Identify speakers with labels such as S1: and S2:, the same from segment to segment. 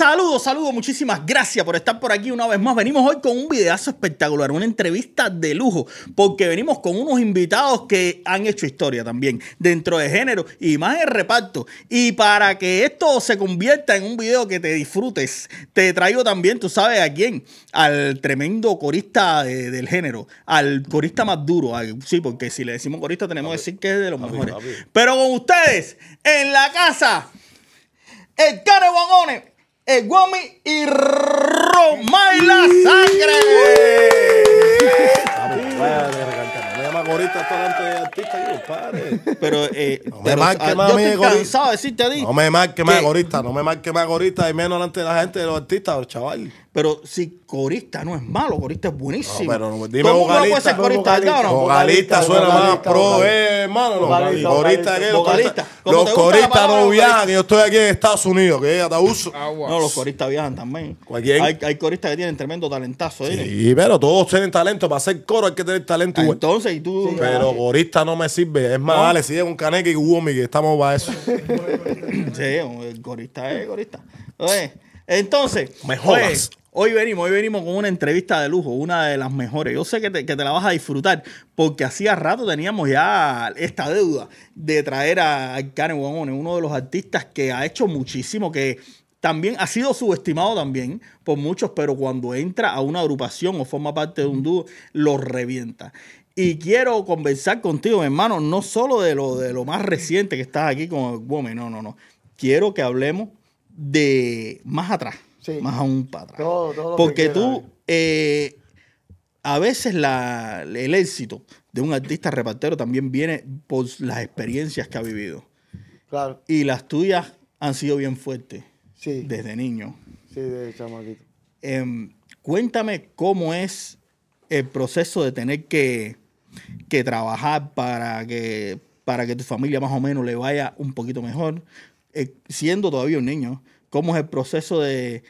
S1: Saludos, muchísimas gracias por estar por aquí una vez más. Venimos hoy con un videazo espectacular, una entrevista de lujo, porque venimos con unos invitados que han hecho historia también dentro de género y más en el reparto. Y para que esto se convierta en un video que te disfrutes, te traigo también, tú sabes a quién, al tremendo corista del género, al corista más duro. Sí, porque si le decimos corista tenemos que decir que es de los mejores. Pero con ustedes, en la casa, el Cane Guangones, el Guami y Romay La Sangre.
S2: Me llama corista delante de artistas, padre.
S1: Pero,
S2: no me marque más,
S1: yo estoy cansado de decirte a ti.
S2: No me marque más corista, no me marque más corista y menos delante de la gente de los artistas, chaval.
S1: Pero si corista no es malo, corista es buenísimo.
S2: No, pero dime
S1: ¿Cómo
S2: vocalista.
S1: puede ser corista, ¿verdad o no?
S2: Vocalista suena más pro, hermano. Corista que
S1: vocalista.
S2: Los coristas no viajan, yo estoy aquí en Estados Unidos, que hasta uso.
S1: No, los coristas viajan también. Hay coristas que tienen tremendo talentazo.
S2: Sí, pero todos tienen talento. Para hacer coro hay que tener talento.
S1: Entonces, y tú.
S2: Sí, pero corista no me sirve. Es más, dale, sigue con Caneca y Guomi, que estamos para eso.
S1: Sí, el corista es corista. Entonces,
S2: me jodas.
S1: Hoy venimos con una entrevista de lujo, una de las mejores. Yo sé que te la vas a disfrutar porque hacía rato teníamos ya esta deuda de traer a Cane Guangones, uno de los artistas que ha hecho muchísimo, que también ha sido subestimado también por muchos, pero cuando entra a una agrupación o forma parte de un dúo, lo revienta. Y quiero conversar contigo, mi hermano, no solo de lo más reciente que estás aquí con el Guami, no. Quiero que hablemos de más atrás. Sí. Más aún para atrás. Todo porque tú, a veces el éxito de un artista repartero también viene por las experiencias que ha vivido.
S3: Claro.
S1: Y las tuyas han sido bien fuertes.
S3: Sí.
S1: Desde niño.
S3: Sí, desde chamaquito.
S1: Cuéntame cómo es el proceso de tener que trabajar para que tu familia más o menos le vaya un poquito mejor, siendo todavía un niño. ¿Cómo es el proceso de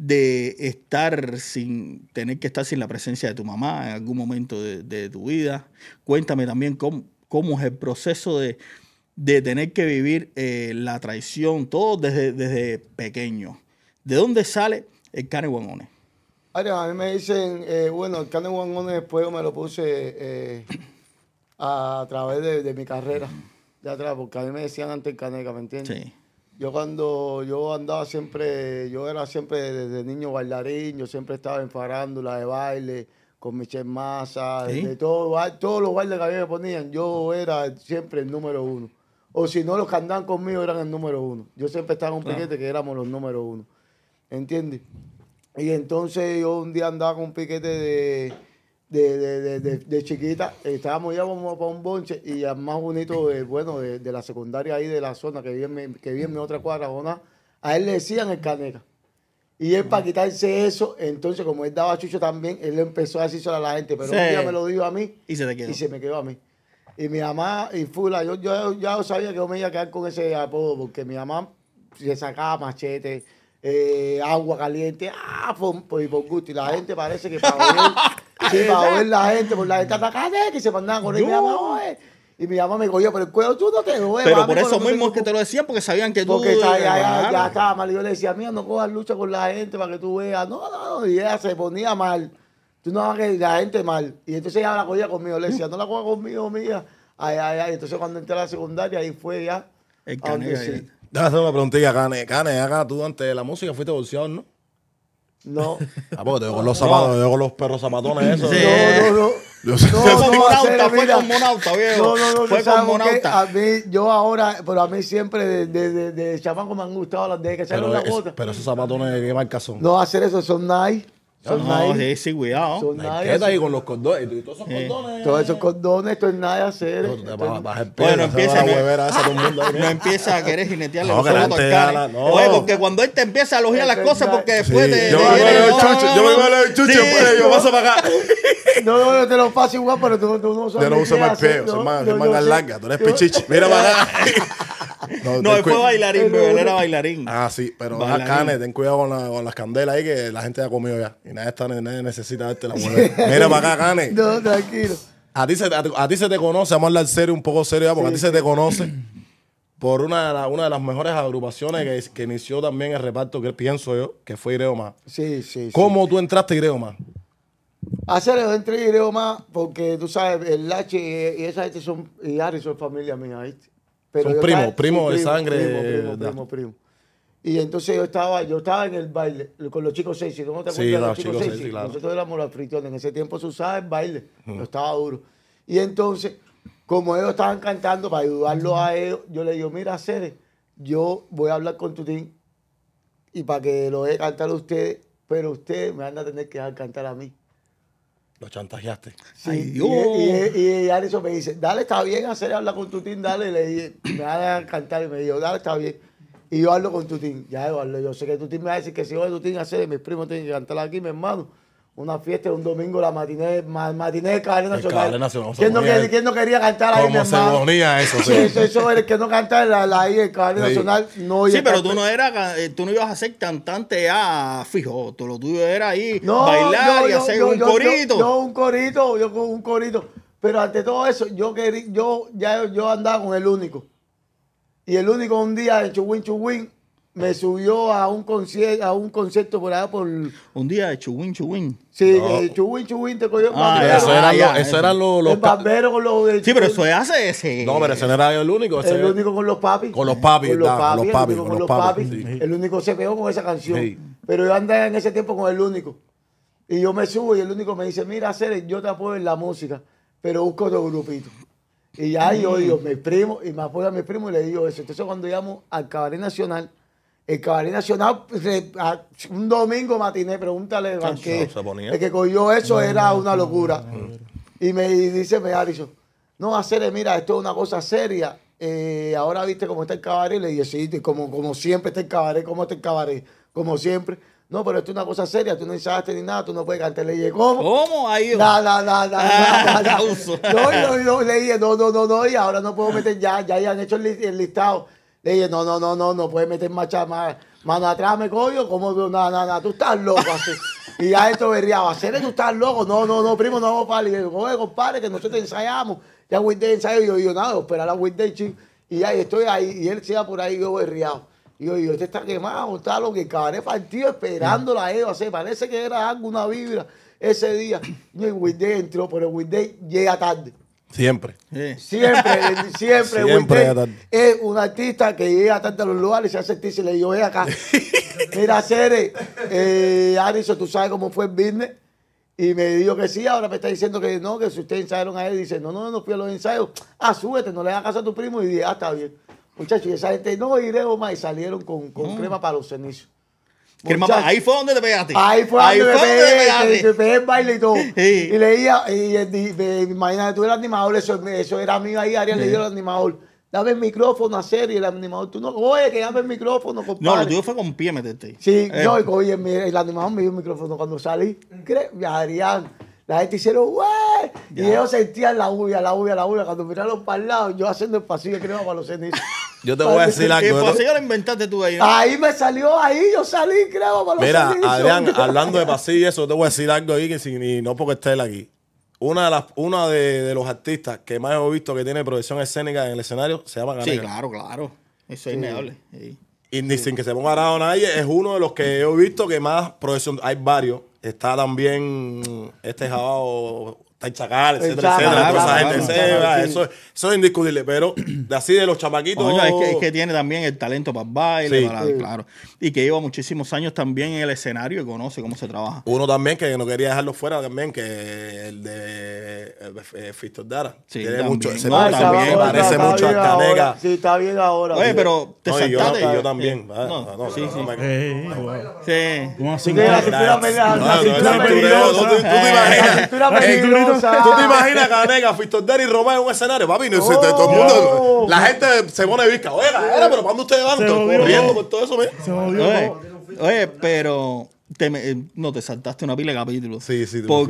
S1: tener que estar sin la presencia de tu mamá en algún momento de tu vida? Cuéntame también cómo es el proceso de tener que vivir la traición, todo desde pequeño. ¿De dónde sale el Cane Guangones?
S3: A mí me dicen, el Cane Guangones después me lo puse a través de mi carrera de atrás, porque a mí me decían antes Caneca, ¿me entiendes? Sí. Yo andaba siempre, yo era siempre desde niño bailarín, yo siempre estaba en farándula de baile, con Michelle Massa, ¿sí? De todos los bailes que a mí me ponían, yo era siempre el número uno. O si no, los que andaban conmigo eran el número uno. Yo siempre estaba en un piquete que éramos los número uno. ¿Entiendes? Y entonces yo un día andaba con un piquete de chiquita, estábamos ya como para un bonche y al más bonito de la secundaria ahí de la zona que vive en mi otra cuadra, a él le decían el Caneca. Y él para quitarse eso, entonces como él daba chucho también, él empezó a decírselo a la gente, pero un día me lo dijo a mí
S1: y se me quedó
S3: a mí. Y mi mamá, y Fula, yo ya sabía que yo me iba a quedar con ese apodo, porque mi mamá se sacaba machete, agua caliente, por gusto, y la gente parece que para ver la gente, por la gente atacada, que se mandaban con él, mi mamá, y mi mamá me cogía por el cuello, tú no te ves.
S1: Pero por eso mismo es que te lo decían, porque sabían que tú...
S3: Porque ya estaba mal, y yo le decía, mira, no cojas lucha con la gente para que tú veas, no, y ella se ponía mal, tú no hagas que la gente mal, y entonces ella la cogía conmigo, le decía, no la cojas conmigo, mía, entonces cuando entré a la secundaria, ahí fue ya,
S1: el Cane.
S2: Déjame hacer una preguntita, Cane, acá tú antes de la música fuiste bolseador, ¿no?
S3: No.
S2: Porque te con los zapatos, yo con los perros zapatones esos.
S1: Sí.
S3: No.
S1: Fue con Monauta, viejo.
S3: No,
S1: fue con Monauta.
S3: A mí, pero a mí siempre de chamaco me han gustado las de que salieron las botas.
S2: Pero esos zapatones, ¿qué marca son?
S3: No, hacer eso, son Nike.
S1: Sí, cuidado.
S3: Son
S2: ¿Qué está ahí con los cordones? ¿Y todos esos cordones?
S3: Todos esos cordones, esto es nada hacer.
S1: Bueno, empieza a querer jinetearle los zapatos al Cane. Oye, porque cuando él te empieza a elogiar las cosas, porque después de...
S2: Yo me voy a el chucho, yo paso para acá.
S3: No, te lo paso igual, pero tú no sabes.
S2: Yo no uso más pie, soy mangas largas, tú eres pichichi. Mira para acá.
S1: No, él fue bailarín, él era bailarín.
S2: Sí, pero Cane, ten cuidado con las candelas ahí que la gente ha comido ya. Y nadie necesita darte la mujer. Mira para acá, Cane.
S3: No, tranquilo.
S2: A ti se te conoce, vamos a hablar serio, un poco serio ya, porque a ti se te conoce por una de las mejores agrupaciones que inició también el reparto, que pienso yo, que fue Ireo Más.
S3: Sí, sí.
S2: ¿Cómo tú entraste a Ireo Más?
S3: Yo entré a Ireo Más porque tú sabes, el Lache y esa gente y Ari son familia mía, ¿viste? Pero
S2: son primos de sangre.
S3: Primo. Y entonces yo estaba en el baile con los chicos sexy. ¿No te acuerdas de los chicos sexy? Claro. Nosotros éramos los fritones. En ese tiempo se usaba el baile. Yo estaba duro. Y entonces, como ellos estaban cantando, para ayudarlos a ellos, yo le digo, mira, Cere, yo voy a hablar con Tutín y para que lo deje cantar a ustedes, pero ustedes me van a tener que dejar cantar a mí.
S2: Lo chantajeaste.
S3: Sí, ay, Dios. Y Alison me dice, dale, está bien, hacer habla con Tutín, dale. Y le dije, me va a dejar cantar. Y me dijo, dale, está bien. Y yo hablo con Tutín. Ya yo sé que Tutín me va a decir que si yo de Tutín hacer, mis primos tienen que cantar aquí, mi hermano. Una fiesta, un domingo, la matiné de Cadena Nacional. ¿Quién no quería cantar ahí, mi hermano?
S2: Como se ponía eso,
S3: sí. Eso era el que no cantaba ahí en Cadena Nacional. No,
S1: sí, pero tú no ibas a ser cantante fijo. Todo lo tuyo era ahí bailar y hacer un corito.
S3: Yo con un corito. Pero ante todo eso, yo andaba con el único. Y el único un día de Chuwin me subió a un concierto por allá por...
S1: Un día de Chuwin.
S3: Sí, Chuwin te cogió el
S2: barbero. Eso eran los...
S3: El barbero con los...
S1: Sí, pero eso hace ese...
S2: No, pero ese no era el único.
S3: El único con los papis.
S2: Con los papis.
S3: El único se pegó con esa canción. Sí. Pero yo andaba en ese tiempo con el único. Y yo me subo y el único me dice, mira, Cere, yo te apoyo en la música, pero busco otro grupito. Y ya yo digo, mi primo, y me apoyo a mi primo y le digo eso. Entonces cuando llamo al Cabaret Nacional, el Cabaret Nacional, un domingo matiné, pregúntale el que cogió eso era una locura. Y me dice, Harrison, no, mira, esto es una cosa seria. Ahora viste cómo está el cabaret. Le dije, sí, como siempre está el cabaret. ¿Cómo está el cabaret? Como siempre. No, pero esto es una cosa seria. Tú no ensayaste ni nada. Tú no puedes cantar. Le dije, ¿cómo?
S1: ¿Cómo? Ahí.
S3: Nada. No, le dije, no. Y ahora no puedo meter ya han hecho el listado. Le dije, no puedes meter más mano atrás, me coño. ¿Cómo? Nada, tú estás loco así. Y ya esto berreaba, Cere, tú estás loco. No, primo, no vamos para. Y yo, oye, compadre, que nosotros ensayamos. Ya Weekday ensayo. Y yo, nada, esperar a Weekday, ching. Y ya estoy ahí. Y él se iba por ahí, yo berreado. Y yo, este está quemado, está lo que el cabaret partido esperándola a Eva. Parece que era alguna vibra ese día. Y el Weekday entró, pero el Weekday llega tarde.
S2: Siempre.
S3: Siempre. Weekday es un artista que llega tarde a los lugares y se hace sentirse. Le digo, ve acá. Mira, Cere, Harrison, tú sabes cómo fue el business. Y me dijo que sí, ahora me está diciendo que no, que si ustedes ensayaron a él, dice, no fui a los ensayos. Súbete, no le hagas caso a tu primo. Y dije, está bien. Muchachos, y esa gente, no iremos más. Y salieron con crema para los cenizos.
S1: Ahí fue donde te pegaste.
S3: Ahí fue donde me pegué el baile y todo. Sí. Y leía, imagínate, tú eras animador, eso era mío ahí, Ariel le dio el animador. Dame el micrófono a Cere y el animador. Tú no, oye, que dame el micrófono, compadre.
S1: No, lo tuyo fue con pie meterte.
S3: Sí, no, y oye, el animador me dio el micrófono cuando salí. Adrián, la gente hicieron, güey. Y ellos sentían la bulla. Cuando miraron para el lado, yo haciendo el pasillo, creo, para los cenizos.
S2: Yo te voy a decir algo.
S1: El pasillo lo inventaste tú ahí, ¿no?
S3: Ahí me salió, yo salí, creo, para los cenizos.
S2: Mira, Adrián, hablando de pasillo y eso, te voy a decir algo ahí que no porque esté él aquí. Una de los artistas que más he visto que tiene proyección escénica en el escenario se llama Caneca.
S1: Sí, claro. Eso es innegable. Sí.
S2: Y ni sin que se ponga bravo nadie, es uno de los que he visto que más proyección. Hay varios. Está también Jabao, Chacal, etcétera. Toda esa gente eso es indiscutible. Pero así de los chamaquitos.
S1: Es que tiene también el talento para el baile, claro. Y que lleva muchísimos años también en el escenario y conoce cómo se trabaja.
S2: Uno también que no quería dejarlo fuera también, que el de Fistor Dara.
S1: Sí,
S2: tiene
S1: también.
S2: mucho, también parece mucho a Caneca.
S3: Sí, está bien ahora.
S1: Oye, pero te saltaste.
S2: Yo también.
S1: Sí.
S3: ¿Cómo así? La cintura
S2: peligrosa. ¿Tú te imaginas Caneca, Fistor Dara y Román en un escenario? Papi, todo el mundo. La gente se pone visca. Oye, pero ¿cuándo ustedes van? Corriendo por todo eso.
S1: Oye, pero te saltaste una pila de capítulos.
S2: Sí.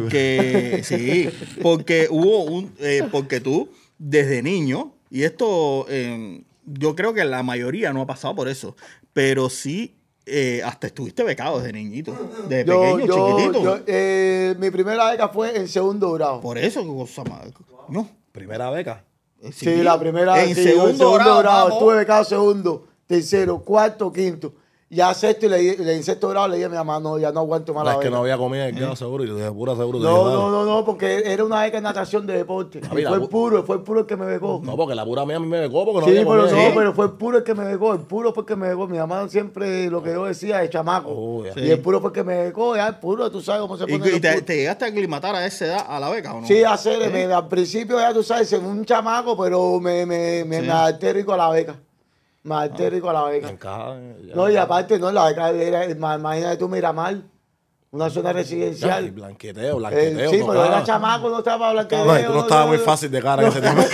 S1: Porque hubo porque tú, desde niño, y esto yo creo que la mayoría no ha pasado por eso, pero sí hasta estuviste becado desde niñito, desde pequeño, chiquitito.
S3: Mi primera beca fue en segundo grado.
S1: Por eso, cosa más. No.
S2: Primera beca.
S3: Sí, la primera.
S1: En
S3: sí,
S1: segundo grado.
S3: Estuve becado segundo, tercero, cuarto, quinto. Ya sexto y le di sexto grado, le dije a mi mamá, no, ya no aguanto más la beca.
S2: Es que no había comida en el grado seguro y de pura seguro.
S3: No, porque era una beca de natación de deporte. Y fue el puro el que me becó.
S2: No, porque la pura mía a mí me becó porque no
S3: sí,
S2: había comida.
S3: pero fue el puro el que me becó. El puro fue el que me becó. Mi mamá siempre lo que yo decía es chamaco. Y el puro fue el que me becó. Ya el puro, tú sabes cómo se pone.
S1: ¿Y te llegaste a aclimatar a esa edad a la beca o no?
S3: Sí, al principio ya tú sabes, un chamaco, pero me adapté rico a la beca. Me adapté rico a la beca. No, y aparte, no, la beca era, imagínate tú, Miramar, una zona residencial.
S2: Y blanqueteo.
S3: Sí, pero era chamaco, no estaba para blanqueteo.
S2: No, tú no estabas muy fácil de cara en ese tiempo.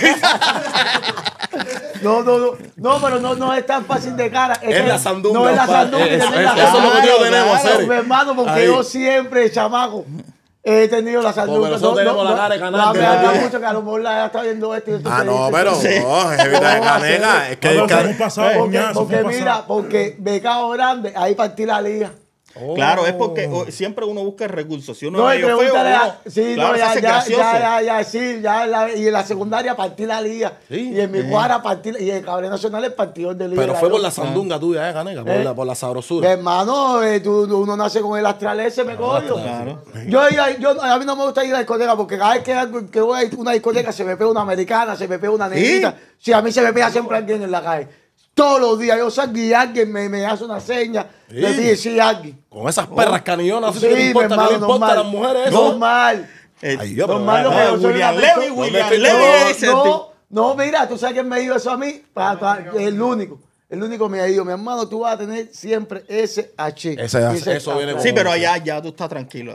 S3: No, pero no es tan fácil de cara.
S2: Es la sandunga.
S3: No es la sandunga.
S2: Eso es lo que nosotros tenemos, serio.
S3: Mi hermano, porque yo siempre, chamaco, he tenido la sandunga.
S2: Porque nosotros tenemos la cara de canal.
S3: Me da mucho que a lo mejor la está viendo esto.
S2: No, pero no, es evita de caneca. Es que
S3: porque becado grande, ahí partí la liga.
S1: Claro, es porque siempre uno busca recursos. Si uno
S3: no,
S1: es medio feo,
S3: y en la secundaria partí la liga. Sí, y en mi cuadra partí, y en Cabrera Nacional el partido de liga.
S2: Pero fue por la sandunga tuya, Caneca, por la sabrosura.
S3: Mi hermano, uno nace con el astral ese, me coño. Claro. A mí no me gusta ir a la discoteca porque cada vez que voy a una discoteca se me pega una americana, se me pega una negrita. Sí, a mí se me pega siempre alguien en la calle. Todos los días yo salgo y alguien me hace una seña, me pide sí alguien.
S2: Con esas perras canillonas,
S3: sí,
S2: no importa,
S3: hermano,
S2: no importa a las mujeres eso.
S3: Normal.
S1: William Levy.
S3: No, mira, tú sabes quién me dijo eso a mí. El único me ha ido, mi hermano, tú vas a tener siempre ese H.
S2: Eso viene.
S1: Sí, pero allá ya tú estás tranquilo.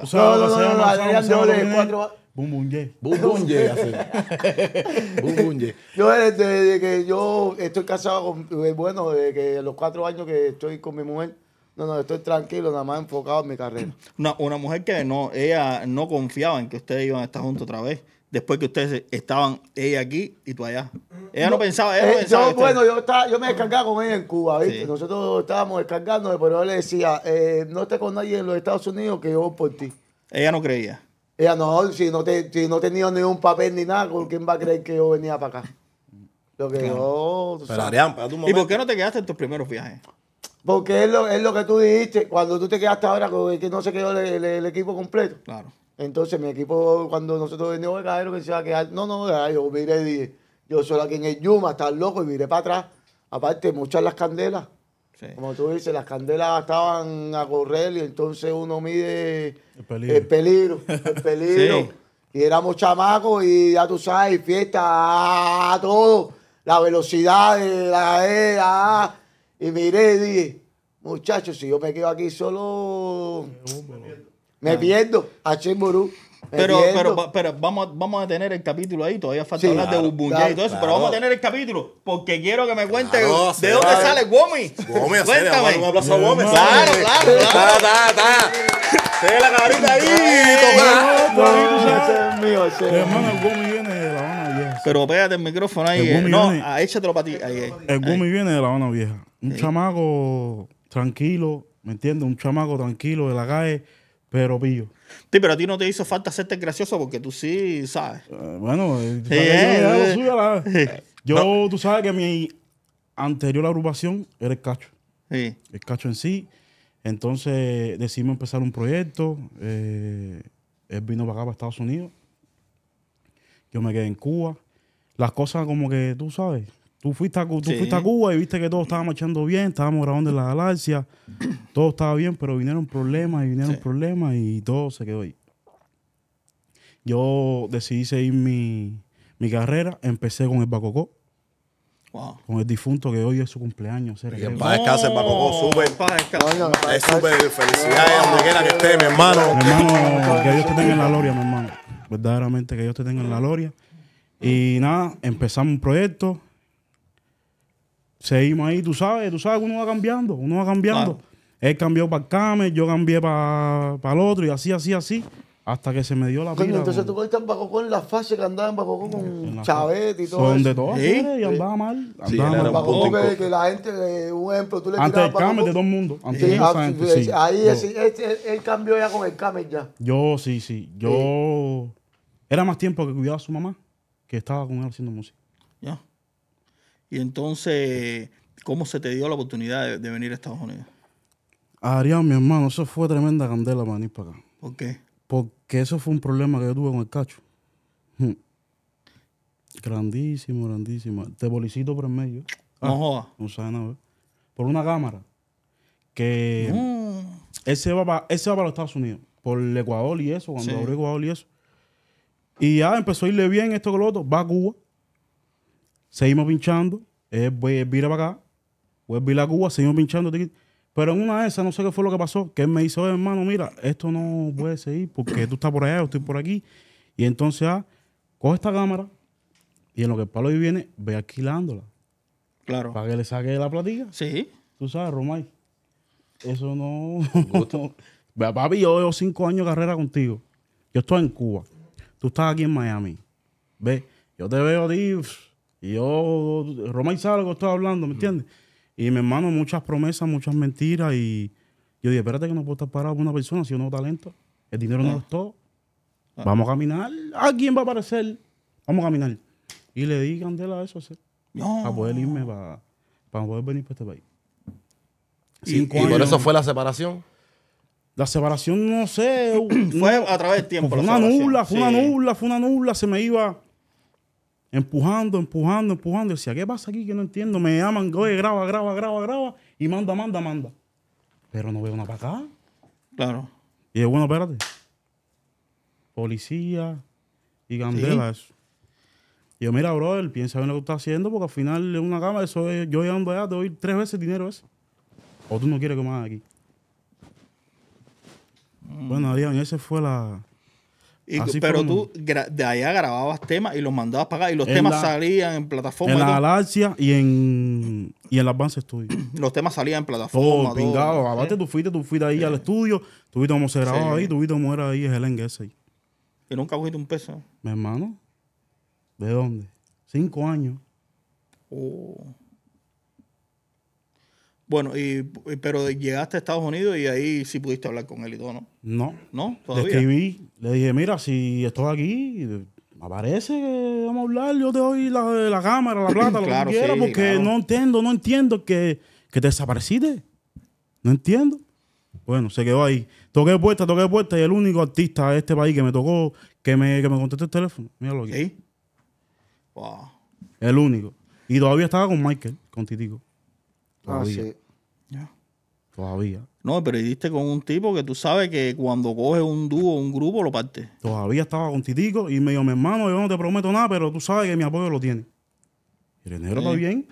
S3: No,
S4: Bum bum ye.
S2: Bum bum ye, así. Bum bum ye.
S3: Yo desde que yo estoy casado desde que los 4 años que estoy con mi mujer, estoy tranquilo, nada más enfocado en mi carrera.
S1: Una mujer que ella no confiaba en que ustedes iban a estar juntos otra vez. Después que ustedes estaban, ella aquí y tú allá. Ella no pensaba,
S3: yo me descargaba con ella en Cuba, ¿viste? Sí. Nosotros estábamos descargando, pero él le decía, no estés con nadie en los Estados Unidos que yo voy por ti.
S1: Ella no creía.
S3: Ella no, si no tenía ni un papel ni nada, ¿con quién va a creer que yo venía para acá? Lo que yo...
S1: ¿Y por qué no te quedaste en tus primeros viajes?
S3: Porque es lo que tú dijiste, cuando tú te quedaste ahora, que no se quedó el equipo completo.
S1: Claro.
S3: Entonces mi equipo, cuando nosotros venimos de Cajero, que se va a quedar, yo miré y dije, yo soy aquí en el Yuma, estás loco, y miré para atrás. Aparte, muchas las candelas. Sí. Como tú dices, las candelas estaban a correr y entonces uno mide el peligro. Sí. Y éramos chamacos y ya tú sabes, fiesta, todo, la velocidad de la era. Y miré y dije, muchachos, si yo me quedo aquí solo, me pierdo a Chimburú.
S1: Pero vamos a tener el capítulo ahí, todavía falta hablar de Bumbunye y todo eso, pero vamos a tener el capítulo porque quiero que me cuente de dónde sale Gomi.
S2: Cuéntame. Un aplauso a Gomi.
S1: Claro.
S2: Se ve la carita ahí.
S3: Ese es mío,
S4: hermano, el Gomi viene de La Habana Vieja.
S1: Pero pégate el micrófono ahí. Échatelo para ti.
S4: El Gomi viene de La Habana Vieja. Un chamaco tranquilo, ¿me entiendes? Un chamaco tranquilo de la calle, pero pillo.
S1: Sí, pero a ti no te hizo falta hacerte gracioso porque tú sí sabes.
S4: Tú sabes que mi anterior agrupación era el Cacho.
S1: Sí.
S4: El Cacho en sí. Entonces decidimos empezar un proyecto. Él vino para acá, para Estados Unidos. Yo me quedé en Cuba. Las cosas como que, tú sabes, tú fuiste a Cuba y viste que todo estaba marchando bien, estábamos grabando en la Galaxia, todo estaba bien, pero vinieron problemas y todo se quedó ahí. Yo decidí seguir mi carrera, empecé con el Bacocó.
S1: Wow.
S4: Con el difunto que hoy es su cumpleaños.
S2: Y en paz descanse el Bacocó, súper. Es súper felicidades donde quiera que esté, mi hermano.
S4: Mi hermano, que Dios te tenga en la gloria, mi hermano. Verdaderamente que Dios te tenga en la gloria. Y nada, empezamos un proyecto. Seguimos ahí, tú sabes que uno va cambiando. Claro. Él cambió para el Camer, yo cambié para el otro y así. Hasta que se me dio la pila.
S3: Entonces tú cogiste en Bacocó en la fase que andaba en Bacocó con Chavet y todo eso.
S4: Donde todo y andaba mal.
S3: Bacocó que la gente, un ejemplo, tú le tirabas
S4: antes del Camer de todo el mundo.
S3: Ahí él cambió ya con el Camer ya.
S4: Yo sí. Era más tiempo que cuidaba a su mamá que estaba con él haciendo música.
S1: Ya. Y entonces, ¿cómo se te dio la oportunidad de venir a Estados Unidos?
S4: Adrián, mi hermano, eso fue tremenda candela para venir para acá.
S1: ¿Por qué?
S4: Porque eso fue un problema que yo tuve con el cacho. Grandísimo, grandísimo. Te bolicito por el medio.
S1: No jodas.
S4: No sabe nada, ¿ves? Por una cámara. Que él se va para los Estados Unidos. Por el Ecuador y eso, cuando abrió Ecuador y eso. Y ya empezó a irle bien esto con lo otro. Va a Cuba. Seguimos pinchando. Él vira para acá. Vuelve a Cuba. Seguimos pinchando. Pero en una de esas, no sé qué fue lo que pasó. Que él me dice, oye, hermano, mira, esto no puede seguir porque tú estás por allá, yo estoy por aquí. Y entonces, coge esta cámara y en lo que el palo ahí viene, ve alquilándola.
S1: Claro.
S4: Para que le saque la platilla.
S1: Sí.
S4: Tú sabes, Romay. Eso no... Papi, yo llevo 5 años de carrera contigo. Yo estoy en Cuba. Tú estás aquí en Miami. Ve, yo te veo a ti y yo... Romay sabe lo que estoy hablando, ¿me entiendes? Y mi hermano, muchas promesas, muchas mentiras. Y yo dije, espérate que no puedo estar parado por una persona si yo no tengo talento. El dinero no lo es todo. Vamos a caminar. ¿Quién va a aparecer? Vamos a caminar. Y le di candela a eso, para poder irme, para poder venir para este país.
S2: ¿Y por eso fue la separación?
S4: La separación, no sé.
S1: Fue a través del tiempo.
S4: Fue una nubla. Se me iba empujando. Y decía, ¿qué pasa aquí? Que no entiendo. Me llaman, oye, graba. Y manda. Pero no veo nada para acá.
S1: Claro.
S4: Y dije, bueno, espérate. Policía y candela, eso. Y yo, mira, brother, piensa bien lo que estás haciendo, porque al final en una cama, eso es, yo llegando allá, te doy 3 veces el dinero ese. O tú no quieres que me hagas aquí. Bueno, Adrián, ese fue la...
S1: Pero tú de allá grababas temas y los mandabas para acá y los temas salían en plataforma.
S4: En la Galaxia y en el Advance Studio.
S1: Los temas salían en plataforma.
S4: Todo, pingado. Aparte, tú fuiste ahí al estudio, tú viste cómo se grababa ahí, tú viste cómo era ahí el Helengue ese ahí.
S1: Y nunca cogiste un peso.
S4: Mi hermano, ¿de dónde? 5 años.
S1: Bueno, pero llegaste a Estados Unidos y ahí sí pudiste hablar con él y todo, ¿no?
S4: No.
S1: ¿No?
S4: Le escribí, le dije, mira, si estoy aquí, aparece que vamos a hablar, yo te doy la cámara, la plata, lo que quieras, porque no entiendo que te desapareciste. No entiendo. Bueno, se quedó ahí. Toqué puerta y el único artista de este país que me tocó, que me contestó el teléfono. Míralo aquí.
S1: ¿Sí? Wow.
S4: El único. Y todavía estaba con Michael, con Titico. Todavía.
S3: Sí.
S4: Todavía.
S1: No, pero diste con un tipo que tú sabes que cuando coges un dúo, un grupo, lo parte.
S4: Todavía estaba con Titico y me dijo, mi hermano, yo no te prometo nada, pero tú sabes que mi apoyo lo tiene. Y el negro está bien.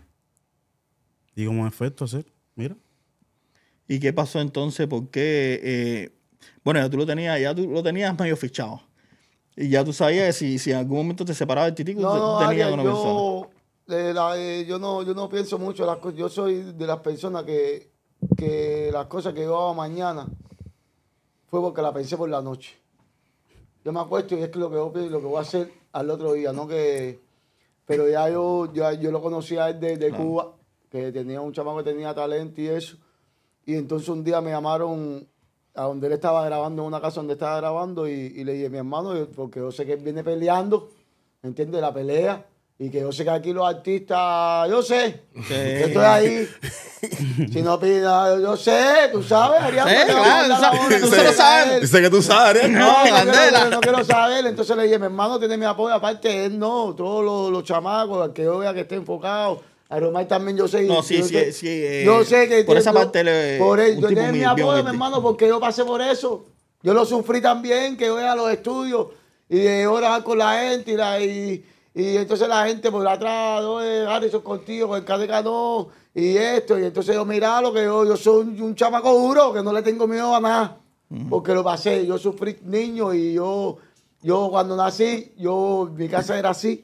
S4: Y como efecto hacer, mira.
S1: ¿Y qué pasó entonces? Porque, bueno, ya tú lo tenías medio fichado. Y ya tú sabías que si en algún momento te separaba del Titico, tú tenías una persona.
S3: Yo no pienso mucho las cosas. Yo soy de las personas que las cosas que yo hago mañana fue porque la pensé por la noche. Yo me acuesto y es que lo que yo pienso y lo que voy a hacer al otro día, no que... Pero ya yo lo conocía a él de Cuba, que tenía un chamaco que tenía talento y eso. Y entonces un día me llamaron a donde él estaba grabando, en una casa donde estaba grabando, y le dije, mi hermano, porque yo sé que él viene peleando, ¿entiendes? La pelea. Y que yo sé que aquí los artistas, yo sé, que estoy ahí. Si no pide nada, yo sé, tú sabes, Arián.
S1: Nosotros sabemos.
S2: Dice que tú sabes, Arián.
S3: No quiero saber. Entonces le dije, mi hermano tiene mi apoyo. Aparte, él no, todos los chamacos, al que yo vea que esté enfocado. A Romay también yo sé.
S1: No, sí.
S3: Yo sé que...
S1: Por esa parte
S3: yo tengo mi apoyo, mi hermano, porque yo pasé por eso. Yo lo sufrí también, que yo voy a los estudios y de horas con la gente y entonces la gente por atrás, Harrison contigo, con el Cadeca no, y esto. Y entonces yo, mira, lo que yo soy un chamaco duro, que no le tengo miedo a nada, porque lo pasé. Yo sufrí niño y yo cuando nací, mi casa era así.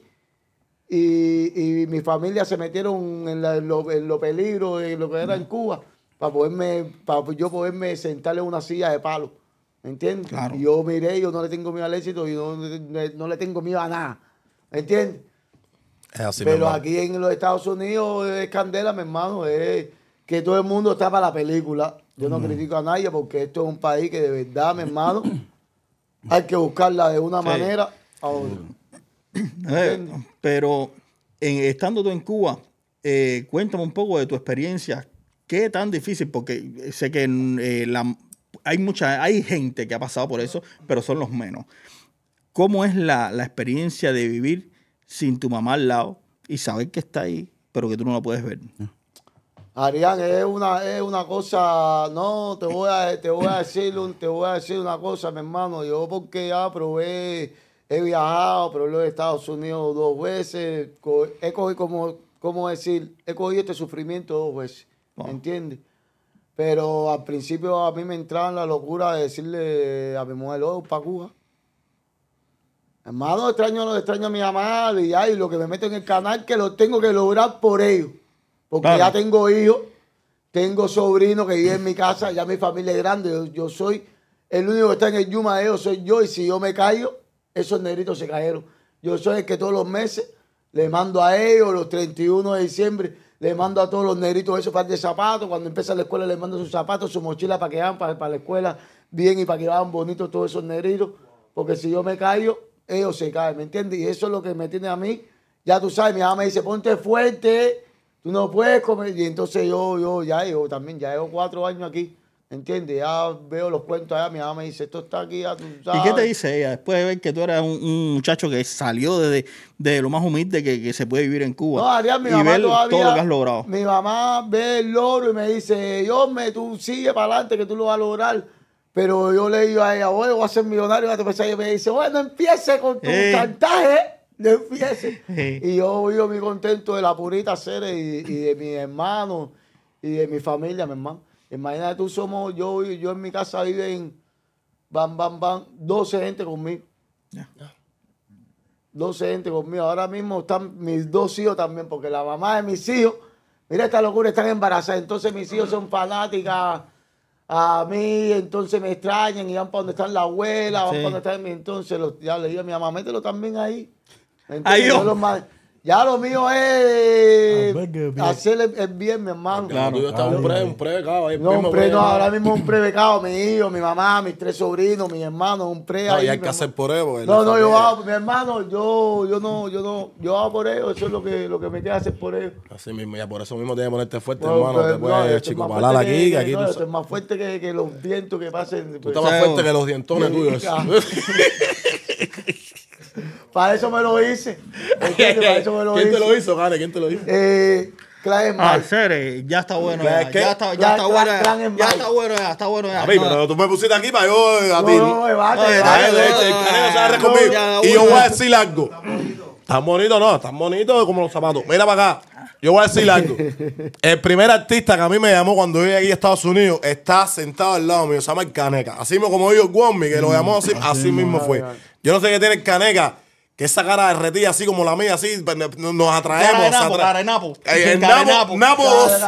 S3: Y mi familia se metieron en los peligros de lo que era en Cuba, para yo poderme sentarle en una silla de palo. ¿Entiendes?
S1: Claro.
S3: Y yo miré, yo no le tengo miedo al éxito y no le tengo miedo a nada. ¿Entiendes?
S2: Es así.
S3: Pero aquí en los Estados Unidos es candela, mi hermano, es que todo el mundo está para la película. Yo no critico a nadie porque esto es un país que de verdad, mi hermano, hay que buscarla de una manera a otra.
S1: Pero estando tú en Cuba, cuéntame un poco de tu experiencia. ¿Qué tan difícil? Porque sé que hay gente que ha pasado por eso, pero son los menos. ¿Cómo es la experiencia de vivir sin tu mamá al lado y saber que está ahí, pero que tú no la puedes ver?
S3: Arián, es una cosa, no, te voy a decir una cosa, mi hermano. Yo porque ya he viajado, probé los Estados Unidos 2 veces, he cogido he cogido este sufrimiento 2 veces, ¿me entiendes? Pero al principio a mí me entraba en la locura de decirle a mi mujer, para Cuba. Hermano, extraño a mi mamá y lo que me meto en el canal que lo tengo que lograr por ellos. Porque ya tengo hijos, tengo sobrinos que viven en mi casa, ya mi familia es grande. Yo soy el único que está en el Yuma de ellos, soy yo. Y si yo me callo, esos negritos se cayeron. Yo soy el que todos los meses le mando a ellos, los 31 de diciembre, le mando a todos los negritos esos par de zapatos. Cuando empieza la escuela, les mando sus zapatos, su mochila para que vayan para la escuela bien y para que vayan bonitos todos esos negritos. Porque si yo me callo, ellos se caen, ¿me entiendes? Y eso es lo que me tiene a mí. Ya tú sabes, mi mamá me dice, ponte fuerte, tú no puedes comer. Y entonces yo también llevo 4 años aquí, ¿me entiendes? Ya veo los cuentos allá, mi mamá me dice, esto está aquí, ya tú sabes.
S1: ¿Y qué te dice ella después de ver que tú eras un muchacho que salió de lo más humilde que se puede vivir en Cuba?
S3: No, Arián, mi
S1: y
S3: mamá
S1: ver
S3: todavía,
S1: todo lo que has logrado.
S3: Mi mamá ve el logro y me dice, hombre, tú sigue para adelante que tú lo vas a lograr. Pero yo le digo a ella, oye, voy a ser millonario. Y me dice, bueno, empiece con tu chantaje. No empiece. Y yo vivo muy contento de la purita Ceres y de mis hermanos y de mi familia, mi hermano. Imagínate tú, yo en mi casa viven 12 gente conmigo. 12 gente conmigo. Ahora mismo están mis 2 hijos también, porque la mamá de mis hijos, mira esta locura, están embarazadas. Entonces mis hijos son fanáticas a mí, entonces me extrañan y van para donde están la abuela, van para donde están entonces ya le digo a mi mamá, mételo también ahí. Ya lo mío es hacer el bien, mi hermano.
S2: Claro, tú estás un prebecado ahí.
S3: No, ahora mismo un prebecado, mi hijo, mi mamá, mis 3 sobrinos, mis hermanos, un pre ahí.
S2: Y hay que hacer por ellos.
S3: No, yo hago, mi hermano, yo hago por ellos, eso es lo que me queda hacer por ellos.
S2: Así mismo, ya por eso mismo tienes que ponerte fuerte, hermano. Te puedes chicopalar aquí, aquí.
S3: No, esto es más fuerte que los vientos que pasen.
S2: Tú estás más fuerte que los dientones tuyos.
S3: Para eso me lo hice. ¿Quién
S2: te lo hizo, Gane? ¿Quién te lo hizo?
S1: Ceres, ya está bueno. Ya está bueno. Está bueno.
S2: A mí, pero tú me pusiste aquí para yo a ti.
S3: No,
S2: y yo voy a decir algo. Tan bonito como los zapatos. Mira para acá. Yo voy a decir algo. El primer artista que a mí me llamó cuando yo llegué aquí a Estados Unidos está sentado al lado mío. Se llama el Caneca. Así mismo como yo, Guami, que lo llamó así mismo fue. Yo no sé qué tiene el Caneca. Que esa cara derretida así como la mía, así, nos atraemos.
S1: Carenapo.
S2: Napo.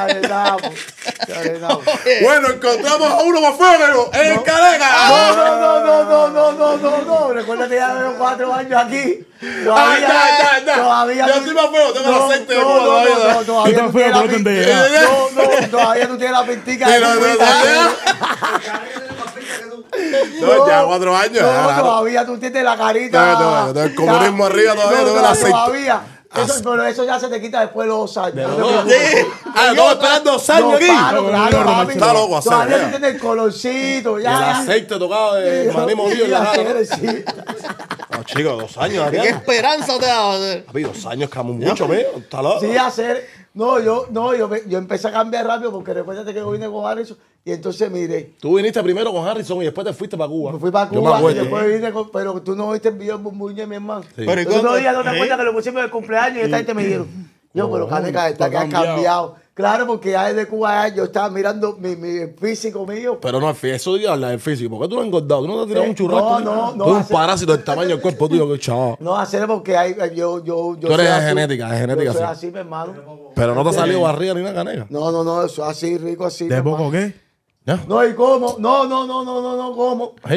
S2: Bueno, encontramos a uno más feo, ¡es el Caneca!
S3: No. Recuerda que ya llevo 4 años aquí.
S2: Todavía. Yo soy más feo, tengo el aceite de Cuba.
S3: Todavía tú tienes la pintica.
S2: No, ya 4 años.
S3: Todavía tú tienes la carita.
S2: El comunismo arriba todavía, no el aceite.
S3: Todavía. Pero eso ya se te quita después de los 2 años.
S2: Estamos esperando 2 años aquí.
S3: Claro,
S2: está loco hacer.
S3: Todavía tú tienes el colorcito.
S2: El aceite tocado de maní molido en la cara. No, chicos, 2 años aquí.
S1: ¿Qué esperanza te da?
S2: Papi, 2 años cambiamos mucho, mío. Está loco.
S3: Sí, yo empecé a cambiar rápido porque recuérdate que yo vine con Harrison y entonces miré.
S2: Tú viniste primero con Harrison y después te fuiste para Cuba.
S3: Me fui para Cuba y después vine pero tú no viste el video en Bumbuñe, mi hermano. Sí. Pero tú no te acuerdas que lo pusimos en el cumpleaños y esta gente me dieron. Pero Caneca está que ha cambiado. Claro, porque ya desde Cuba yo estaba mirando mi físico mío.
S2: Pero no, eso de hablar del físico. ¿Por qué tú no has engordado? ¿Tú no te has tirado un churrasco?
S3: No.
S2: Tú eres un parásito del tamaño del cuerpo tuyo, que chaval.
S3: No, hacer porque yo
S2: tú eres de genética,
S3: yo soy así, mi hermano.
S2: Pero no te ha salido barriga ni una Caneca.
S3: No, eso así, rico así.
S4: ¿De poco qué?
S3: No, ¿y cómo? No, ¿cómo?
S2: ¿Hey?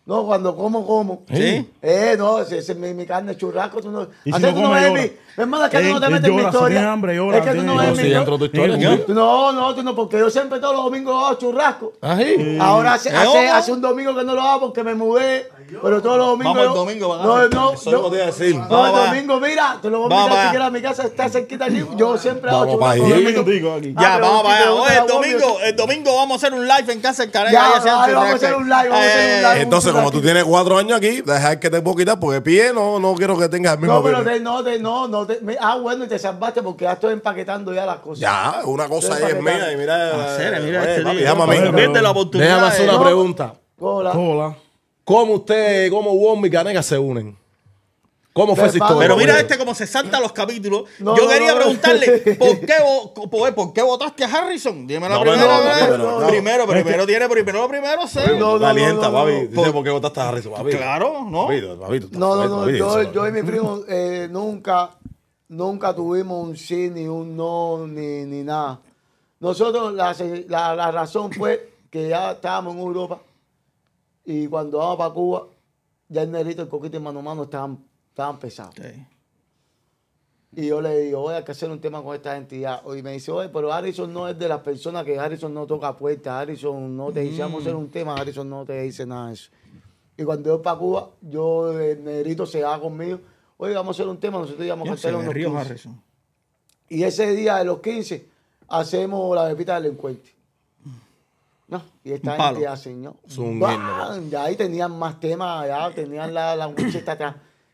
S3: No, cuando como.
S1: ¿Sí?
S3: No, mi carne es churrasco. Tú no,
S4: ¿Y si no come, llora?
S3: mi hermano, es que tú no te metes en mi
S4: Llora, si
S3: historia.
S4: tiene hambre, llora,
S3: Es que tú no
S4: tiene-
S3: ves
S2: Sí,
S3: mi
S2: dentro de tu historia.
S3: Tú no, porque yo siempre todos los domingos hago churrasco.
S2: Ahí.
S3: Ahora
S1: ¿Cómo?
S3: hace un domingo que no lo hago porque me mudé. Pero todos los domingos.
S1: Vamos el domingo, van a hacer.
S2: Eso es lo que te iba a decir.
S3: No, el
S1: Vamos,
S3: domingo, mira, te lo voy a
S1: Vamos,
S3: invitar si
S1: va.
S3: quieres a mi casa, está cerquita allí. Yo siempre hago
S2: Vamos pa'
S3: churrasco.
S2: ahí.
S3: los domingos.
S4: Aquí.
S1: Ya,
S3: pero
S1: vamos
S3: si
S1: para
S3: te
S1: allá.
S3: gusta
S1: Oye,
S3: la
S1: el domingo vamos a hacer un live en casa del Caneca.
S3: Ya,
S1: ahí haciendo
S3: vamos a
S1: churrasco.
S3: hacer un live, vamos a hacer un live.
S2: Entonces, como tú tienes 4 años aquí, dejar que te puedo quitar porque pie no quiero que tengas el mismo
S3: No, pero
S2: pie.
S3: bueno, y te salvaste porque ya estoy empaquetando ya las cosas.
S2: Ya, una cosa ahí es mía y mira.
S1: Mira
S2: oye,
S1: este
S2: papi,
S1: tío.
S2: déjame a mí.
S4: Pero-
S1: Pierde la oportunidad.
S2: Déjame hacer una
S3: No.
S2: pregunta.
S3: Hola.
S4: Hola.
S2: ¿Cómo Wong y Caneca se unen? ¿Cómo fue esa
S3: Pero
S2: historia?
S1: Pero mira como se salta los capítulos.
S3: No,
S1: Yo
S3: no,
S1: quería
S3: no.
S1: preguntarle, ¿por qué votaste a Harrison? Dime la
S2: No,
S1: primera
S2: no,
S1: vez.
S2: no, no.
S1: Primero lo primero, sé.
S3: No,
S2: Calienta,
S3: no,
S2: papi.
S3: no.
S2: Dice, ¿por qué votaste a Harrison, papi?
S1: Claro, ¿no?
S2: Papi, tú estás
S3: No,
S2: fuerte, papi, eso-
S3: yo y mi primo nunca tuvimos un sí, ni un no, ni nada. Nosotros, la razón fue que ya estábamos en Europa y cuando vamos para Cuba, ya el Negrito, el Coquito y Mano a Mano estaban pesados.
S1: Sí.
S3: Y yo le digo, voy a hacer un tema con esta entidad. Y me dice, oye, pero Harrison no es de las personas que Harrison no toca puertas, Harrison no te dice, vamos a hacer un tema, Harrison no te dice nada de eso. Y cuando yo para Cuba, el Negrito se va conmigo, oye, vamos a hacer un tema, nosotros íbamos a
S1: Yo sé,
S3: cantar unos
S1: Río
S3: 15.
S1: Harrison.
S3: Y ese día de los 15, hacemos la pepita del delincuente. No, y esta
S1: Un palo.
S3: gente ya señor.
S2: Es un
S3: ¡Bam!
S2: himno,
S3: Ya ahí tenían más temas, ya tenían la muchacha atrás.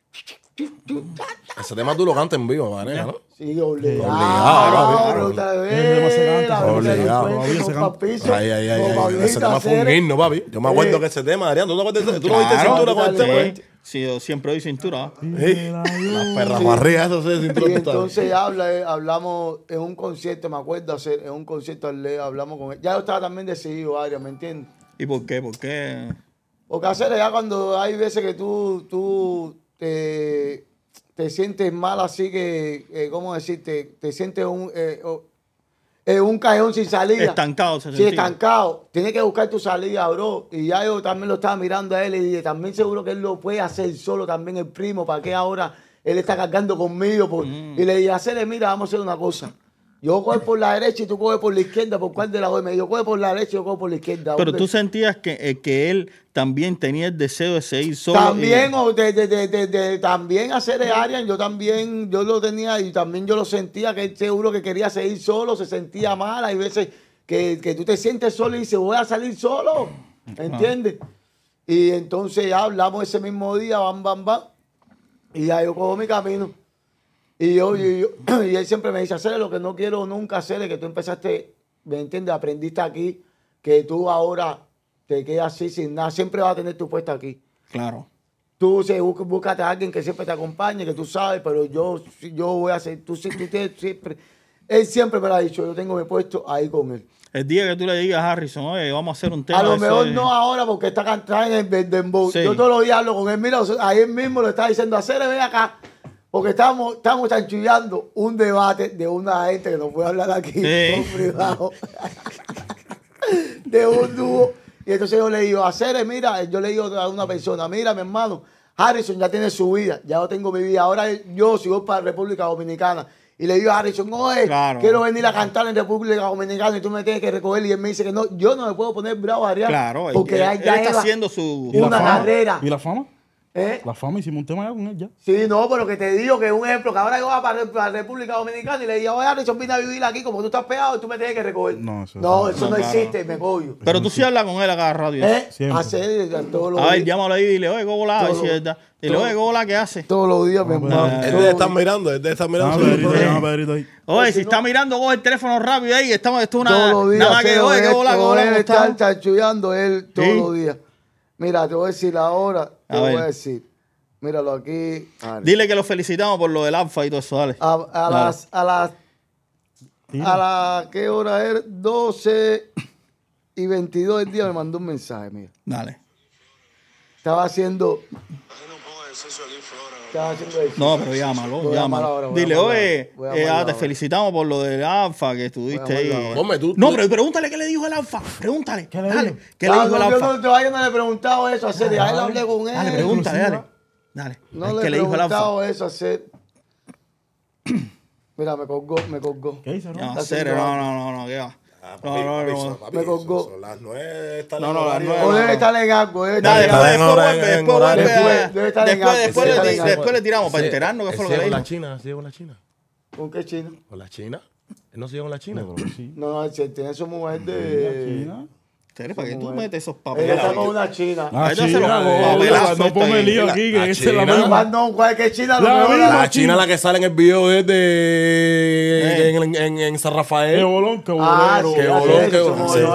S2: Ese tema tú lo cantas en vivo, Caneca, ¿no?
S3: Sí, obligado.
S2: Obligado,
S3: Obligado.
S4: Desde más se canta,
S2: obligado.
S4: Todavía
S2: Ese tema fue un himno, papi. Yo me acuerdo que ese tema, Adrián, ¿tú no acuerdas de ese? ¿Tú no viste
S1: Claro,
S2: cintura con el tema?
S3: totalmente.
S1: Sí, yo siempre doy cintura.
S2: Sí. Las perras barrigas, eso sí,
S3: Y
S2: cintura total.
S3: entonces hablamos en un concierto, me acuerdo en un concierto hablamos con él. Ya yo estaba también decidido, Adrián, ¿me entiendes?
S1: ¿Y por qué? ¿Por qué?
S3: Porque hacer ya cuando hay veces que tú te sientes mal así que, ¿cómo decirte? Te sientes en un cajón sin salida.
S1: Estancado, se
S3: Sí,
S1: sentía.
S3: estancado. Tienes que buscar tu salida, bro. Y ya yo también lo estaba mirando a él y dije, también seguro que él lo puede hacer solo también el primo. ¿Para qué ahora él está cargando conmigo? Y le dije, Acere, mira, vamos a hacer una cosa. Yo coge por la derecha y tú coges por la izquierda. ¿Por cuál de las dos? Me dijo, coge por la derecha y yo cojo por la izquierda.
S1: Pero
S3: ¿Dónde?
S1: tú sentías que él también tenía el deseo de seguir solo.
S3: También, también hacer el Arian, yo lo tenía y también yo lo sentía que él seguro que quería seguir solo, se sentía mal. Hay veces que tú te sientes solo y dices, voy a salir solo, ¿entiendes? Y entonces ya hablamos ese mismo día, bam, y ya yo cojo mi camino. Y él siempre me dice, hacer lo que no quiero nunca hacer, es que tú empezaste, ¿me entiendes? Aprendiste aquí, que tú ahora te quedas así sin nada, siempre vas a tener tu puesto aquí.
S1: Claro.
S3: Tú búscate a alguien que siempre te acompañe, que tú sabes, pero yo voy a hacer, tú tienes siempre, él siempre me lo ha dicho, yo tengo mi puesto ahí con él.
S1: El día que tú le digas a Harrison, oye, vamos a hacer un tema.
S3: A lo
S1: de
S3: mejor
S1: eso,
S3: no ahora porque está cantando en el dembow.
S1: Sí.
S3: Yo todos los días hablo con él, mira, ayer mismo lo estaba diciendo, Acere, ven acá, porque estamos chanchullando un debate de una gente que no puede hablar aquí,
S1: Sí.
S3: en privado, de un dúo. Y entonces yo le digo, Acere, mira, yo le digo a una persona, mira, mi hermano, Harrison ya tiene su vida, ya yo tengo mi vida. Ahora yo, si voy para República Dominicana, y le digo a Harrison, oye,
S1: Claro.
S3: quiero venir a cantar en República Dominicana y tú me tienes que recoger. Y él me dice que no, yo no me puedo poner bravo a Adrián.
S1: Claro,
S3: porque
S1: él
S3: ya
S1: está
S3: lleva
S1: haciendo su.
S4: ¿Y la
S3: una
S4: fama?
S3: carrera.
S4: ¿Y la fama?
S3: ¿Eh?
S4: La fama, hicimos un tema ya con él ya.
S3: Sí, no, pero que te digo que es un ejemplo, que ahora yo voy para República Dominicana y le digo, oye, Harrison, vine a vivir aquí, como tú estás pegado y tú me tienes que recoger.
S4: No, eso
S3: no
S4: no.
S3: claro. Existe, me pollo.
S1: Pero tú sí hablas con él a cada rato.
S4: Siempre.
S3: Hacer todos los
S1: A ver,
S3: días.
S1: llámalo ahí y dile, oye, ¿cómo la?
S3: Todo-
S1: Si es verdad. Dile, oye, ¿cómo la? ¿Qué hace?
S3: Todos los días, mi
S4: Vamos
S3: hermano.
S4: a ver.
S2: Él
S3: Todos
S2: debe
S3: los
S2: estar
S3: días.
S2: mirando, él debe estar mirando.
S4: Llama a Pedrito, llama a Pedrito ahí.
S1: Oye, si
S3: si
S1: está
S3: no-
S1: mirando, coge el teléfono rápido ahí. Esto es una.
S3: Todos los días.
S1: Nada más que,
S3: Cero,
S1: oye, ¿qué bola, qué bola,
S3: él
S1: cómo
S3: está
S1: está?
S3: chanchullando él todos
S1: Sí.
S3: los días. Mira, te voy a decir ahora, te
S1: A
S3: voy
S1: ver.
S3: a decir. Míralo aquí.
S1: Dile que lo felicitamos por lo del alfa y todo eso, dale.
S3: ¿Qué hora es? 12:22 del día me mandó un mensaje, mira.
S1: Dale.
S3: Estaba haciendo Estás haciendo ejercicio.
S1: No, pero llámalo. Dile, oye, te felicitamos por lo del alfa que estuviste ahí.
S2: Hombre,
S1: No, pero pregúntale qué le dijo el alfa. Pregúntale. ¿Qué le dijo? ¿Qué le dijo el
S3: Yo
S1: alfa?
S3: todavía no le he preguntado eso a Seri. A él hablé con él.
S1: Dale, pregúntale, dale.
S3: No
S1: ¿Qué
S3: le he
S1: le dijo el alfa?
S3: preguntado eso a Seri. Mira, me colgó.
S4: ¿Qué dice,
S1: No, serio, no, ¿qué va? No.
S3: Me colgó.
S2: Son las 9. Está
S1: No, las 9.
S3: O debe estar en algo.
S1: Dale, después le tiramos para
S2: Sí.
S1: enterarnos qué fue lo que le dijo.
S2: ¿Sigue con la China?
S3: ¿Con qué chino?
S2: ¿Con la China? ¿Él no sigue con la China?
S3: No, él tiene su mujer de...
S1: ¿Para qué tú metes esos
S3: Ella
S1: papeles?
S3: está con una china.
S4: No ponme lío aquí, que esa es la
S2: China.
S4: misma.
S3: No, ¿cuál china?
S2: La China la que sale en el video desde en San Rafael.
S4: Qué bolón, qué
S3: Ah,
S4: bolero.
S3: sí,
S2: Qué bolón, qué bolón. Sí,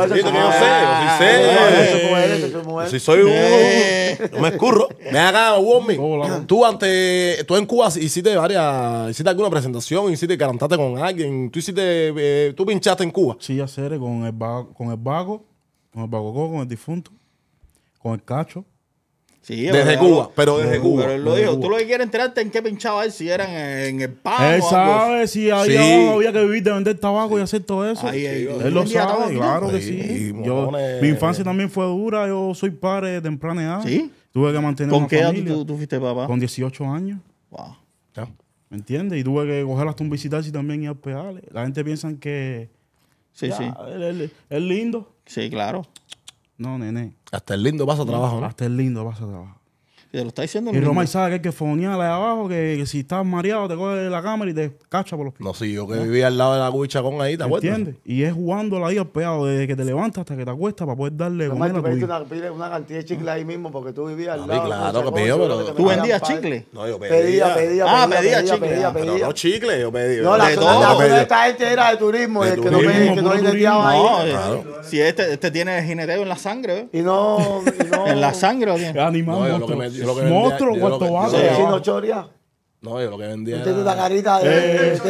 S2: yo sí sé. Si soy un... No me escurro. Ven acá, Womi. Tú en Cuba hiciste alguna presentación, cantaste con alguien. Tú pinchaste en Cuba.
S4: Sí, hacer con el Baco, con el difunto, con el Cacho.
S1: Sí,
S2: Desde Cuba, pero desde Cuba.
S1: Pero él lo dijo. Tú lo que quieres enterarte en qué pinchaba él, si eran en el pan
S4: Él
S1: o algo.
S4: sabe si ahí
S2: Sí.
S4: abajo había que vivir de vender tabaco y hacer todo eso.
S1: Ahí,
S4: Él lo
S1: vendía
S4: sabe,
S1: tabaco.
S4: claro que
S2: Sí,
S4: sí.
S2: mojones.
S4: Mi infancia también fue dura. Yo soy padre de temprana edad.
S1: ¿Sí?
S4: Tuve que mantener
S1: ¿Con
S4: una
S1: qué edad
S4: familia.
S1: tú fuiste papá?
S4: Con 18 años.
S1: Wow.
S4: ¿Me entiendes? Y tuve que coger hasta un visitarse también y al pedales. La gente piensa que
S1: Sí,
S4: ya,
S1: sí.
S4: él es lindo.
S1: Sí, claro.
S4: No, nene.
S2: Hasta el lindo pasa trabajo, ¿no?
S4: Hasta el lindo pasa a trabajar.
S1: Te lo está diciendo.
S4: Y Roma sabe que hay que fonearle ahí abajo, que si estás mareado te coge la cámara y te cacha por los pies.
S2: No, sí, yo que vivía al lado de la cuicha con ahí, ¿te acuerdas?
S4: ¿Entiendes? Y es jugándola ahí al pegado, desde que te levantas hasta que te acuestas para poder darle comer a
S3: Tú
S4: tu
S3: pediste
S4: hijo.
S3: una cantidad de chicle ahí mismo porque tú vivías al
S2: Papi,
S3: lado.
S2: claro
S3: muchas
S2: que pidió,
S3: cosas,
S2: pero-
S3: que te
S1: ¿Tú
S3: metían
S1: vendías
S3: pan.
S1: chicle?
S2: No, yo
S3: Pedía chicle.
S2: Pero no chicle, yo pedía.
S3: No, la
S2: De
S3: zona
S2: todo.
S3: de esta gente era de turismo,
S2: De
S3: el que no
S2: turismo,
S3: que no
S4: puro
S3: jineteaba
S1: No,
S3: ahí.
S2: Claro.
S1: si este tiene jineteo en la sangre, ¿eh?
S3: Y no.
S1: En la sangre lo tiene.
S4: Animal,
S2: No, yo lo
S4: monstruo.
S2: que me- yo lo que vendía-
S4: Monstruo,
S2: yo lo
S4: cuarto
S2: que-
S4: vaso.
S2: yo
S3: Sí,
S2: lo que-
S3: sí, no choria.
S2: No, yo lo que vendía
S3: Tú tienes una
S2: era...
S3: carita de.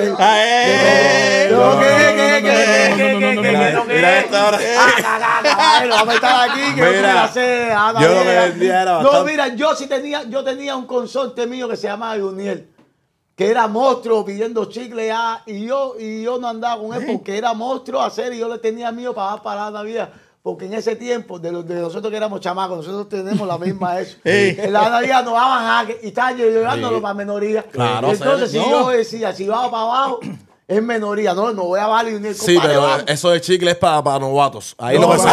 S2: Mira esta ahora.
S3: Vamos a estar aquí.
S2: Mira, yo lo que vendía era
S3: No,
S2: bastante...
S3: mira, yo tenía un consorte mío que se llamaba Juniel, que era monstruo pidiendo chicle ya, y yo no andaba con él porque era monstruo hacer, y yo le tenía mío para la Navidad. Porque en ese tiempo, de nosotros que éramos chamacos, nosotros tenemos la misma eso. En la Navidad nos daban jaque y estaban llevándolo para menoría.
S2: Claro,
S3: Entonces, si
S2: no.
S3: yo decía, si bajo para abajo, es menoría. No voy a valer un
S2: Sí, pero eso de chicle es para novatos. Ahí lo que se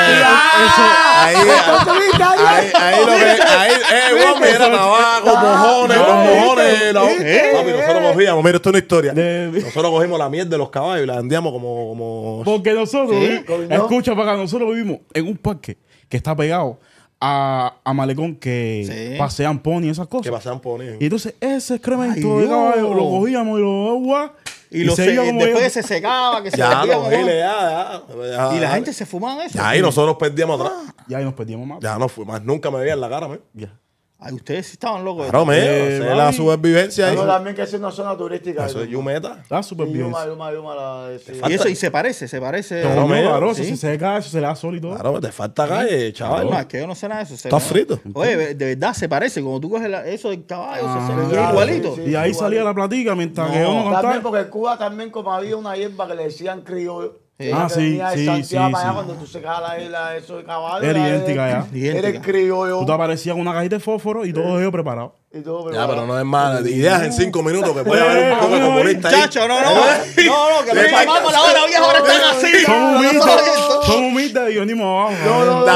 S2: Guami, era tabaco, mojones, los mojones. Papi, nosotros cogíamos, mira, esto es una historia. Nosotros cogimos la miel de los caballos y la vendíamos como...
S4: Porque nosotros,
S3: coño.
S4: escucha para acá, nosotros vivimos en un parque que está pegado a Malecón, que pasean pony y esas
S2: Que
S4: cosas.
S2: pasaban poniendo.
S4: Y entonces ese excremento
S1: Ay,
S4: de caballo
S1: Dios.
S4: lo cogíamos y lo
S1: Y
S4: se iba como
S1: después
S4: yo.
S1: se secaba, que se
S2: Ya,
S1: metía
S2: los
S1: como-
S2: giles, ya.
S1: Y la gente se fumaba eso.
S2: Ya, y nosotros perdíamos atrás.
S4: Ya ahí nos perdimos más.
S2: Ya no fui más, nunca me veían la cara, me.
S4: Ya.
S1: Ay, ustedes sí estaban locos.
S2: Claro, me. Esa es la
S4: papi.
S2: supervivencia ahí.
S3: No, también que es una zona turística.
S2: Eso es Yumeta.
S4: La
S3: Y
S4: supervivencia.
S3: Yuma, sí.
S1: Y eso, y se parece.
S4: Como
S2: me-
S4: claro,
S1: sí.
S4: si se seca, eso se le da sol y todo.
S2: Claro, te falta calle, chaval.
S1: No, es que yo no sé nada de eso.
S2: Está frito.
S1: Oye, de verdad se parece. Cuando tú coges eso del caballo, se ve
S3: claro,
S1: igualito.
S3: sí,
S4: Y ahí
S3: igual.
S4: salía la platica mientras que uno
S3: También
S4: cantaba.
S3: porque en Cuba también como había una hierba que le decían criollo.
S4: Ah,
S3: que
S4: sí,
S3: venía de
S4: sí,
S3: Santiago
S4: sí,
S3: para allá,
S4: sí.
S3: cuando tú secabas la isla, eso de caballo.
S4: Era idéntica ya.
S3: Era el criollo.
S4: Tú te aparecías con una cajita de fósforo y todo ello preparado.
S3: Y todo,
S2: Ya, pero no es más. Ideas en 5 minutos que puede haber un poco comunista ahí.
S1: Muchacho, no, que los chamacos la hora vieja ahora están así.
S4: Son humildes,
S1: No,
S4: son humildes y venimos abajo.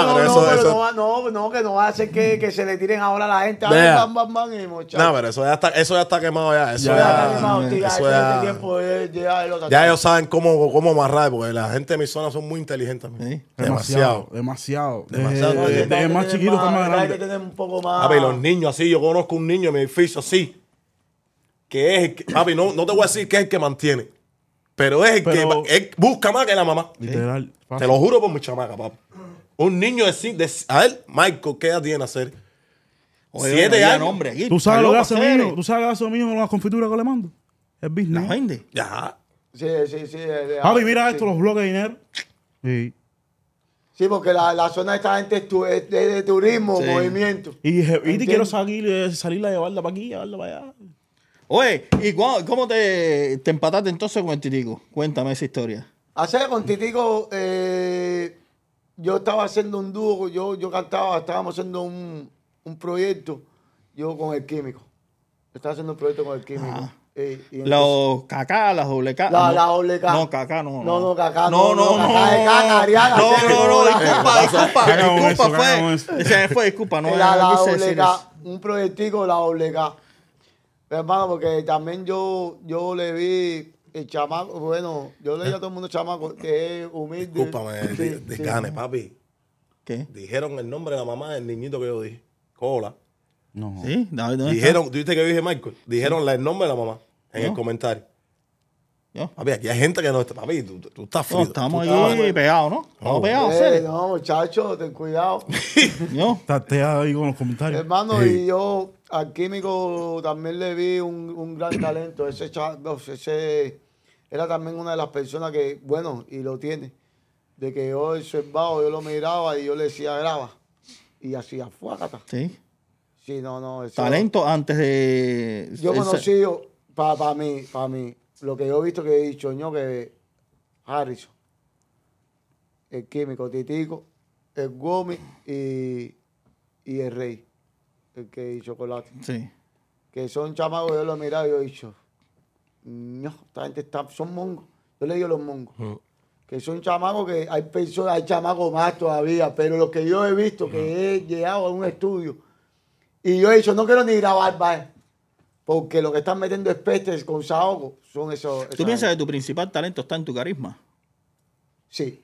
S3: No, que no va a hacer que se le tiren ahora a la gente.
S2: Vea.
S3: Bam, bam, bam, y muchacho.
S2: No, pero eso ya está quemado ya. Eso
S4: Ya,
S3: Ya,
S2: ya.
S3: animado, tío,
S2: Eso
S3: ese
S2: ya.
S3: tiempo ya el otro.
S2: Ya ellos saben cómo amarrar, porque la gente de mi zona son muy inteligentes.
S1: Sí.
S2: Demasiado.
S4: Demasiado.
S2: Demasiado.
S4: Desde más chiquito hasta más
S3: Hay que
S4: grande.
S3: tener un poco más.
S2: Papi, los niños así, yo conozco un niño en mi edificio así, que es el que, papi, no te voy a decir que es el que mantiene, pero es el
S4: Pero-
S2: que él busca más que la mamá.
S4: Literal.
S2: Te lo juro por mi chamaca, papi. Un niño a ver, Michael, ¿qué edad tiene hacer? 7 años.
S1: Nombre aquí.
S4: ¿Tú sabes lo que hace
S1: Está loco,
S4: mío? ¿Tú sabes lo que hace mío con las confituras que le mando? Es
S1: La
S4: business.
S1: vende.
S2: Ya.
S3: Sí.
S4: Papi, mira esto, los bloques de dinero. Sí.
S3: Sí, porque la zona de esta gente es de turismo, movimiento.
S4: Y quiero salir a llevarla para aquí, llevarla para allá.
S1: Oye, ¿y cómo te empataste entonces con el Titico? Cuéntame esa historia.
S3: Hacer con Titico, yo estaba haciendo un dúo, yo cantaba, estábamos haciendo un proyecto, yo con el Químico. Estaba haciendo un proyecto con el Químico.
S1: Los Cacá, las doble K.
S3: La doble K.
S1: No, Cacá no.
S3: No, Cacá
S1: no.
S3: Cacá de Caca, Ariana.
S1: Disculpa, disculpa. No,
S3: la doble K, un proyectico, la doble K. Hermano, porque también yo le vi el chamaco, bueno, yo le digo a todo el mundo chamaco, que es humilde.
S2: Discúlpame, Cane, papi.
S1: ¿Qué?
S2: Dijeron el nombre de la mamá del niñito que yo dije. Cola.
S4: No.
S1: ¿Sí?
S2: Dijeron, ¿tú viste que dije Michael? Dijeron el nombre de la mamá en el comentario. Papi, aquí hay gente que no está. Papi, tú estás frío.
S1: Estamos ahí pegados, ¿no? Estamos pegados, ¿serio?
S3: No, muchachos, ten cuidado.
S4: Estás ahí con los comentarios.
S3: Hermano, y yo al Químico también le vi un gran talento. Ese era también una de las personas que, bueno, y lo tiene, de que yo observaba, yo lo miraba y yo le decía, graba. Y hacía fuácata.
S1: Sí.
S3: Sí, no.
S1: Talento antes de...
S3: Yo conocí, para mí, lo que yo he visto que he dicho, yo que Harrison, el Químico, Titico, el Gómez y el Rey, el que hizo Chocolate.
S1: Sí.
S3: Que son chamacos, yo lo he mirado y yo he dicho, no, esta gente son mongos. Yo le digo los mongos. Que son chamacos que hay chamacos más todavía, pero lo que yo he visto, que he llegado a un estudio, y yo he dicho, no quiero ni grabar, ¿vale? Porque lo que están metiendo es pestes con saoco, son esos.
S1: ¿Tú piensas que tu principal talento está en tu carisma?
S3: Sí.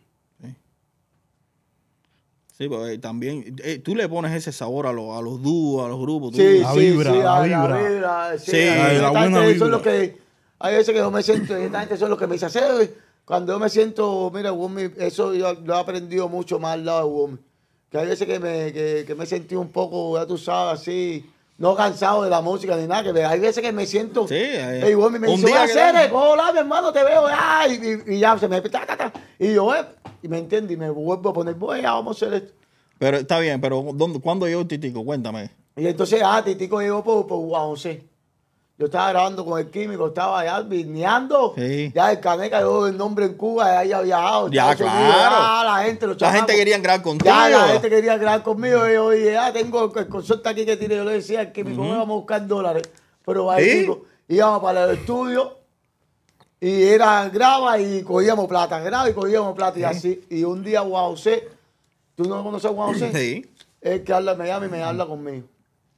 S1: Sí, porque también tú le pones ese sabor a los dúos, a los grupos.
S3: Sí,
S4: la vibra.
S3: Sí, la buena vibra. Son los que, hay veces que yo me siento, esta gente son los que me dicen, cuando yo me siento, mira, Womi, eso yo lo he aprendido mucho más al lado de Womi. Que hay veces que me sentí un poco, ya tú sabes, así, no cansado de la música ni nada, que hay veces que me siento, y Womi me dice, hola, mi hermano, te veo, y ya se me y yo, y me entiende, y me vuelvo a poner, ya vamos a hacer esto.
S1: Pero está bien, pero ¿cuándo llegó Titico? Cuéntame.
S3: Y entonces, Titico llegó por Juan José. Yo estaba grabando con el Químico, estaba allá vineando. Sí. Ya el Caneca dio el nombre en Cuba, ya había viajado.
S1: Ya, claro.
S3: La gente
S1: quería grabar contigo.
S3: Ya, la gente quería grabar conmigo. Y yo dije, tengo el consorte aquí que tiene. Yo le decía al Químico, vamos a buscar dólares. Pero ahí íbamos para el estudio y era graba y cogíamos plata. Graba y cogíamos plata y así. Y un día Juan José, ¿tú no conoces a Juan José?
S1: Sí.
S3: Es que me llama y me habla conmigo.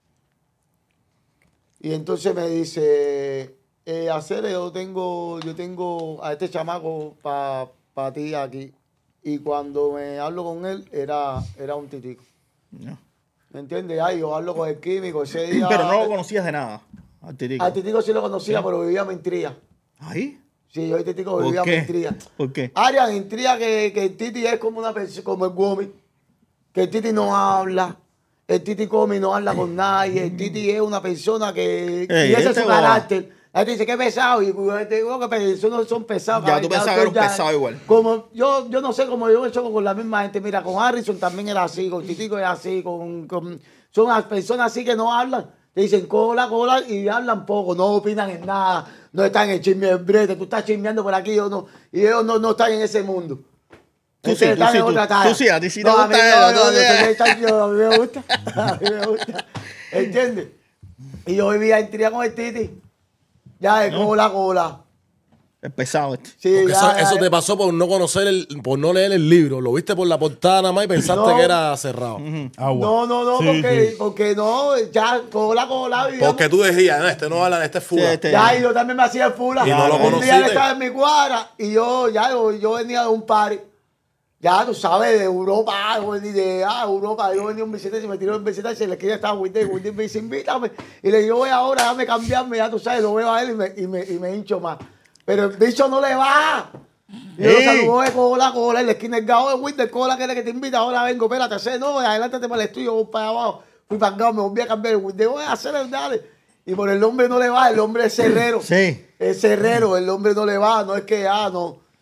S3: Y entonces me dice, yo tengo a este chamaco para ti aquí. Y cuando me hablo con él, era un Titico. No. ¿Me entiendes? Yo hablo con el Químico ese día.
S1: Pero no lo conocías de nada, al Titico.
S3: Al Titico sí lo conocía, pero vivía en Tría.
S1: ¿Ahí?
S3: Sí, yo el Titico vivía en Tría.
S1: ¿Por qué?
S3: Arian, en Tría que el Titi es como una persona, como el Gómez, que el Titi no habla. El Titi come y no habla con nadie. El Titi es una persona que... y ese es su carácter. La gente dice que es pesado. Y yo digo que personas son pesados.
S1: Ya, tú pensabas que era un pesado igual.
S3: Como yo no sé cómo yo me choco con la misma gente. Mira, con Harrison también era así. Con Titico era así. Son las personas así que no hablan. Te dicen cola, y hablan poco. No opinan en nada. No están en el chisme del brete. Tú estás chismeando por aquí. Y ellos no están en ese mundo.
S1: Tú sí, a ti sí te gusta.
S3: A mí me gusta. ¿Entiendes? Y yo vivía en Tría con el Titi. Ya de cola.
S1: Es pesado este.
S3: Sí,
S2: eso te pasó por no conocer por no leer el libro. Lo viste por la portada nada más y pensaste que era cerrado.
S3: No, porque no, ya cola.
S2: Porque tú decías, no, este no habla, este es fula.
S3: Sí, ya, y yo también me hacía fula.
S2: Y no lo conociste.
S3: Un día él estaba en mi cuadra y yo venía de un party. Ya, tú sabes, de Europa, yo venía un visita y me tiró en visita y se le quería estar Wilder me dice, invítame. Y le digo, voy ahora, déjame cambiarme, ya tú sabes, lo veo a él y me hincho más. Pero el bicho no le va. Y yo lo saludo de cola, en la esquina del gao de Wilder, cola que es la que te invita, ahora vengo, espérate, no, adelántate para el estudio, voy para abajo. Fui para el gao, me volví a cambiar el Wilder, voy a hacer el dale. Y por el hombre no le va, el hombre es cerrero.
S1: Sí.
S3: Es cerrero, el hombre no le va, no es que, no.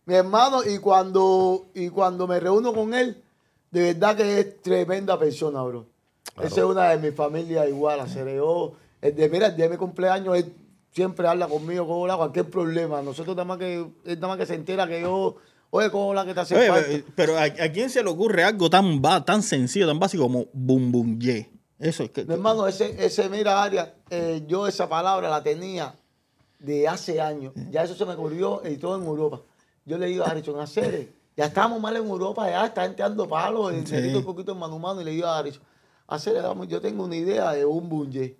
S3: Mi hermano, y cuando me reúno con él, de verdad que es tremenda persona, bro. Claro. Esa es una de mis familias igual, el día de mi cumpleaños, él siempre habla conmigo, cualquier problema. Nosotros nada más que se entera que yo, oye, que te hace falta.
S1: Pero ¿a quién se le ocurre algo tan sencillo, tan básico como bum bum ye? Eso es que...
S3: Mi hermano, mira, Arias, yo esa palabra la tenía de hace años. Ya eso se me ocurrió y todo en Europa. Yo le digo a Harrison, ya estamos mal en Europa, ya está gente dando palos, necesito un poquito en mano a mano, y le digo a Harrison, yo tengo una idea de un bunye.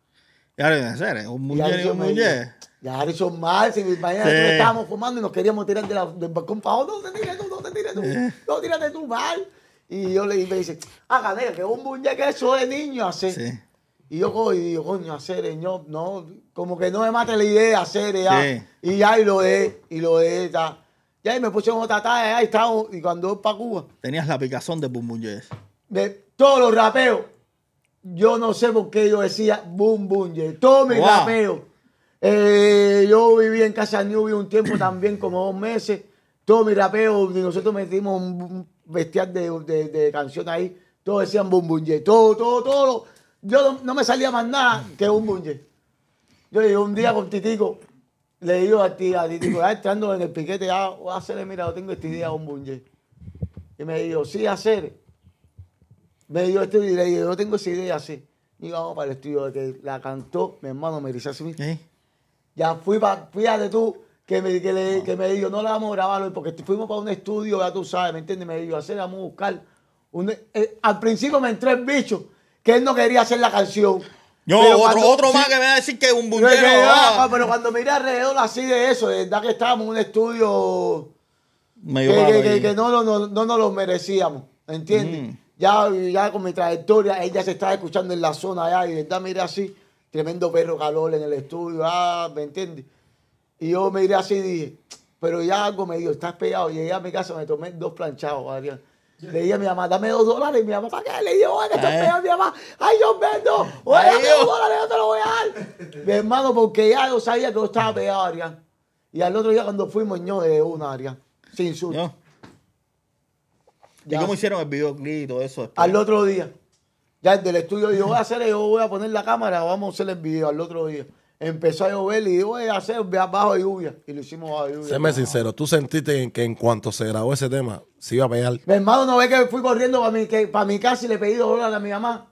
S1: Un bunye.
S3: Ya Harrison mal, si imagínate, estábamos fumando y nos queríamos tirar del balcón para no te tires tú, no tírate tú mal. Y yo le dice, Canela, que un bunye que eso de niño hacer. Sí. Y yo cojo y digo, coño, hacer, no, como que no me mate la idea, hacer, ya. Sí. Y ya, y lo de, ya. Ya, y me pusieron otra talla, y estaba, y cuando voy para Cuba.
S1: Tenías la picazón de Bum Bum Ye.
S3: De todos los rapeos, yo no sé por qué yo decía Bum Bum Ye. Todos mis rapeos. Yo viví en Casa Newby un tiempo también, como 2 meses. Todos mis rapeos, nosotros metimos un bestial de canciones ahí. Todos decían Bum Bum Ye. Todo. Yo no me salía más nada que un bunye. Yo llegué un día con Titico, le digo a Titico, ya entrando en el piquete, ya voy a hacerle, mira, yo tengo esta idea un bunye. Y me dijo, sí, hacer. Me dio esto y le digo, yo tengo esa idea así. Y vamos para el estudio, de que la cantó, mi hermano me dice así. Ya fíjate tú, que me dijo, no la vamos a grabar hoy, porque fuimos para un estudio, ya tú sabes, ¿me entiendes? Me dijo, hacer, vamos a buscar. Al principio me entró el bicho, que él no quería hacer la canción.
S1: Otro más que me va a decir que es un buñero.
S3: Pero cuando miré alrededor así de eso, de verdad que estábamos en un estudio que no nos lo merecíamos, ¿entiendes? Ya con mi trayectoria, ella se estaba escuchando en la zona allá y de verdad miré así, tremendo perro calor en el estudio, ¿me entiendes? Y yo miré así y dije, pero ya algo me dijo, estás pegado. Llegué a mi casa, me tomé 2 planchados, Adrián. Le dije a mi mamá, dame $2. Y mi mamá, ¿para qué? Le dije, oye, que estás pegado, mi mamá. Ay, yo vendo. Oye, dame $2, yo te lo voy a dar. Mi hermano, porque ya yo sabía que yo estaba pegado, Adrián. Y al otro día cuando fuimos, yo de una, Adrián. Sin insulto.
S1: ¿Y cómo hicieron el videoclip y todo eso después?
S3: Al otro día. Ya del estudio, yo voy a poner la cámara, vamos a hacer el video al otro día. Empezó a llover y voy a hacer bajo lluvia. Y lo hicimos bajo lluvia.
S2: Séme sincero, ¿tú sentiste que en cuanto se grabó ese tema, se iba a pegar?
S3: Mi hermano no ve que fui corriendo para mi casa y le pedí $2 a mi mamá.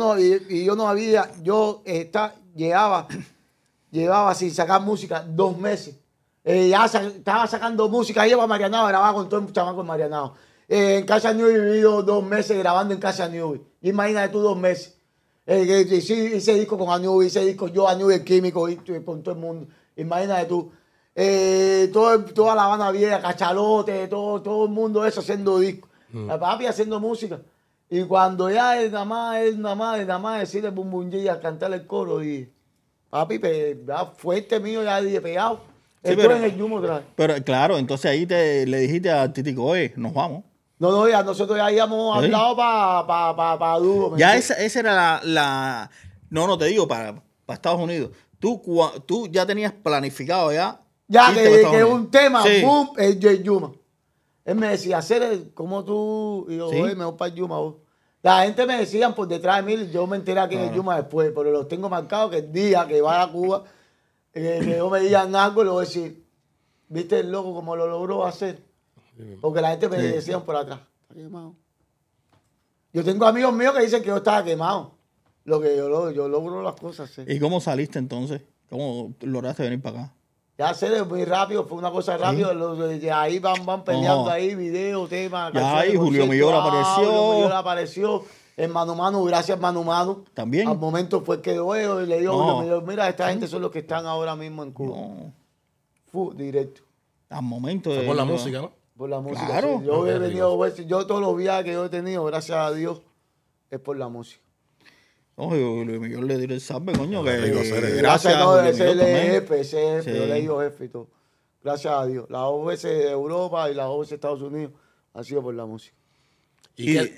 S3: Llevaba sin sacar música 2 meses. Ya estaba sacando música, iba a Marianao, grababa con todo el chamaco en Marianao. En Casa Newby he vivido 2 meses grabando en Casa Newby. Imagínate tú 2 meses. Hice disco con Anubi, hice disco yo, Anubi el Químico, y con todo el mundo. Imagínate tú. Toda La Habana Vieja, Cachalote, todo el mundo eso haciendo discos. Papi haciendo música. Y cuando ya él nada más decirle Bum Bum Ye a cantar el coro, y papi, ya fuerte mío, ya dije pegado.
S1: Sí,
S3: estoy en el Yumo otra vez.
S1: Pero claro, entonces ahí le dijiste a Titico, oye, nos vamos.
S3: No, ya nosotros ya habíamos hablado para duro.
S1: Ya esa era la... No, te digo, para Estados Unidos. Tú ya tenías planificado ya...
S3: Ya, que un tema, boom, es Yuma. Él me decía, hacer como tú... Y yo, oye, mejor para Yuma vos. La gente me decía por detrás de mí, yo me enteré aquí en el Yuma después, pero los tengo marcados que el día que vaya a Cuba, que yo me digan algo, le voy a decir, ¿viste el loco como lo logró hacer? Porque la gente me decía por atrás, está quemado. Yo tengo amigos míos que dicen que yo estaba quemado. Lo que yo logro las cosas. Sí.
S1: ¿Y cómo saliste entonces? ¿Cómo lograste venir para acá?
S3: Ya sé, muy rápido, fue una cosa rápida. De ahí van peleando ahí, videos, temas.
S1: Ya ahí Julio Millor apareció.
S3: Julio Millor apareció. En Mano Mano, gracias Mano Mano.
S1: También.
S3: Al momento fue que y le dijo Julio Millor, mira, esta gente son los que están ahora mismo en Cuba. Directo.
S1: Al momento
S2: de... Fue por la música, ¿no?
S3: Por la música.
S1: Claro.
S3: Sí. Yo he venido, yo todos los viajes que yo he tenido, gracias a Dios, es por la música.
S1: Julio Millor le dio el sabe, coño, que
S3: gracias a Dios, ese jefe, yo le digo jefe y todo. Gracias a Dios. Las veces de Europa y las veces de Estados Unidos ha sido por la música.
S2: ¿Y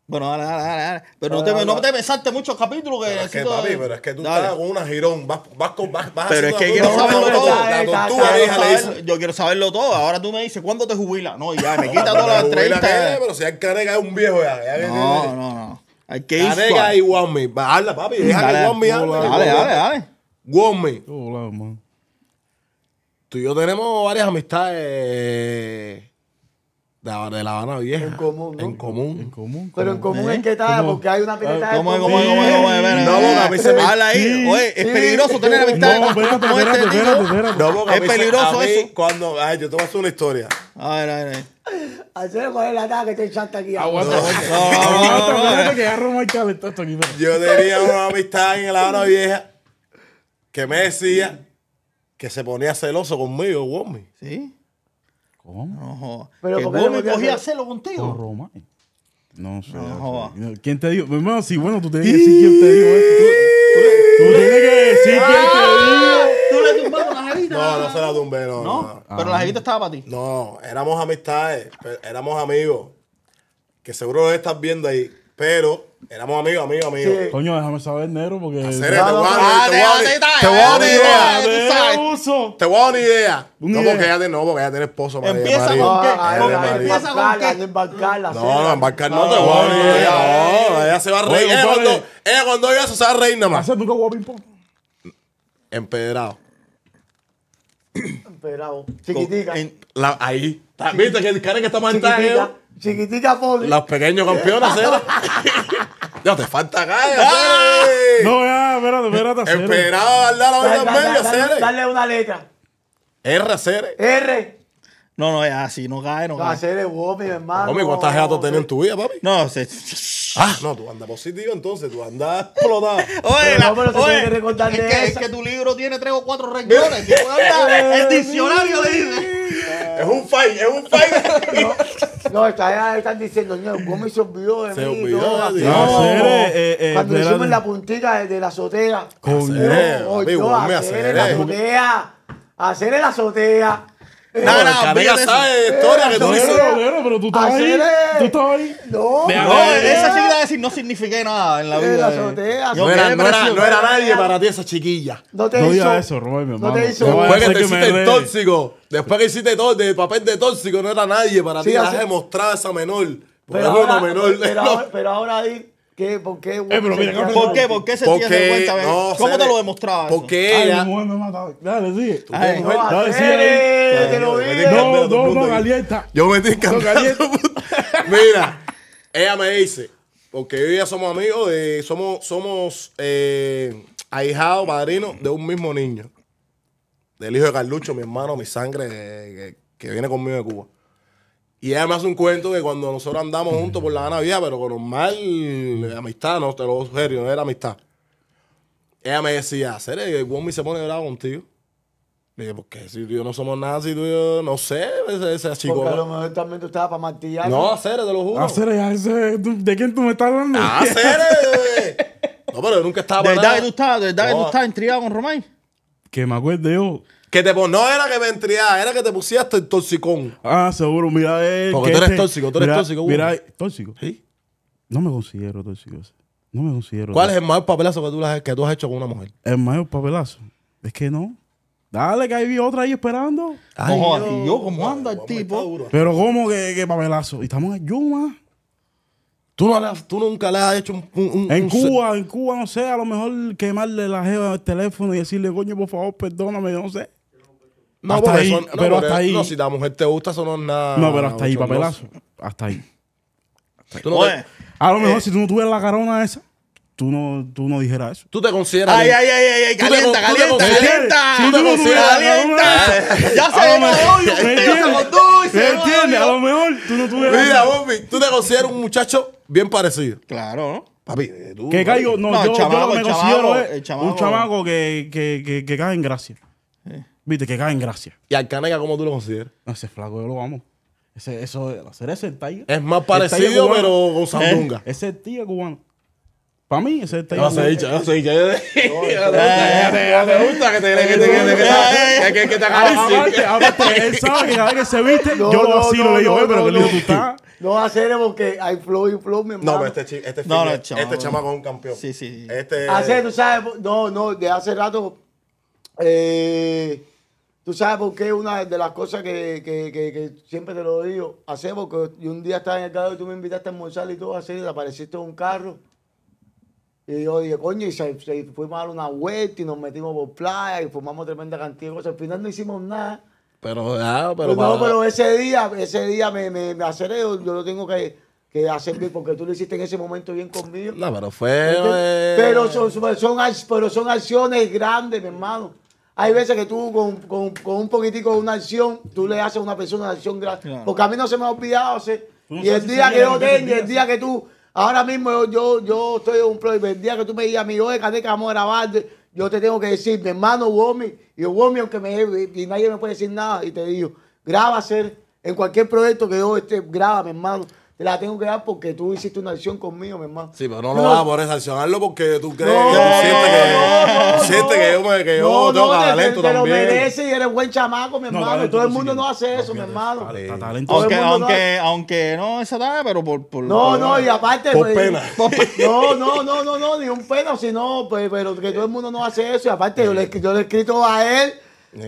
S1: Bueno, dale. Pero no te besaste muchos capítulos que...
S2: Es que, papi, pero es que tú estás con una girón. Vas
S1: pero es que quiero saberlo todo. Yo quiero saberlo todo. Ahora tú me dices, ¿cuándo te jubilas? No, ya, me quita todas las entrevistas.
S2: Pero si hay Caneca es un viejo ya.
S1: No. Hay que ir
S2: Caneca y One Me. Habla, papi. Deja que One Me hable.
S1: Dale.
S2: One Me.
S4: Hola, man.
S2: Tú y yo tenemos varias amistades de La Habana Vieja.
S3: En común, ¿no?
S2: En común.
S3: Pero en común es que está, porque hay una pileta de
S1: ¿Cómo?
S2: No, a mí se me...
S1: Habla ahí. Oye, es peligroso tener amistad.
S4: No, espérate.
S2: No, porque
S1: es peligroso eso.
S2: Cuando... Ay, yo te voy a hacer una historia.
S1: A ver.
S3: Hacer con el ataque que te chanta aquí.
S4: Aguanta.
S1: No.
S4: Que ya Roma hay calentado esto aquí.
S2: Yo tenía una amistad en La Habana Vieja que me decía que se ponía celoso conmigo, Womi.
S1: ¿Sí?
S4: ¿Cómo?
S1: No jodas.
S3: Pero
S1: ¿Que
S3: ¿por qué
S1: vos
S3: no
S1: me
S3: podías
S1: cogías
S3: hacer?
S1: celo contigo?
S4: Con Roma. No sé.
S1: No jodas.
S4: ¿Quién te dijo? Hermano, sí, bueno, tú tienes que decir quién te dijo esto. Tú tienes que decir quién te dijo.
S1: ¿Tú le tumbaste la jevita?
S2: No se la tumbé, no.
S1: ¿No? Pero la jevita estaba para ti.
S2: No, éramos amistades, éramos amigos. Que seguro lo estás viendo ahí. Pero éramos amigos.
S3: Sí.
S4: Coño, déjame saber, negro, porque...
S2: Te voy a dar una idea. Te voy a dar una idea. No, porque ella tiene esposo.
S1: Empieza
S2: María.
S1: con qué.
S3: Empieza con embarcarla.
S2: No, embarcar no te voy a dar una idea. No, ella se va a reír. Ella cuando oiga eso se va a reír nada más.
S4: ¿Haces nunca jugado ping-pong?
S2: Empedrado.
S3: Empedrado. Chiquitica.
S2: Ahí. ¿Viste que el cara que está más en
S3: Chiquitica, Poli.
S2: los pequeños campeones, ¿verdad? No, te falta calle,
S4: No, ya, espérate.
S2: Empedrado al lado de la medio, Cere.
S3: Dale una letra.
S2: R, Cere.
S3: R.
S1: No, ya, si no cae, no
S3: Va a
S1: cae.
S3: ser de vos, mi hermano.
S2: Hombre, ¿cuántas gatos tenés en tu vida, papi?
S1: No,
S2: No, tú andas positivo entonces, tú andas explotado.
S1: Oye,
S3: Pero se tiene que recordar de
S1: es
S3: esa.
S1: que tu libro tiene 3 o 4 renglones. El diccionario le dice.
S2: Es un fight.
S3: No, están diciendo, no, Gómez se olvidó de
S2: Se
S3: mí.
S2: olvidó
S3: no,
S2: de ti.
S3: no.
S4: Cere,
S3: Cuando
S4: espérate.
S3: hicimos la puntita de la azotea.
S2: Cere,
S3: No,
S2: papi,
S3: yo,
S2: Gómez,
S3: hacer en la
S2: Cere.
S3: azotea. Hacer en la azotea.
S1: No,
S2: Caneca
S1: olvídate
S2: sabe de historia que tú dices.
S4: Pero tú estabas ahí.
S3: Hacer-
S4: Tú estabas ahí.
S3: No,
S1: No, esa chiquita va a decir, no signifiqué nada en la
S3: en
S1: vida.
S3: la azotea.
S1: Yo
S2: No
S1: quedé
S2: era
S1: precioso.
S2: nadie para ti esa chiquilla.
S3: No te
S4: No
S3: hizo.
S4: digas eso, Robert, mi hermano.
S3: No te hizo.
S4: No vaya a
S2: Después que
S4: ser
S2: te
S4: me
S2: hiciste el
S4: enrede.
S2: tóxico, después que hiciste todo de papel de tóxico, no era nadie para
S3: Sí,
S2: ti. Has
S3: así-
S2: demostrado esa menor. Porque
S3: Pero
S2: es una
S3: ahora,
S2: menor.
S3: pero ahora di, ¿por qué?
S4: pero mira,
S1: ¿Por qué? ¿Por qué se tiene vergüenza?
S2: no,
S1: ¿Cómo te
S2: Cere,
S1: lo demostraba eso?
S2: Porque
S4: Ay,
S2: ella.
S4: mi mujer me mata. Dale, sigue.
S1: Ay,
S2: mujer-
S3: No,
S4: Dale,
S3: hacer,
S4: sigue.
S3: te lo
S2: No,
S3: digo.
S4: No, calienta.
S2: Yo me estoy
S4: No,
S2: encantando.
S4: calienta.
S2: Mira, ella me dice, porque yo y ella somos amigos, somos ahijados, padrinos de un mismo niño. Del hijo de Carlucho, mi hermano, mi sangre, que viene conmigo de Cuba. Y ella me hace un cuento que cuando nosotros andamos juntos por La Habana Vieja, pero con normal amistad, no te lo digo serio, no era amistad. Ella me decía, Cere, Womi se pone bravo contigo. Le dije, ¿por qué? Si tú y yo no somos nada, si tú y yo, no sé, ese chico.
S3: Porque a lo mejor también tú estabas para martillar.
S2: No, Cere, te lo juro.
S4: ¿De quién tú me estás hablando?
S2: Cere. No, pero yo nunca estaba
S1: ¿De
S2: para
S1: verdad
S2: nada.
S1: que tú
S2: No.
S1: estás intrigado con Romay?
S4: Que me acuerde yo.
S2: No era que me entriara, era que te pusieras el toxicón.
S4: Ah, seguro, mira.
S2: Porque
S4: que
S2: tú eres tóxico,
S4: Hugo.
S2: Hugo.
S4: Mira, tóxico.
S2: ¿Sí?
S4: No me considero tóxico. No me considero.
S2: ¿Cuál es el mayor papelazo que tú has hecho con una mujer?
S4: el mayor papelazo? Es que no. Dale, que hay otra ahí esperando.
S2: Ay,
S1: Ojo,
S2: Dios.
S1: y yo, ¿cómo anda el
S2: Guau, está
S1: tipo?
S2: duro.
S4: Pero ¿cómo que papelazo? Y estamos en Yuma.
S2: Tú nunca le has hecho un
S4: En Cuba, no sé, a lo mejor quemarle la jeva al teléfono y decirle, coño, por favor, perdóname, yo no sé.
S2: No,
S4: hasta
S2: porque
S4: ahí,
S2: eso- no,
S4: pero
S2: porque-
S4: hasta ahí.
S2: No, si la mujer te gusta, eso no es nada.
S4: No, pero hasta ahí,
S2: bochornoso.
S4: papelazo. Hasta ahí.
S2: Tú no,
S1: Oye,
S4: A lo mejor si tú no tuvieras la carona esa, tú no dijeras eso.
S2: tú te consideras.
S1: ay, calienta,
S2: tú te consideras-
S4: Si tú no tuvieras la
S1: calienta.
S4: carona
S1: Ya se llenó de odio,
S4: ¿Me
S1: usted ya se
S4: entiendes?
S1: acordó y se
S4: ¿Me
S1: llenó de
S4: entiendes? A
S1: odio.
S4: lo mejor tú no tuvieras
S2: Mira,
S4: eso.
S2: Bobby, tú te consideras un muchacho bien parecido.
S1: Claro, ¿no?
S2: Papi, tú.
S4: Que caigo, no,
S1: No, el
S4: yo
S1: chamaco,
S4: lo que me
S1: el
S4: considero
S1: chamaco,
S4: es
S1: el chamaco.
S4: un chamaco que cae en gracia. Viste, que cae en gracia.
S2: ¿Y al Caneca cómo tú lo consideras?
S4: No, ese flaco yo lo amo. Eso, hacer ese Tiger.
S2: Es más
S4: El
S2: parecido,
S4: Tiger
S2: pero
S4: cubano.
S2: con sandunga.
S4: Ese es el Tiger cubano. Para mí, ese es el Tiger
S2: Ya se
S4: cubano.
S2: dicho, ya se dicho. Ya te gusta que te
S4: Aparte, él sabe que cada vez que se viste,
S3: No,
S4: yo lo
S3: no,
S4: vacilo.
S3: no,
S4: Le digo,
S3: no,
S4: pero
S3: no,
S4: que le digo,
S3: no.
S4: tú estás.
S3: No va a ser porque hay flow y flow, mi hermano.
S2: No, pero este chamaco es un campeón.
S1: Sí, sí.
S3: Hace, tú sabes, no, de hace rato, tú sabes por qué una de las cosas que siempre te lo digo, hace porque yo un día estaba en el carro y tú me invitaste a almorzar y todo así, y apareciste en un carro. Y yo dije, coño, y fuimos a dar una vuelta y nos metimos por playa y fumamos tremenda cantidad de cosas. Al final no hicimos nada. Pero ese día me aceré, yo lo tengo que hacer bien porque tú lo hiciste en ese momento bien conmigo.
S2: No, pero fue...
S3: Pero son acciones grandes, mi hermano. Hay veces que tú con un poquitico de una acción, tú le haces a una persona una acción grande. Claro. Porque a mí no se me ha olvidado. Y el día que yo tenga, el día que tú... Ahora mismo yo estoy en un proyecto. El día que tú me digas a mí, oye, Caneca, vamos a grabar, yo te tengo que decir, mi hermano Womi, y Womi, aunque y nadie me puede decir nada, y te digo, graba hacer en cualquier proyecto que yo graba, mi hermano. Te la tengo que dar porque tú hiciste una acción conmigo, mi hermano.
S2: Sí, pero no lo vas a poder sancionarlo porque tú crees que tú sientes que yo tengo talento también. Te lo mereces y eres buen chamaco, mi hermano. Todo el mundo no hace eso, mi hermano.
S1: Aunque no esa tarea, pero por...
S3: No, y aparte...
S2: Por pena.
S3: No, ni un pena, sino, pero que todo el mundo no hace eso. Y aparte, yo le he escrito a él...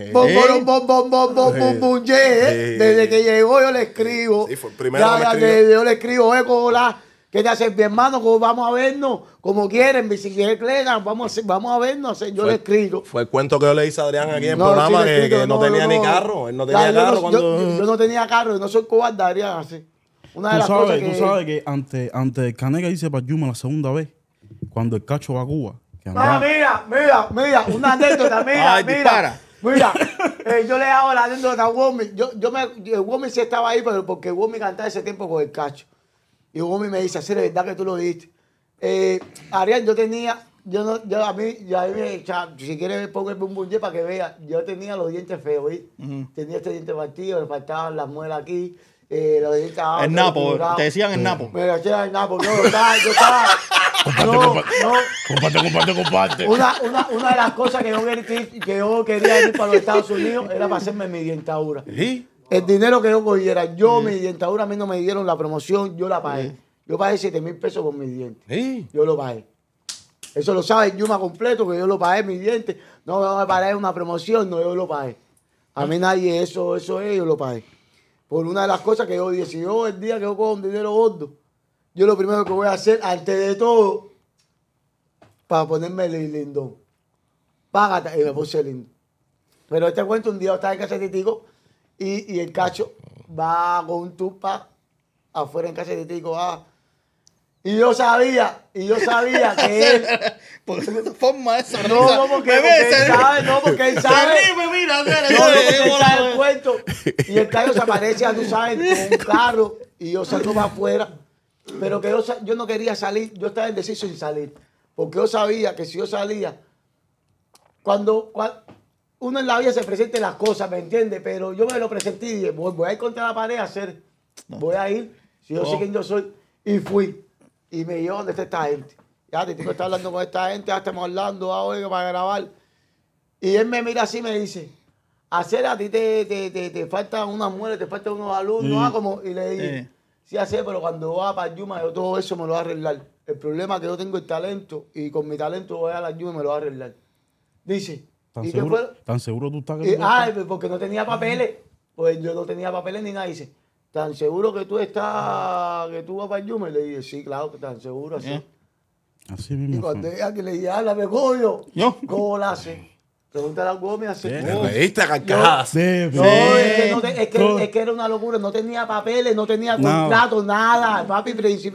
S3: Desde que llegó yo le escribo.
S2: Sí, yo
S3: le escribo, hola, ¿qué te haces, mi hermano? Vamos a vernos, como quieren, bicicleta, vamos a vernos. Yo le escribo.
S2: Fue el cuento que yo le hice a Adrián aquí en el programa, que no tenía ni carro. Él no tenía carro
S3: yo no tenía carro, no soy cobarde, Adrián, así. Una de las cosas que...
S4: Tú sabes que ante Caneca dice para Yuma la segunda vez, cuando el Cacho va a Cuba.
S3: Mira, una anécdota, Mira, yo le hago la anécdota a Womi. Womi sí estaba ahí, pero porque Womi cantaba ese tiempo con el Cacho. Y Womi me dice, así es verdad que tú lo dijiste. Ariel, si quieres pongo el Bum Bum Jet para que vea, yo tenía los dientes feos, ¿sí? Tenía este diente partido, me faltaban las muelas aquí, los dientes abajo.
S1: El Napo, te decían el Napo.
S3: Me decían el Napo, yo estaba...
S2: Comparte.
S3: Una de las cosas que yo quería ir para los Estados Unidos era para hacerme mi dentadura.
S2: ¿Sí?
S3: El dinero que yo cogiera, mi dentadura, a mí no me dieron la promoción, yo la pagué. Yo pagué 7,000 pesos por mis dientes.
S2: ¿Sí?
S3: Yo lo pagué. Eso lo sabe Yuma completo, que yo lo pagué mis dientes. No me pagué una promoción, no, yo lo pagué. A mí nadie, eso es, yo lo pagué. Por una de las cosas que yo dije, si yo el día que yo cojo un dinero gordo, yo lo primero que voy a hacer, antes de todo, para ponerme lindo. Págate. Y me puse lindo. Pero este cuento, un día yo estaba en casa de Titico y el Cacho va con un tupa afuera en casa de Titico. Y yo sabía que él...
S1: ¿Por qué no forma esa risa?
S3: No, porque él sabe.
S1: Mira,
S3: él sabe el cuento. Y el Cacho se aparece, tú sabes, con un carro y yo salgo para afuera. Pero que yo no quería salir, yo estaba indeciso sin salir. Porque yo sabía que si yo salía, cuando uno en la vida se presente las cosas, ¿me entiendes? Pero yo me lo presenté y dije, voy a ir contra la pared a hacer, voy a ir, si yo sé quién yo soy. Y fui. Y me llevo donde está esta gente. Ya, te tengo que estar hablando con esta gente, ya estamos hablando, oiga, para grabar. Y él me mira así y me dice, hacer a ti te faltan unas muelas, te faltan unos alumnos, y le dije, sí, hacer, pero cuando va para Yuma, yo todo eso me lo voy a arreglar. El problema es que yo tengo el talento y con mi talento voy a la Yuma y me lo voy a arreglar. Dice,
S4: ¿Tan seguro tú estás?
S3: Porque no tenía papeles. Pues yo no tenía papeles ni nada. Dice, ¿tan seguro que tú vas para Yuma? Y le dije, sí, claro, que tan seguro, así.
S4: Así mismo.
S3: Y cuando ella que le dije, háblame, coño, ¿cómo la hace? Pregúntale a Gómez así.
S2: Te reíste a carcajadas.
S3: Es que era una locura. No tenía papeles, no tenía contrato, nada. Papi, principio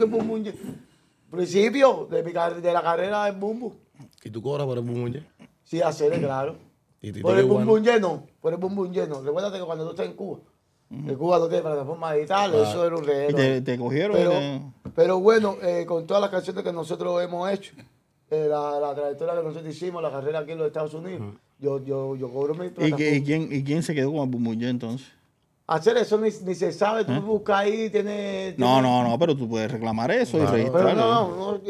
S3: de la carrera del Bumbu.
S2: ¿Y tú cobras por el Bum Bum Jet?
S3: Sí, hacerle, claro. Por el Bum Bum Jet no. Recuérdate que cuando tú estás en Cuba, en Cuba no tiene plataforma digital, eso era un reguero.
S1: ¿Te cogieron?
S3: Pero bueno, con todas las canciones que nosotros hemos hecho, la trayectoria que nosotros hicimos, la carrera aquí en los Estados Unidos, yo cobro mi plataforma.
S1: ¿Y quién se quedó con el Bum Bum Jet entonces?
S3: Hacer eso ni se sabe, tú buscas ahí, tiene...
S1: No, pero tú puedes reclamar eso y registrarlo.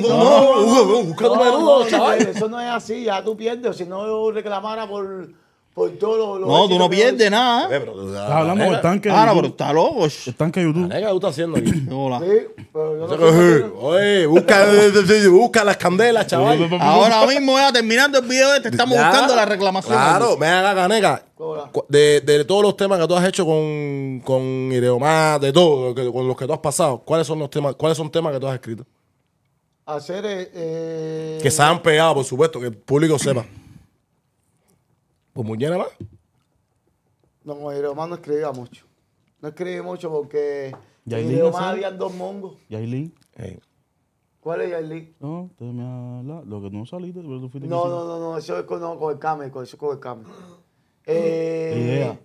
S3: Eso no es así, ya tú pierdes. Si no yo reclamara por todos los
S1: No, tú no pierdes nada.
S4: Estás hablando del tanque.
S1: Pero está loco.
S4: El tanque de YouTube.
S2: ¿Qué tú estás haciendo aquí?
S1: Hola.
S3: Sí, pero yo no
S2: Oye, busca las candelas, chaval.
S1: Ahora mismo, ya terminando el video, te estamos buscando la reclamación.
S2: Claro, me haga Caneca.
S3: Hola.
S2: De todos los temas que tú has hecho con Ireomar, de todo, con los que tú has pasado, ¿cuáles son temas que tú has escrito?
S3: Hacer
S2: Que se han pegado, por supuesto, que el público sepa. Pues muy llena más.
S3: No, con Ireomar no escribía mucho. No escribí mucho porque en
S4: Yailin,
S3: Ireomar
S4: ¿no?
S3: habían 2 mongos.
S4: Yailin.
S3: ¿Cuál es Yailin?
S4: No, te me habla. Lo que no saliste, pero tú fuiste.
S3: No, eso es con el Camel, eso es con el Camel.
S4: Idea.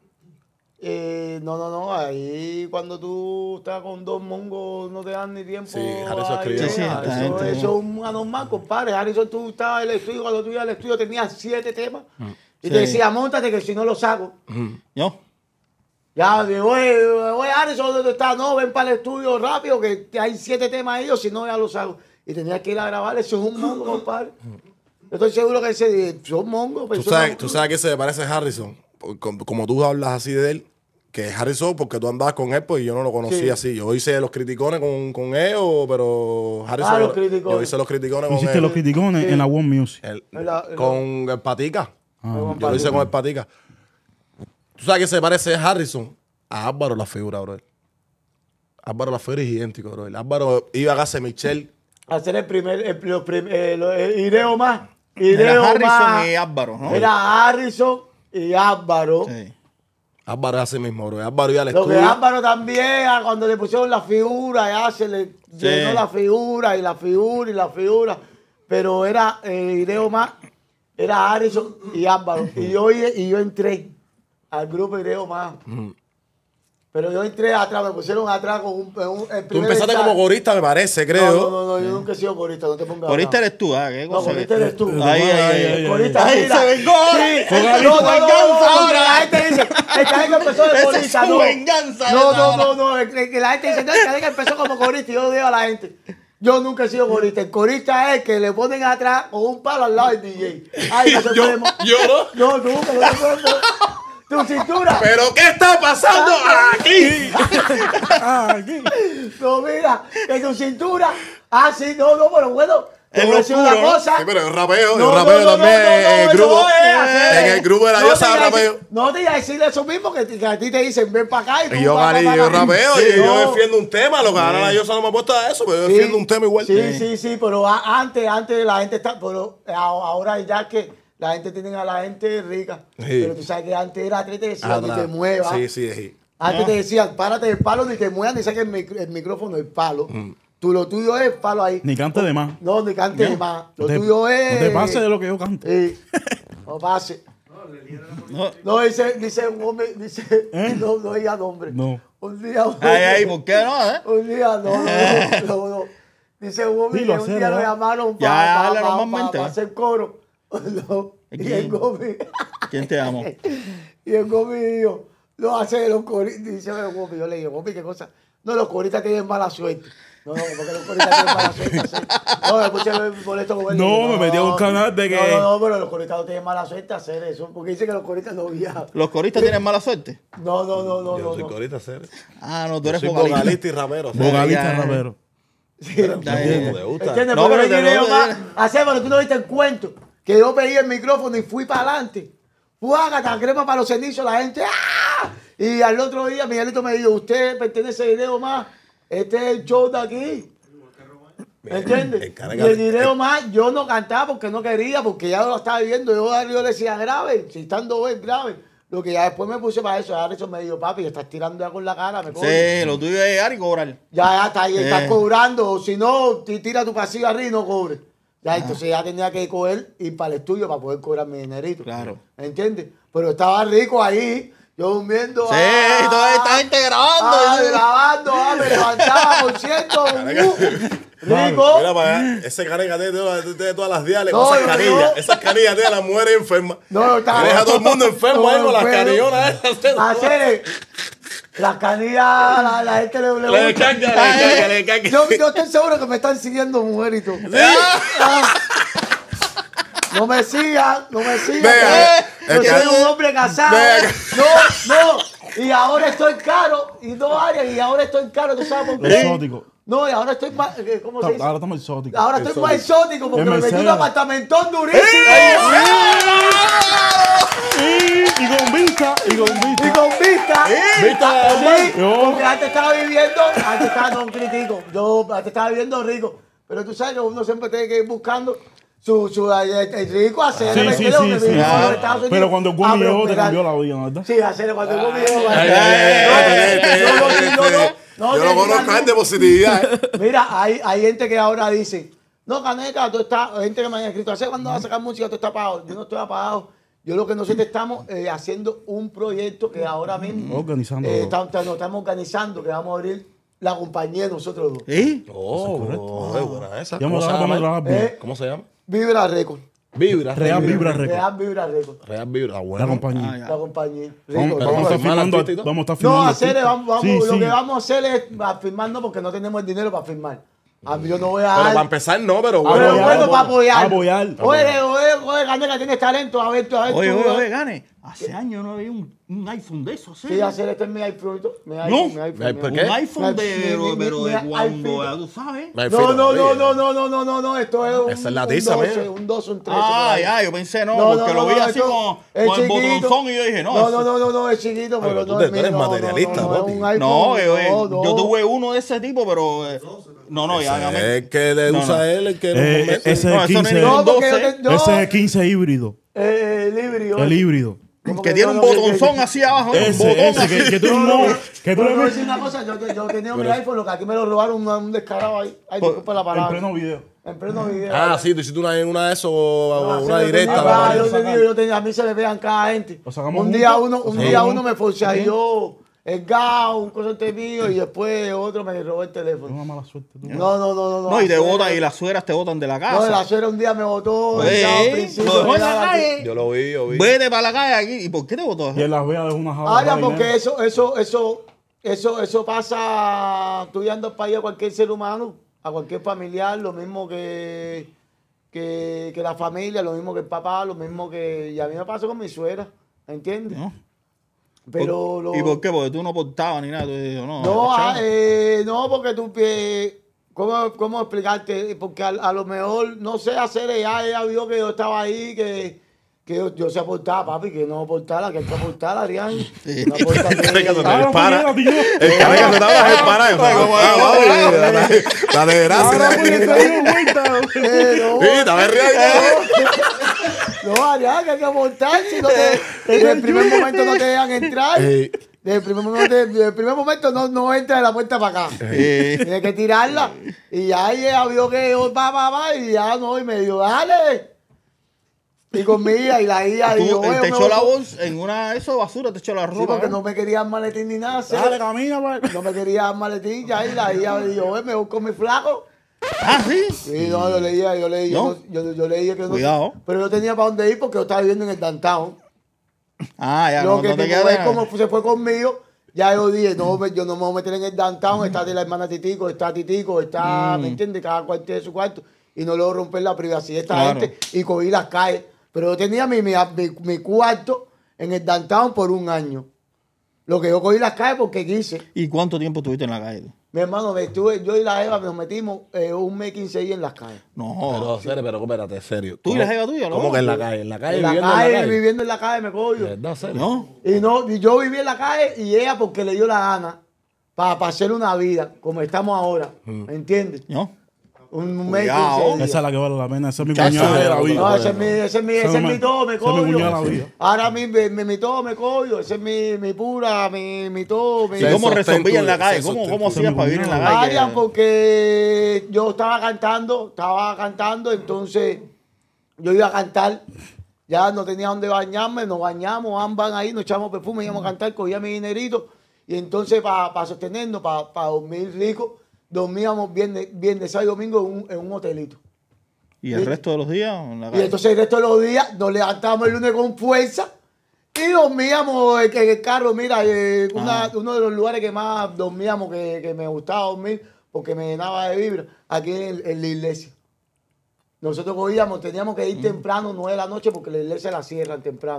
S3: No, ahí cuando tú estás con 2 mongos no te dan ni tiempo.
S2: Sí, Harrison escribió.
S1: Sí,
S3: Eso es un anormal, compadre. Harrison, tú estabas en el estudio, cuando tú ibas al estudio tenías 7 temas. Y te decía, móntate que si no lo saco.
S1: Yo.
S3: Ya, oye, Harrison, ¿dónde tú estás? No, ven para el estudio rápido, que hay 7 temas ahí, o si no, ya lo saco. Y tenías que ir a grabar, eso es un mongo, compadre. Yo estoy seguro que ese día son mongos.
S2: ¿Tú sabes que se le parece a Harrison? Como tú hablas así de él, que es Harrison, porque tú andabas con él, pues yo no lo conocía así. Yo hice los criticones con ellos, pero Harrison.
S3: Los criticones.
S2: Yo hice los criticones
S4: Tú
S2: con
S4: hiciste
S2: él.
S4: los criticones en la One Music.
S2: Con el Patica.
S3: Con
S2: Yo lo hice con el Patica. ¿Tú sabes que se parece a Harrison? A Álvaro la figura, bro. Álvaro la figura es idéntico, bro. Álvaro iba a casa Michelle.
S3: Hacer Ireo más.
S1: Era Harrison y Álvaro, ¿no?
S3: Era Harrison y Álvaro.
S1: Sí.
S2: Álvaro es así mismo, bro. Álvaro iba al
S3: Lo que
S2: estudio.
S3: Álvaro también, cuando le pusieron la figura, ya se le llenó la figura y la figura y la figura. Pero era Ireo más, era Harrison y Álvaro. Y yo entré al grupo Ireo más. Pero yo entré atrás, me pusieron atrás con el
S2: Tú
S3: primer
S2: empezaste
S3: ensayo.
S2: como corista, me parece, creo.
S3: No, yo nunca he sido corista, no te pongas
S1: Corista
S3: bravo.
S1: eres tú, ¿ah? ¿Qué
S3: No,
S1: cosa?
S3: corista eres tú.
S1: Ahí.
S3: Corista,
S1: Ahí
S3: mira.
S1: se vengó ahora.
S3: Sí.
S1: Venganza ahora.
S3: La gente dice, el que empezó de
S1: Esa es
S3: corista,
S1: su
S3: no.
S1: venganza,
S3: No, que la gente dice, no, el que empezó como corista, y yo digo a la gente. Yo nunca he sido corista. El corista es que le ponen atrás con un palo al lado del DJ. Ay, no se puede.
S2: Yo no.
S3: No, tú, que no se puede. Tu cintura.
S2: ¿Pero qué está pasando aquí?
S3: No, mira, que tu cintura. Ah, sí, no, pero bueno. Te
S1: Es
S3: voy a decir una
S1: locura, ¿no?
S3: cosa.
S2: Sí, pero el rapeo,
S3: No,
S2: también. En el
S3: eso
S2: grupo.
S3: no es hacer.
S2: En el grupo de la
S3: No
S2: diosa
S3: te iba a
S2: rapeo.
S3: decir- No te iba a decir eso mismo, que a ti te dicen, ven para acá. Y tú
S2: Y yo,
S3: vas
S2: Gary,
S3: para
S2: yo
S3: acá.
S2: rapeo
S3: Sí,
S2: y yo
S3: no.
S2: defiendo un tema. Lo que ahora la diosa no me ha puesto a eso, pero yo
S3: Sí,
S2: defiendo un tema igual.
S3: Sí, pero antes la gente está, pero ahora ya que la gente tiene a la gente rica.
S2: Sí.
S3: Pero tú sabes que antes era que te decían, ni
S2: Atrás.
S3: te muevas.
S2: Sí.
S3: Antes te decían, párate del palo, ni te muevas, ni saques el micrófono del palo. Tú, lo tuyo es palo ahí.
S4: Ni cante de más.
S3: No, ni cante de más. Lo
S4: No te-
S3: tuyo es.
S4: No te pases de lo que yo cante.
S3: Sí. No pase.
S1: No.
S3: No, dice un hombre, no diga nombre.
S4: No.
S3: Un día,
S1: Ay, ¿por qué no,
S3: un día, no. Dice un hombre
S4: Dilo,
S3: que un día
S4: hacelo,
S3: lo
S4: ¿eh?
S3: llamaron
S1: Ya, habla normalmente.
S3: para hacer coro. No. Y
S1: ¿Quién?
S3: el Gomi,
S1: ¿Quién te amo?
S3: y el Gomi dijo, lo hace los coristas. Dice el Gomi, yo le digo, Gomi, ¿qué cosa? No, los coristas tienen mala suerte. No, porque los coristas tienen mala suerte. Sí. No, me puse molesto con él.
S4: No,
S3: Digo,
S4: me metí a un canal de que-
S3: No, pero los coristas no tienen mala suerte hacer eso. Porque dice que los coristas no viajan.
S1: ¿Los coristas tienen mala suerte?
S3: No.
S2: Yo soy corista, serio.
S1: Ah, no, tú eres
S2: Soy
S1: vocalista.
S2: vocalista y rapero.
S4: Vocalista,
S1: ya.
S4: rapero.
S3: Sí.
S2: ¿Te gusta?
S3: ¿Entiendes?
S1: No,
S3: pero
S1: pero te
S3: video
S1: lo-
S3: más. Hacemos, tú no viste el cuento. Que yo pedí el micrófono y fui para adelante. Fuágata, crema para los cenizos, la gente. ¡Ah! Y al otro día Miguelito me dijo, usted pertenece a Video Más. Este es el show de aquí. ¿Entiendes? Y el Video Más, yo no cantaba porque no quería, porque ya lo estaba viendo. Yo le decía, grave, si estando bien, grave. Lo que ya después me puse para eso. Harrison me dijo, papi, estás tirando ya con la cara, me coge.
S1: Sí, lo tuyo es llegar y cobrar.
S3: Ya está ahí, estás cobrando. O si no, tira tu pasillo arriba y no cobres. Ya, entonces ya tenía que coger, ir para el estudio para poder cobrar mi dinerito.
S1: Claro.
S3: ¿Entiendes? Pero estaba rico ahí, yo durmiendo.
S1: Sí, toda esta gente grabando.
S3: Me levantaba por ciento. Rico.
S2: Mira para allá, ese caneca de todas las diales
S3: No,
S2: con esas
S3: yo-
S2: canillas. Esas canillas de las mujeres enfermas.
S3: No, estaba-
S2: Deja a todo el mundo enfermo ahí con las
S3: enfermo.
S2: canillonas esas.
S3: Hacer las canillas, la gente le
S2: Le
S3: gusta.
S2: descarga, le descarga.
S3: Yo estoy seguro que me están siguiendo mujeres y todo. Ah. No me sigan.
S2: Vea,
S3: Yo soy un hombre casado. No. Y ahora estoy caro. Y no, Arias, y ahora estoy caro. ¿Tú sabes por qué?
S4: Exótico.
S3: No, y ahora estoy más. ¿Cómo se dice?
S4: Ahora estamos exóticos.
S3: Ahora estoy más exótico porque me metí un
S4: Mercedes.
S3: apartamentón durísimo.
S4: Y con vista.
S3: Y con vista. Sí, porque antes estaba viviendo, no critico, antes estaba viviendo rico. Pero tú sabes que uno siempre tiene que ir buscando el rico hacer
S4: Sí. Pero cuando el Gumi llegó te cambió la vida, ¿verdad?
S3: Sí, hacer cuando el Gumi llegó.
S2: Yo lo conozco de positividad.
S3: Mira, hay gente que ahora dice, no, Caneca, tú estás, gente que me ha escrito, ¿hace cuándo vas a sacar música? Tú estás apagado. Yo no estoy apagado. Yo lo que nosotros estamos haciendo un proyecto que ahora mismo
S4: Organizando.
S3: nos estamos organizando, que vamos a abrir la compañía de nosotros dos.
S2: Buena esa. ¿Cómo se llama?
S3: Vibra Record.
S2: Vibra.
S4: Real Vibra Record.
S3: Real Vibra Record.
S2: Real Vibra. Bueno.
S4: La compañía.
S3: La compañía.
S4: Vamos a estar filmando.
S3: No, lo
S4: Sí.
S3: que vamos a hacer es firmando porque no tenemos el dinero para firmar. Yo no voy a
S2: Pero
S3: dar.
S2: para empezar, no, pero
S3: Pero
S2: bueno.
S3: bueno, para apoyar.
S4: Apoyar.
S3: Oye, Canela, tienes talento. A ver,
S1: Oye, Gane. Hace años no había un iPhone de esos.
S3: Sí, hacer este es mi iPhone. Mi
S2: ¿Por qué?
S1: Un iPhone pero de cuando, tú sabes.
S3: No, esto es
S2: Esa es la tiza, mira.
S3: un 12, un 13.
S1: Yo pensé porque lo vi así con el botonzón y yo dije,
S3: No, es chiquito, pero
S2: tú
S3: no es
S2: eres materialista, papi.
S1: yo tuve uno de ese tipo, pero ya
S2: Es que le usa a él, el que
S4: Ese es el 15. Ese es el 15 híbrido. El híbrido.
S1: que tiene un botonzón así abajo.
S4: Que tú no. Que tú
S3: Pero
S4: le
S3: no decir una cosa, yo tenía mi iPhone, lo que aquí me lo robaron un descarado ahí. Ay, disculpa la
S4: en
S3: palabra.
S4: pleno video.
S3: En pleno video.
S2: Sí, tú hiciste una de esos, una
S3: se
S2: directa.
S3: yo tenía, a mí se me vean cada gente.
S4: Lo sacamos
S3: Un día
S4: juntos.
S3: uno me forceó el GAO, un cosa mío, y después otro me robó el teléfono.
S4: Una mala suerte. Tú.
S1: No, y te botan, y las sueras te botan de la casa.
S3: No, la suegra un día me botó.
S1: Lo dejó en la calle.
S2: Yo lo vi.
S1: Vete para la calle aquí. ¿Y por qué te botó?
S4: Y en Las Vegas de una jaula.
S3: Porque eso pasa, tú yendo al país a cualquier ser humano, a cualquier familiar, lo mismo que la familia, lo mismo que el papá, lo mismo que... Y a mí me pasó con mi suegra, ¿entiendes?
S1: No.
S3: Pero
S1: ¿Y por qué? Porque tú no portabas ni nada. Tú dices,
S3: no, porque tú... ¿Cómo explicarte? Porque a lo mejor, no sé hacer, ella vio que yo estaba ahí, que yo sé aportar, papi, que no aportara, que hay que aportar, Arián. No aportar,
S2: El Caneca se te habla la de gracia.
S3: No, Arián, que hay que aportar. Si desde el primer momento no te dejan entrar. Desde el primer momento no entra de la puerta para acá. Tienes que tirarla. Y ya ella vio que yo va, y ya no, y me dijo, dale. Y con mi hija, y la hija dijo,
S1: te echó la bolsa en una de esas basura, te echó la ropa.
S3: Sí, porque no me quería dar maletín ni nada.
S4: Dale, camina, pues.
S3: No me quería dar maletín, ya, y la hija dijo, me voy con mi flaco.
S1: ¿Sí?
S3: Sí, no, yo leía que no.
S1: Cuidado.
S3: Pero yo tenía para dónde ir porque yo estaba viviendo en el downtown.
S1: Ya
S3: Lo
S1: no
S3: que
S1: te
S3: es
S1: queda.
S3: como se fue conmigo, ya yo dije, no, yo no me voy a meter en el downtown, está de la hermana Titico, está, ¿me entiendes? Cada cual tiene su cuarto, y no le voy a romper la privacidad de esta gente y cogí las calles. Pero yo tenía mi cuarto en el downtown por un año. Lo que yo cogí las calles porque quise.
S1: ¿Y cuánto tiempo estuviste en la calle?
S3: Mi hermano, yo y la Eva nos metimos un mes 15 días en las calles.
S1: No.
S2: Pero espérate, serio.
S1: ¿Tú y la jeva tuya?
S2: ¿Cómo que en la calle? ¿En la calle?
S3: Viviendo en la calle, me cojo yo.
S2: ¿Verdad, serio?
S1: No.
S3: Y yo viví en la calle y ella porque le dio la gana para hacer una vida, como estamos ahora. ¿Me entiendes?
S1: No.
S3: Un mes 15 días.
S4: Esa es la que vale la pena. Esa es mi cuñada de la vida.
S3: No, ese es mi todo, me cojo.
S4: Esa es mi cuñada de la vida.
S3: Ahora mi todo me cojo. Ese es mi pura, mi todo.
S1: ¿Y cómo resolvías en la calle? ¿Cómo hacías para vivir en la calle?
S3: Arián, porque yo estaba cantando, entonces yo iba a cantar. Ya no tenía dónde bañarme, nos bañamos, ambas ahí, nos echamos perfume, íbamos a cantar, cogía mi dinerito. Y entonces para sostenernos, para dormir rico, dormíamos viernes, sábado y domingo en un hotelito.
S1: ¿Y el resto de los días en la
S3: Y
S1: calle?
S3: entonces el resto de los días nos levantábamos el lunes con fuerza y dormíamos en el carro. Mira, uno de los lugares que más dormíamos, que me gustaba dormir, porque me llenaba de vibra, aquí en la iglesia. Nosotros teníamos que ir temprano, 9 de la noche, porque la iglesia la cierran temprano.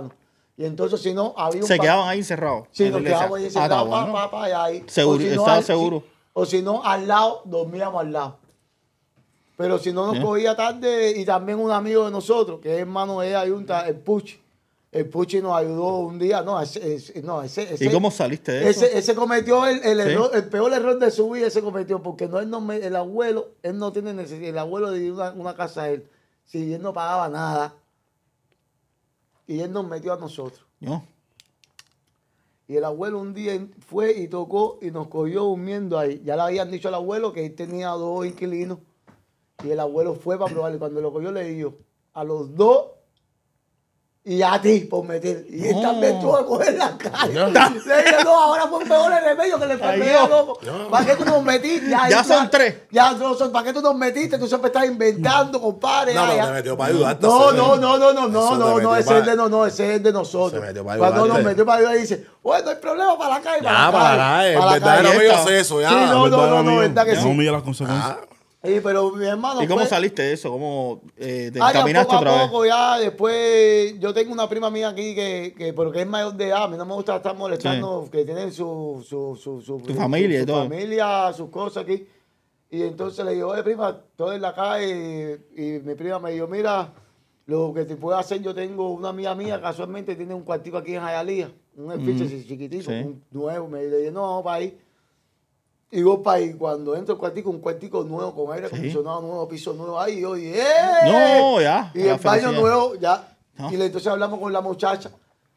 S3: Y entonces, si no, había un...
S1: Se quedaban ahí encerrados.
S3: Sí, nos quedábamos ahí encerrados, y ahí.
S1: Seguro, estaba seguro.
S3: O si no, al lado, dormíamos al lado. Pero si no nos cogía tarde, y también un amigo de nosotros, que es hermano de Ayunta, el Puchi. El Puchi nos ayudó un día.
S1: ¿Y cómo saliste de eso?
S3: Ese cometió el peor error de su vida, ese cometió, porque el abuelo, él no tiene necesidad, el abuelo de una casa a él, si él no pagaba nada, y él nos metió a nosotros.
S1: No.
S3: Y el abuelo un día fue y tocó y nos cogió durmiendo ahí. Ya le habían dicho al abuelo que él tenía 2 inquilinos. Y el abuelo fue para probarlo. Y cuando lo cogió le dijo, a los 2 y a ti por meter. Y él también tuvo que coger la calle. Le dije, no, ahora fue un peor el remedio que le enfermedad, loco. ¿Para qué tú nos metiste?
S1: Ya son 3.
S3: Ya no son, ¿para qué tú nos metiste? Tú siempre estás inventando, compadre.
S2: No, te metió para ayudarte.
S3: No, ese es el de nosotros.
S2: Se metió para
S3: Cuando
S2: ayudarte.
S3: nos metió para ayudar, dice, bueno, no hay problema, para la calle.
S2: Ya, para la calle. El verdadero amigo hace eso, ya.
S3: Sí, no, verdad que sí.
S4: No mide las consecuencias.
S3: Sí, pero mi hermano.
S1: ¿Y cómo saliste de eso? ¿Cómo te encaminaste
S3: poco
S1: otra
S3: a poco,
S1: vez?
S3: ya después, yo tengo una prima mía aquí porque es mayor de edad, a mí no me gusta estar molestando, que tiene su
S1: familia y todo.
S3: Familia, sus cosas aquí. Y entonces le digo, oye prima, estoy en la calle, y mi prima me dijo, mira, lo que te puedo hacer, yo tengo una amiga mía, casualmente tiene un cuartico aquí en Hialeah, un edificio chiquitito, un nuevo, me dije, no, vamos para ahí. Y voy para ahí, cuando entro al cuartico, un cuartico nuevo, con aire acondicionado nuevo, piso nuevo, ahí, y yo dije,
S1: No, ya.
S3: y el baño nuevo, ya.
S1: No.
S3: Y entonces hablamos con la muchacha,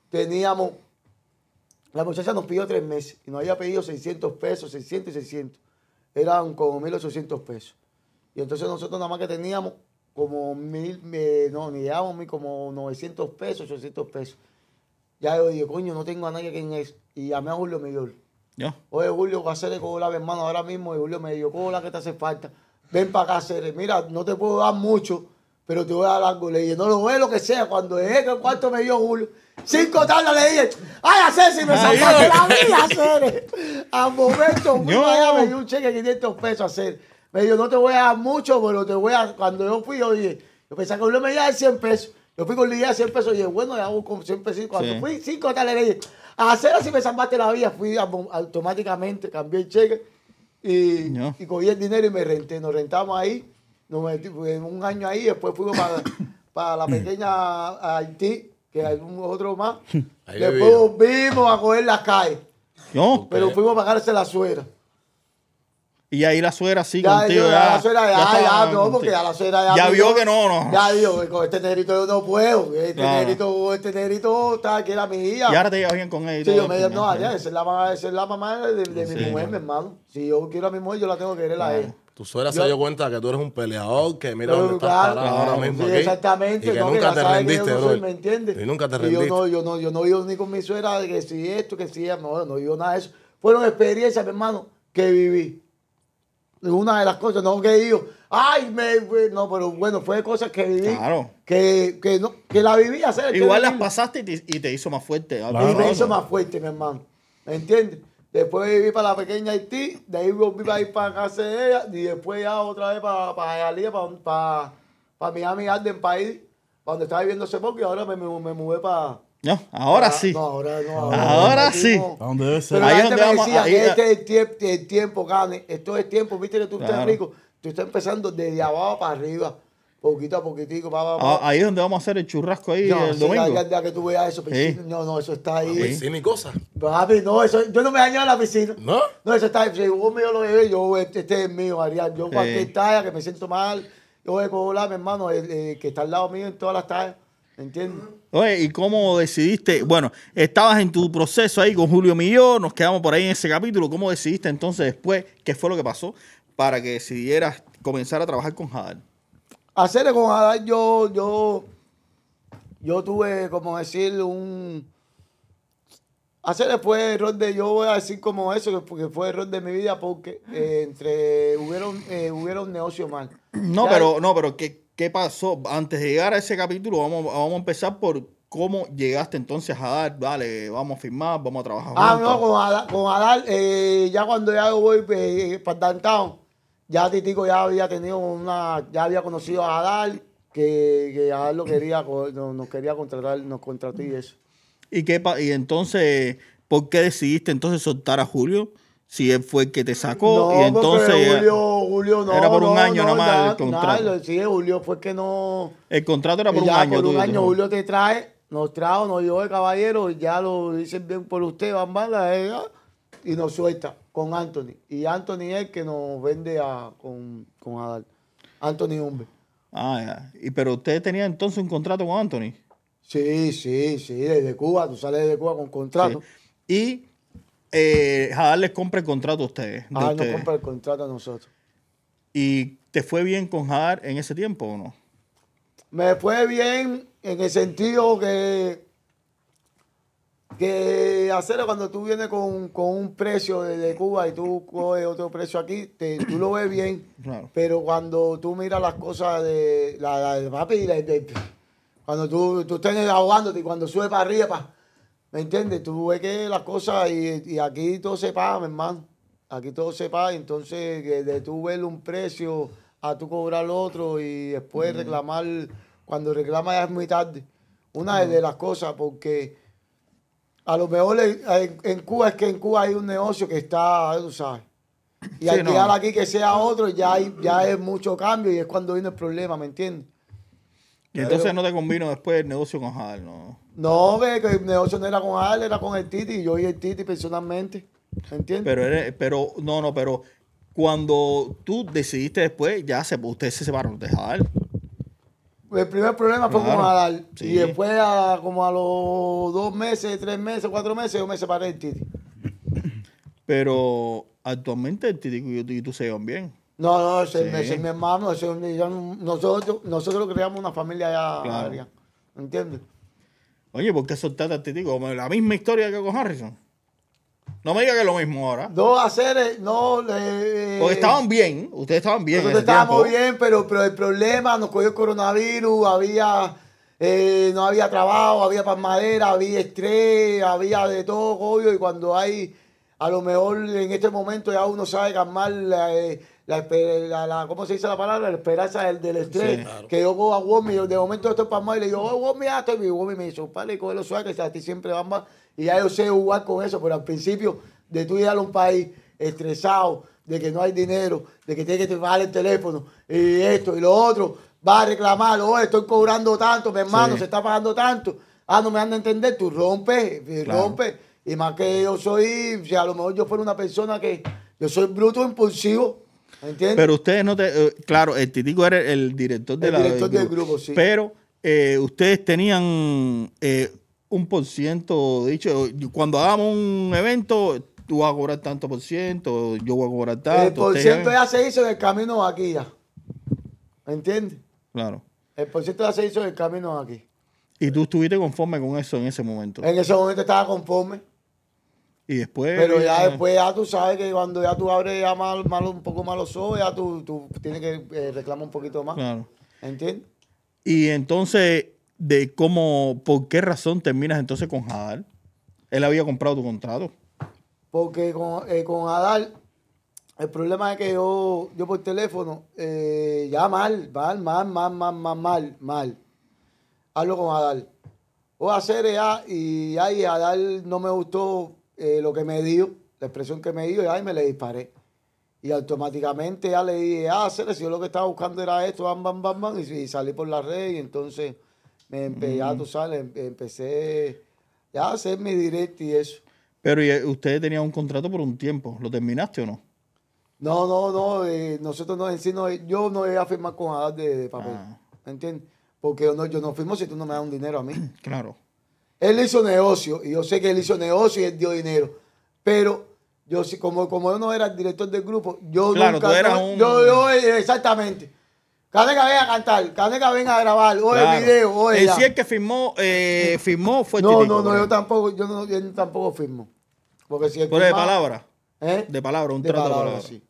S3: la muchacha nos pidió 3 meses, y nos había pedido 600 pesos, 600 y 600. Eran como 1.800 pesos. Y entonces nosotros nada más que teníamos como como 900 pesos, 800 pesos. Ya yo dije, coño, no tengo a nadie que en eso. Y llamé a Julio Miguel. Oye, Julio, ¿qué hacer con la hermano ahora mismo? Y Julio me dijo, ¿cómo la que te hace falta? Ven para acá, hacer. Mira, no te puedo dar mucho, pero te voy a dar algo. Le dije, no lo voy lo que sea. Cuando dejé que el cuarto me dio Julio, 5 tablas le dije, ay, hacer si me salvaste la vida, hacer. Al momento, fui para allá, me dio un cheque de 500 pesos a hacer. Me dijo, no te voy a dar mucho, pero te voy a... Cuando yo fui, yo dije, yo pensaba que Julio me iba a dar 100 pesos. Yo fui con la idea de 100 pesos y dije, bueno, ya hago con 100 pesos. Cuando fui 5 tablas le dije, a hacer así me salvaste la vida. Fui automáticamente, cambié el cheque y cogí el dinero y me renté. Nos rentamos ahí, nos metimos en un año ahí, después fuimos para la pequeña Haití, que hay otro más. Después volvimos a coger las calles. Pero fuimos a pagarse la suegra.
S1: Y ahí la suegra sí contigo.
S3: La suegra porque ya la suegra
S1: ya vio que no.
S3: Ya vio, con este negrito yo no puedo. Este negrito está que era mi hija.
S1: Y ahora te llevas bien con ella.
S3: Sí, yo me digo, no, esa es la mamá de mi mujer, mi hermano. Si yo quiero a mi mujer, yo la tengo que querer a ella.
S2: Tu suegra se dio cuenta que tú eres un peleador, que mira dónde estás parado ahora mismo aquí.
S3: Exactamente.
S2: Y que nunca te rendiste, bro.
S3: ¿Me entiendes?
S2: Y nunca te rendiste.
S3: Yo no vivo ni con mi suegra de que si esto, que si no vivo nada de eso. Fueron experiencias, mi hermano, que viví. Una de las cosas, no que digo, no, pero bueno, fue cosas que viví.
S1: Claro.
S3: Que la viví hacer.
S1: Igual las pasaste y te hizo más fuerte.
S3: Claro. Y me hizo más fuerte, mi hermano. ¿Me entiendes? Después viví para la pequeña Haití, de ahí volví para ir para casa de ella, y después ya otra vez para Hialeah, para Miami Garden, país, donde estaba viviendo hace poco, y ahora me mudé para...
S1: No, ahora sí.
S3: No,
S1: ahora sí.
S4: ¿A dónde debe ser?
S3: Pero la gente me decía que este es el tiempo, Gane. Esto es tiempo, viste que tú estás rico. Tú estás empezando desde abajo para arriba. Poquito a poquitito.
S1: Ahí es donde vamos a hacer el churrasco ahí el domingo.
S3: Ya que tú veas eso, piscina. No, eso está ahí.
S2: Piscina y cosas.
S3: Papi, no, eso, yo no me daño en la piscina.
S2: ¿No?
S3: No, eso está ahí. Si vos mío lo bebé, este es mío, Ariel. Yo cualquier talla que me siento mal, yo voy a colar, mi hermano, que está al lado mío en todas las tallas. ¿Entiendes?
S1: Oye, ¿y cómo decidiste? Bueno, estabas en tu proceso ahí con Julio Millón, nos quedamos por ahí en ese capítulo. ¿Cómo decidiste entonces después qué fue lo que pasó para que decidieras comenzar a trabajar con Hadal?
S3: Hacerle con Hadal, yo tuve, como decir, hacerle fue error de, yo voy a decir como eso, porque fue error de mi vida, porque hubieron negocio mal.
S1: No, pero ¿qué pasó? Antes de llegar a ese capítulo, vamos a empezar por cómo llegaste entonces a dar, vale, vamos a firmar, vamos a trabajar juntos.
S3: No, con Hadal, ya cuando ya voy para Downtown, ya Titico ya había conocido a Hadal, que Hadal nos quería contratar, nos contrató y eso.
S1: Y entonces, ¿por qué decidiste entonces soltar a Julio? Si él fue el que te sacó
S3: No,
S1: y entonces
S3: Julio no.
S1: era por un año nada más el contrato.
S3: Sí, Julio fue que no.
S1: El contrato era por un
S3: ya
S1: año.
S3: por un año Julio te trae, nos llevó de caballero, ya lo dicen bien por usted, y nos suelta con Anthony. Y Anthony es el que nos vende con Adal. Anthony Humbe.
S1: Ah, ya. Pero usted tenía entonces un contrato con Anthony.
S3: Sí, desde Cuba, tú sales de Cuba con contrato.
S1: Sí. Y Adal les compra el contrato a ustedes.
S3: Nos compra el contrato a nosotros.
S1: ¿Y te fue bien con Hadar en ese tiempo o no?
S3: Me fue bien en el sentido que hacerlo cuando tú vienes con un precio de Cuba y tú coges otro precio aquí, tú lo ves bien.
S1: Claro.
S3: Pero cuando tú miras las cosas de papi, cuando tú estás ahogándote y cuando sube para arriba, ¿me entiendes? Tú ves que las cosas y aquí todo se paga, mi hermano. Aquí todo se paga, entonces de tú ver un precio a tú cobrar otro y después reclamar, cuando reclamas ya es muy tarde. Una de las cosas, porque a lo mejor en Cuba es que en Cuba hay un negocio que está, tú sabes. Y al llegar aquí que sea otro, ya es mucho cambio y es cuando viene el problema, ¿me entiendes?
S1: Y entonces no te convino después el negocio con Hadar, ¿no?
S3: No, que el negocio no era con Hadar, era con el Titi, y yo y el Titi personalmente, ¿me entiendes?
S1: Pero cuando tú decidiste después, ustedes se separaron de Hadar.
S3: El primer problema fue con Hadar.
S1: Sí.
S3: Y después, como a los 2 meses, 3 meses, 4 meses, yo me separé del Titi.
S1: Pero actualmente el Titi y tú se llevan bien.
S3: No, ese es mi hermano. Nosotros creamos una familia ya.
S1: Claro.
S3: ¿Entiendes?
S1: Oye, ¿por qué soltaste al Titi? Como la misma historia que con Harrison. No me digas que es lo mismo ahora.
S3: 2-0, no.
S1: Porque estaban bien, ustedes estaban bien.
S3: Nosotros estábamos bien, pero el problema, nos cogió el coronavirus, no había trabajo, había palmadera, había estrés, había de todo, obvio, y cuando hay, a lo mejor en este momento ya uno sabe calmar ¿cómo se dice la palabra? La esperanza del estrés.
S1: Sí, claro.
S3: Que yo cojo a Womi, de momento estoy palmado y le digo, Womi, ya estoy. Y Womi me dice, padre, coge lo suave, que a ti siempre va. Y ya yo sé jugar con eso, pero al principio de tú ir a un país estresado, de que no hay dinero, de que tienes que pagar el teléfono, y esto y lo otro, va a reclamar, estoy cobrando tanto, mi hermano, se está pagando tanto, no me dan a entender, tú rompes, y más que yo soy, si a lo mejor yo fuera una persona que, yo soy bruto, impulsivo, ¿entiendes?
S1: Pero ustedes no claro, el Titico era el director del grupo,
S3: sí.
S1: Pero ustedes tenían un por ciento, dicho, cuando hagamos un evento, tú vas a cobrar tanto por ciento, yo voy a cobrar tanto.
S3: El por ciento ya se hizo en el camino aquí ya. ¿Me entiendes?
S1: Claro.
S3: El por ciento ya se hizo en el camino aquí.
S1: ¿Y tú estuviste conforme con eso en ese momento?
S3: En ese momento estaba conforme.
S1: Y después...
S3: Pero ya después ya tú sabes que cuando ya tú abres ya un poco más los ojos, ya tú tienes que reclamar un poquito más.
S1: Claro.
S3: ¿Entiendes?
S1: Y entonces, ¿por qué razón terminas entonces con Hadar? Él había comprado tu contrato.
S3: Porque con Hadar, el problema es que yo por teléfono, ya mal. Hablo con Hadar. Voy a hacer ya, y ahí Hadar no me gustó lo que me dio, la expresión que me dio, y ahí me le disparé. Y automáticamente ya le dije, si yo lo que estaba buscando era esto, y salí por la red, y entonces ya tú sabes, empecé ya a hacer mi direct y eso.
S1: Pero ustedes tenían un contrato por un tiempo, ¿lo terminaste o no?
S3: No, nosotros yo no iba a firmar con Hadar de papel, ¿entiendes? Porque yo no firmo si tú no me das un dinero a mí.
S1: Claro.
S3: Él hizo negocio, y yo sé que él hizo negocio y él dio dinero, pero yo como yo no era el director del grupo, yo
S1: claro,
S3: nunca...
S1: Tú eras
S3: exactamente. Caneca venga a cantar, Caneca venga a grabar,
S1: claro.
S3: El video,
S1: el sí el que firmó fue
S3: No,
S1: Titico,
S3: yo tampoco firmo. Porque si
S1: pero de palabra.
S3: ¿Eh?
S1: De palabra, un trato de palabra.
S3: Sí.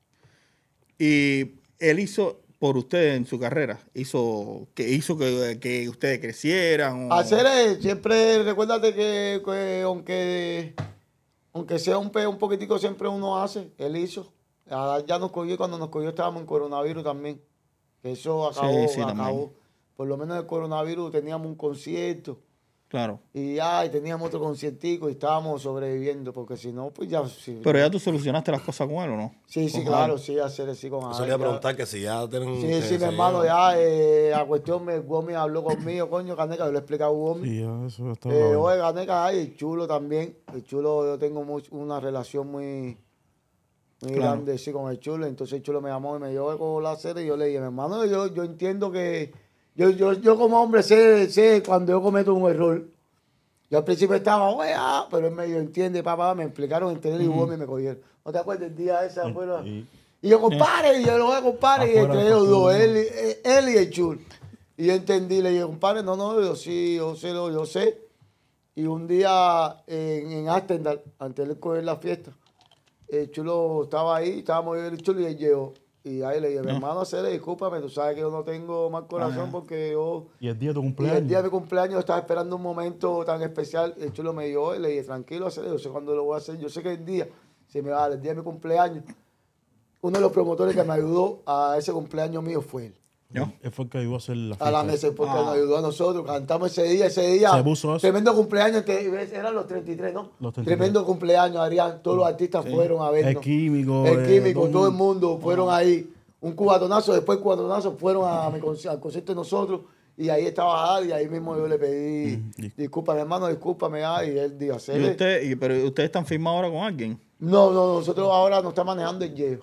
S1: Y él hizo por ustedes en su carrera, hizo que ustedes crecieran.
S3: Siempre recuérdate que aunque sea un poquitico, siempre uno hace. Él hizo. Ya nos cogió, cuando nos cogió estábamos en coronavirus también. Eso acabó.
S1: También.
S3: Por lo menos el coronavirus teníamos un concierto
S1: Claro.
S3: Y teníamos otro conciertico y estábamos sobreviviendo, porque si no, pues ya... Sí,
S1: pero ya tú solucionaste las cosas con él, ¿o no?
S3: Sí, claro, sí, hacer así con
S2: Eso le iba a preguntar que si ya tienen...
S3: Sí, mi hermano, ya la cuestión, Gomi habló conmigo, coño, Caneca, yo le he explicado a Gomi.
S4: Sí, ya, eso está
S3: Oye, Caneca, el Chulo también. El Chulo, yo tengo una relación muy grande, sí, con el Chulo. Entonces el Chulo me llamó y me dio con la serie y yo le dije, mi hermano, yo entiendo que... Yo como hombre sé cuando yo cometo un error. Yo al principio estaba, pero él me dijo, entiende, papá, me explicaron, entendí y Gomi me cogieron. ¿No te acuerdas el día ese afuera? Y yo, compadre, y yo lo voy a compadre, y entre ellos dos, él y el Chulo. Y yo entendí, le dije, compadre, no, yo sé. Y un día en Amsterdam, antes de coger la fiesta, el Chulo estaba ahí, estábamos yo y el Chulo y él llegó. Y ahí le dije, mi hermano, discúlpame, tú sabes que yo no tengo mal corazón porque yo...
S4: Y el día de tu cumpleaños.
S3: Y el día de mi cumpleaños yo estaba esperando un momento tan especial. El Chulo me dio y le dije, tranquilo, yo sé cuándo lo voy a hacer. Yo sé que el día, si me va el día de mi cumpleaños, uno de los promotores que me ayudó a ese cumpleaños mío fue él.
S4: ¿No? Él fue el que ayudó a hacer la fiesta.
S3: A la mesa, porque nos ayudó a nosotros. Cantamos ese día.
S4: Se puso eso.
S3: Tremendo cumpleaños, eran los 33, ¿no?
S4: Los 33.
S3: Tremendo cumpleaños, Adrián. Todos los artistas fueron a vernos.
S4: El Químico,
S3: todo el mundo fueron ahí. Un cubatonazo, después cubatonazo fueron al concierto de nosotros. Y ahí estaba Adi, y ahí mismo yo le pedí, discúlpame, hermano, discúlpame, y él dijo,
S1: ¿Pero ustedes están firmados ahora con alguien?
S3: No, nosotros ahora nos está manejando el Yeo.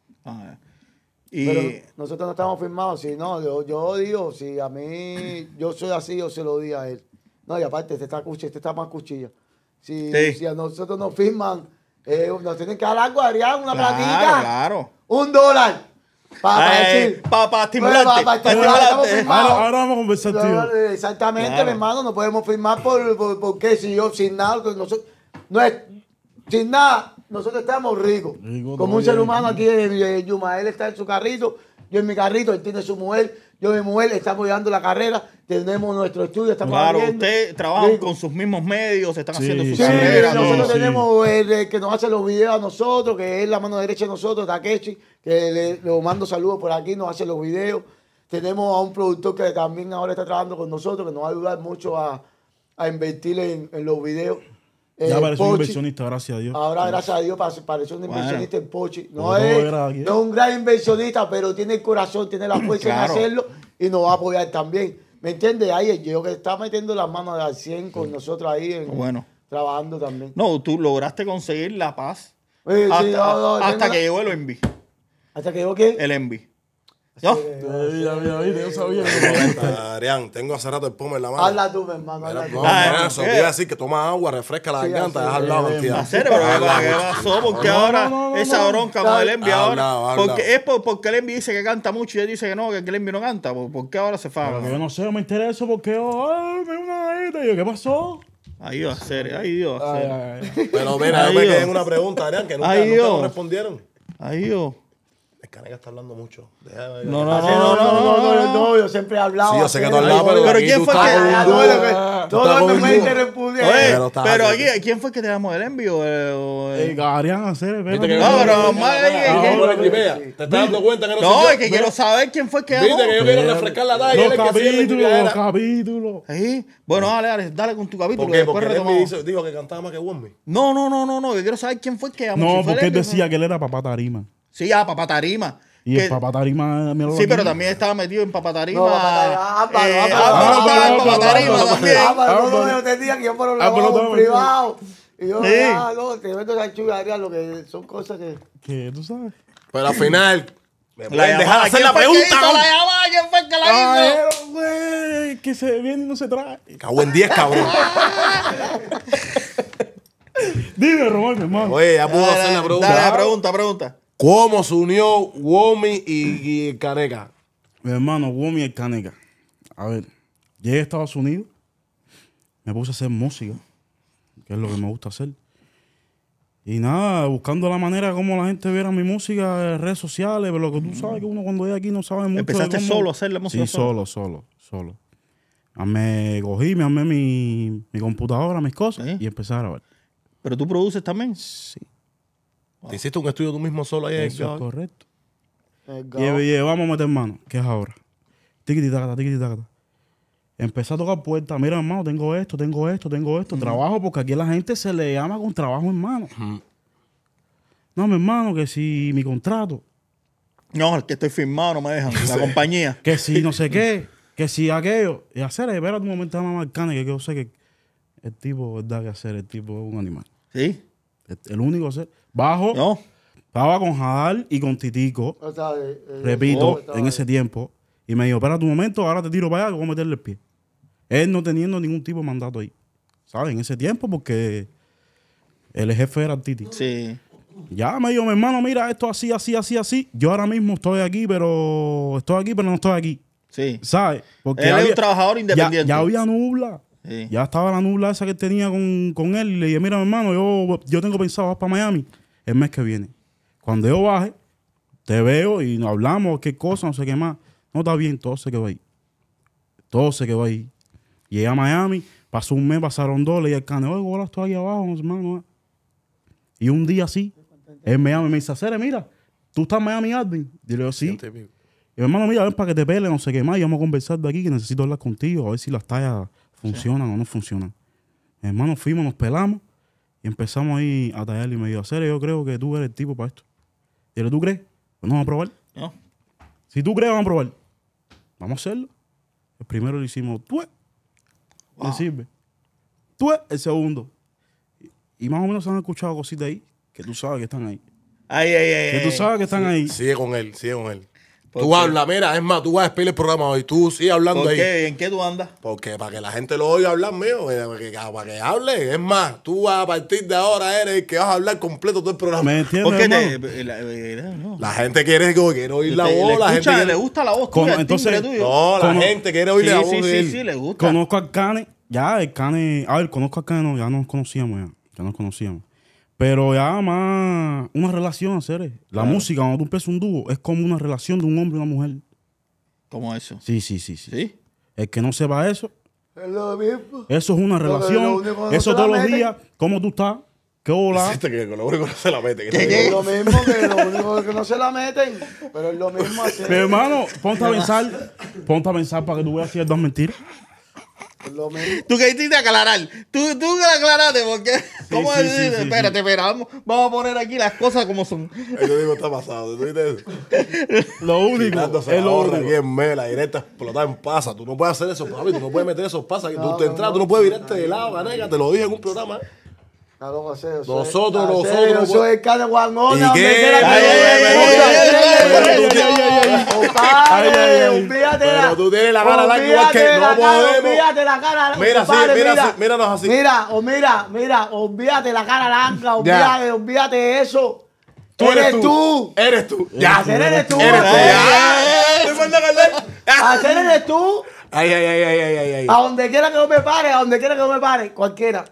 S3: Pero nosotros no estamos firmados, si no, yo digo, si a mí, yo soy así, yo se lo di a él. No, y aparte, este está más cuchilla. Si a nosotros nos firman, nos tienen que dar algo, Adrián, una platica.
S1: Claro.
S3: $1. Para decir.
S1: Para estimularte.
S4: Ahora vamos a conversar, tío.
S3: Exactamente, mi hermano, no podemos firmar porque si yo sin nada, sin nada, nosotros estamos ricos. Como un ser humano aquí en Yuma, él está en su carrito, yo en mi carrito, él tiene su mujer, yo y mi mujer, estamos llevando la carrera, tenemos nuestro estudio, estamos abriendo.
S1: Ustedes trabajan con sus mismos medios, están haciendo su carrera.
S3: Nosotros tenemos el que nos hace los videos a nosotros, que es la mano derecha de nosotros, Takeshi, que le mando saludos por aquí, nos hace los videos. Tenemos a un productor que también ahora está trabajando con nosotros, que nos va a ayudar mucho a invertir en los videos.
S4: Ya apareció un inversionista, gracias a Dios.
S3: Ahora, gracias a Dios, apareció un inversionista en Pochi. No es un gran inversionista, pero tiene el corazón, tiene la fuerza en hacerlo y nos va a apoyar también. ¿Me entiendes? Ahí el Gio que está metiendo las manos al 100 con nosotros ahí, trabajando también.
S1: No, tú lograste conseguir la paz
S3: hasta
S1: que llegó el Envy.
S3: ¿Hasta que llegó quién?
S1: El Envy. ¿No?
S4: Yo sabía.
S2: Adrián, tengo hace rato el pomo en la mano.
S3: Habla tú, mi hermano.
S2: Eso te iba a decir que toma agua, refresca la garganta, deja al lado, mentira.
S1: ¿Qué pasó? Porque ahora esa bronca con el Envy ahora. Porque el Envy dice que canta mucho y él dice que no, que el Envy no canta. ¿Por qué ahora se faga?
S4: Yo no sé, me intereso porque me una y yo, ¿qué pasó?
S1: Ahí va a ser, ahí Dios.
S2: Pero mira, yo me quedé en una pregunta, Adrián, que nunca nos respondieron.
S1: Ahí Dios.
S2: El Caneca está hablando mucho.
S3: No, yo siempre he hablado.
S2: Sí, yo sé que tú has hablado,
S1: pero ¿quién fue que
S3: todo el mundo
S1: pero aquí, ¿quién fue que te llamó el envío?
S4: Adrián Aceres,
S1: pero
S2: te estás dando cuenta que
S1: no es que quiero saber quién fue que llamó.
S2: Viste que yo quiero refrescar la talla.
S4: Los capítulos.
S1: Bueno, dale con tu capítulo.
S2: Porque él dijo que cantaba más que Wombi.
S1: No, yo quiero saber quién fue que llamó.
S4: No, porque él decía que él era papá Tarima.
S1: Sí, Papá Tarima.
S4: Y el Papá Tarima...
S1: Sí, pero también estaba metido en Papá Tarima.
S3: No,
S1: estaba en Papá Tarima también.
S3: Yo te dije que yo por un privado. Y yo, te meto esa chuga, lo que son cosas
S4: que tú sabes.
S2: Pero al final...
S1: ¿Me pueden dejar hacer la pregunta? ¿Quién fue que la hizo?
S4: Güey, que se viene y no se trae.
S2: Cago en 10, cabrón.
S4: Dime, Román, hermano.
S2: Oye, ya pudo hacer la pregunta.
S1: Dale, pregunta.
S2: ¿Cómo se unió Womi y el Caneca?
S4: Mi hermano, Womi y el Caneca. A ver, llegué a Estados Unidos, me puse a hacer música, que es lo que me gusta hacer. Y nada, buscando la manera como la gente viera mi música en redes sociales, pero lo que tú sabes que uno cuando llega aquí no sabe mucho.
S1: ¿Empezaste solo a hacer la música?
S4: Sí, solo. Me cogí, me armé mi computadora, mis cosas, y empecé a grabar.
S1: ¿Pero tú produces también?
S4: Sí.
S2: ¿Te hiciste un estudio tú mismo solo ahí?
S4: Eso es correcto. Y vamos a meter mano, que es ahora. Tiquititacata. Empecé a tocar puertas. Mira, hermano, tengo esto. Trabajo, porque aquí a la gente se le llama con trabajo, hermano. No, mi hermano, que si mi contrato.
S1: No, el que estoy firmado no me dejan. La compañía.
S4: Que si no sé qué. Que si aquello. Y hacer, espera un momento, mamá Arcane, que yo sé que el tipo, verdad que hacer, el tipo es un animal.
S1: Sí.
S4: El único ser. Bajo.
S1: No.
S4: Estaba con Jadal y con Titico. Repito, en ese tiempo. Y me dijo, espera un momento, ahora te tiro para allá, que voy a meterle el pie. Él no teniendo ningún tipo de mandato ahí. ¿Sabes? En ese tiempo, porque el jefe era el Titi.
S1: Sí.
S4: Ya me dijo, mi hermano, mira, esto así. Yo ahora mismo estoy aquí, pero no estoy aquí.
S1: Sí.
S4: ¿Sabes? Porque
S1: Él es un trabajador independiente.
S4: Ya había nubla.
S1: Sí.
S4: Ya estaba la nubla esa que él tenía con él. Y le dije, mira, mi hermano, yo tengo pensado ir para Miami el mes que viene. Cuando yo baje, te veo y nos hablamos, qué cosa, no sé qué más. No, está bien, todo se quedó ahí. Llegué a Miami, pasó un mes, pasaron 2, le dije al Cane, oye, hola, estoy aquí abajo, hermano. Y un día así, él me llama y me dice, Cere, mira, ¿tú estás en Miami Garden? Y le digo, sí. Y mi hermano, mira, ven para que te pele, no sé qué más, y vamos a conversar de aquí, que necesito hablar contigo, a ver si las tallas funcionan o no funcionan. Mi hermano, fuimos, nos pelamos, y empezamos ahí a tallar, y me dijo, Cere, yo creo que tú eres el tipo para esto. Y le digo, ¿tú crees? Pues no, vamos a probar.
S1: No.
S4: Si tú crees, vamos a probar. Vamos a hacerlo. El primero lo hicimos, tú.
S1: Wow.
S4: ¿Le sirve? Tú, el segundo. Y más o menos se han escuchado cositas ahí que tú sabes que están ahí. Que tú sabes que están ahí.
S2: Sigue con él. Tú hablas, mira, es más, tú vas a despedir el programa hoy. Tú sigue hablando ahí.
S1: ¿Por qué? ¿En qué tú andas?
S2: Porque para que la gente lo oiga hablar mío, para que hable. Es más, tú a partir de ahora eres el que vas a hablar completo todo el programa.
S4: ¿Me entiendes,
S1: Porque
S4: hermano?
S2: La gente quiere oír la voz. La gente quiere...
S1: le gusta la voz tuya, el timbre tuyo.
S2: No, la gente quiere oír la voz de él.
S1: Sí, le gusta.
S4: Conozco al Cane. Ya, el Cane... A ver, conozco al Cane, no, ya nos conocíamos. Pero ya más una relación, hacer. La música, cuando tú empiezas un dúo, es como una relación de un hombre y una mujer.
S1: ¿Cómo eso?
S4: Sí.
S1: ¿Sí?
S4: El que no sepa eso,
S3: Es lo mismo.
S4: eso es una relación. Eso todos los días. ¿Cómo tú estás? ¿Qué hola?
S2: Que lo único no se la mete.
S3: Es lo mismo que lo único que no se la meten. Pero es lo mismo hacer.
S4: Pero hermano, ponte a pensar para que tú veas si es dos mentiras.
S3: Es lo mismo.
S1: Tú que hiciste aclarar. Tú que la aclaraste, porque. ¿Cómo
S4: sí,
S1: decir?
S4: sí,
S1: Espérate, vamos a poner aquí las cosas como son.
S2: Yo digo, está pasado. ¿Tú viste eso?
S4: Lo único.
S2: Es lo único. Aquí en Mela, directa, explotada en pasa. Tú no puedes hacer eso, papi. Tú no puedes meter esos pasas. Tú no puedes virarte de lado, canega. Te lo dije en un programa. Nosotros.
S3: Yo soy el Cane Guangona.
S2: ¿Y qué? Pero tú tienes la cara larga igual que no podemos.
S3: Olvídate la cara.
S2: Míranos así.
S3: Mira, olvídate la cara larga, olvídate eso.
S2: Eres tú. Ya.
S3: Hacer eres tú. Hacer eres tú.
S2: Ay.
S3: A donde quiera que yo me pare, cualquiera.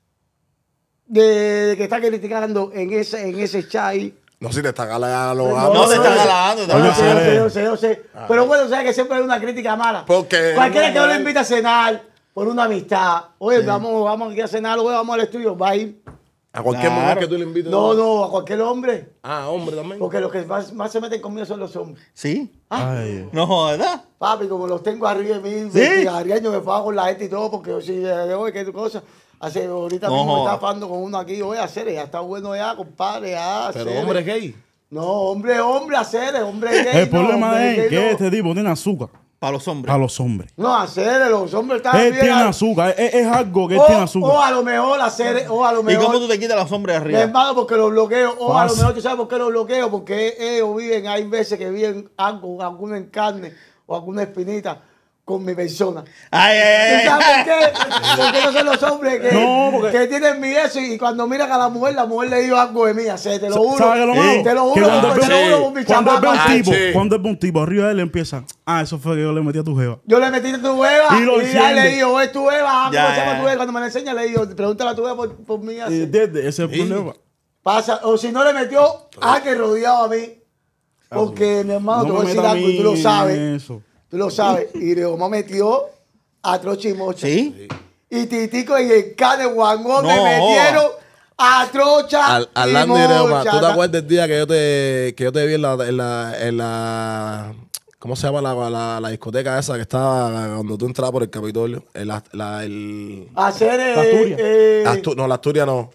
S3: De que está criticando en ese chat ahí.
S2: No, si te está galagando.
S1: No, te está galagando.
S3: Yo sé. Pero bueno, sabes que siempre hay una crítica mala.
S2: Porque
S3: cualquiera que yo le invite a cenar por una amistad. Oye, vamos aquí a cenar, oye, vamos al estudio, va a ir.
S2: A cualquier mujer que tú le invites.
S3: No, a cualquier hombre.
S2: Hombre también.
S3: Porque los que más se meten conmigo son los hombres.
S1: ¿Sí?
S4: Ay.
S1: No, ¿verdad?
S3: Papi, como los tengo arriba de mí, yo me pago con la gente y todo, porque yo sí, oye, qué cosa. Ahorita mismo me está afando con uno aquí, oye, hacer, ya está bueno ya, compadre, ya.
S2: Pero hombre gay.
S3: No, hombre, hacer, hombre gay.
S4: El problema es que este tipo tiene azúcar.
S1: Para los hombres.
S3: No, hacer, los hombres están
S4: bien.
S3: Él
S4: tiene azúcar, es algo que él tiene azúcar.
S3: O a lo mejor hacer,
S1: ¿Y cómo tú te quitas los hombres de arriba?
S3: Hermano, porque los bloqueo. O a lo mejor tú sabes por qué los bloqueo. Porque ellos viven, hay veces que viven algo, alguna en carne o alguna espinita con mi persona.
S1: Ay.
S3: ¿Sabes por qué? Porque no son los hombres que tienen mi eso y cuando miran a la mujer le digo algo de mí. Te lo juro.
S4: ¿Sabes lo malo?
S3: Te lo juro con mi chamaco.
S4: Cuando es un tipo arriba de él empieza, eso fue que yo le metí a tu jeva.
S3: Yo le metí a tu jeva y ya le digo, es tu jeva. ¿Cómo se llama tu jeva? Cuando me la enseña le digo, pregúntale a tu jeva por mí.
S4: ¿Entiendes? Ese es el problema.
S3: Pasa, o si no le metió, que rodeado a mí. Porque mi hermano, te voy a decir algo y tú lo sabes. Tú lo sabes. Y Leoma metió a Trocha y Mocha.
S1: ¿Sí?
S3: Y Titico y el Cane Guangón me metieron a Trocha y Mocha.
S2: ¿Tú te acuerdas del día que yo te vi en la ¿Cómo se llama la discoteca esa que estaba cuando tú entrabas por el Capitolio?
S3: Hacer
S2: no, la Asturia no.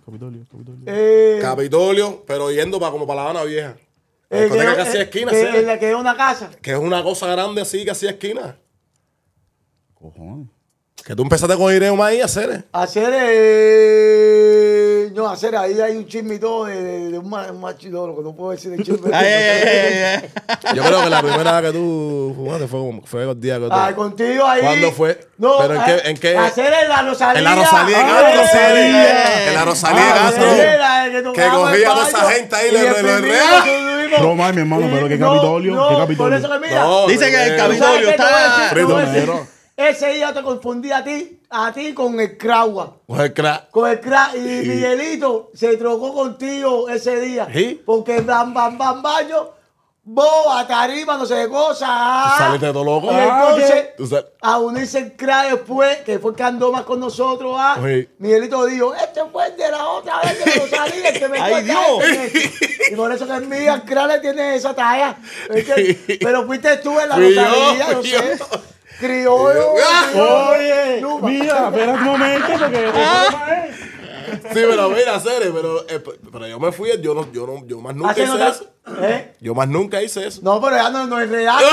S2: Capitolio, pero yendo como para La Habana Vieja. La discoteca que hacía esquina.
S3: Que es una casa.
S2: Que es una cosa grande así que hacía esquina.
S4: Cojones.
S2: Que tú empezaste con Ireo Maíz a hacer.
S3: No, ahí hay un chisme y todo de un machidoro, que no puedo decir el chisme.
S2: Yo creo que la primera vez que tú fumaste fue el día que tú.
S3: Contigo ahí.
S2: ¿Cuándo fue?
S3: No,
S2: ¿Pero en qué?
S3: Hacer en la Rosalía.
S2: En la Rosalía de Castro. En la Rosalía de Castro. Que cogía a toda esa gente ahí, le real.
S4: Broma, mi hermano, pero ¿qué Capitolio? ¿Qué Capitolio?
S3: Por eso que mira.
S1: Dice que el Capitolio está...
S3: Ese día te confundí a ti con el Cragua. Con el crack. Y Miguelito se trocó contigo ese día.
S2: ¿Sí?
S3: Porque baño, boba, tarima, no sé qué cosa.
S2: Saliste todo loco.
S3: Entonces, a unirse el crack después, que fue el que andó más con nosotros.
S2: Sí.
S3: Miguelito dijo, este fue el de la otra vez que no salía, el que me
S1: ¡Ay, Dios!
S3: Y por eso que el mío, el crack le tiene esa talla. Pero fuiste tú en la Rosalía, no sé. Criollo.
S4: Oye, mira, espera un momento porque
S2: sí, pero mira, serio, pero yo me fui, yo más nunca hice eso. Yo más nunca hice eso.
S3: No, pero ya no enredaste.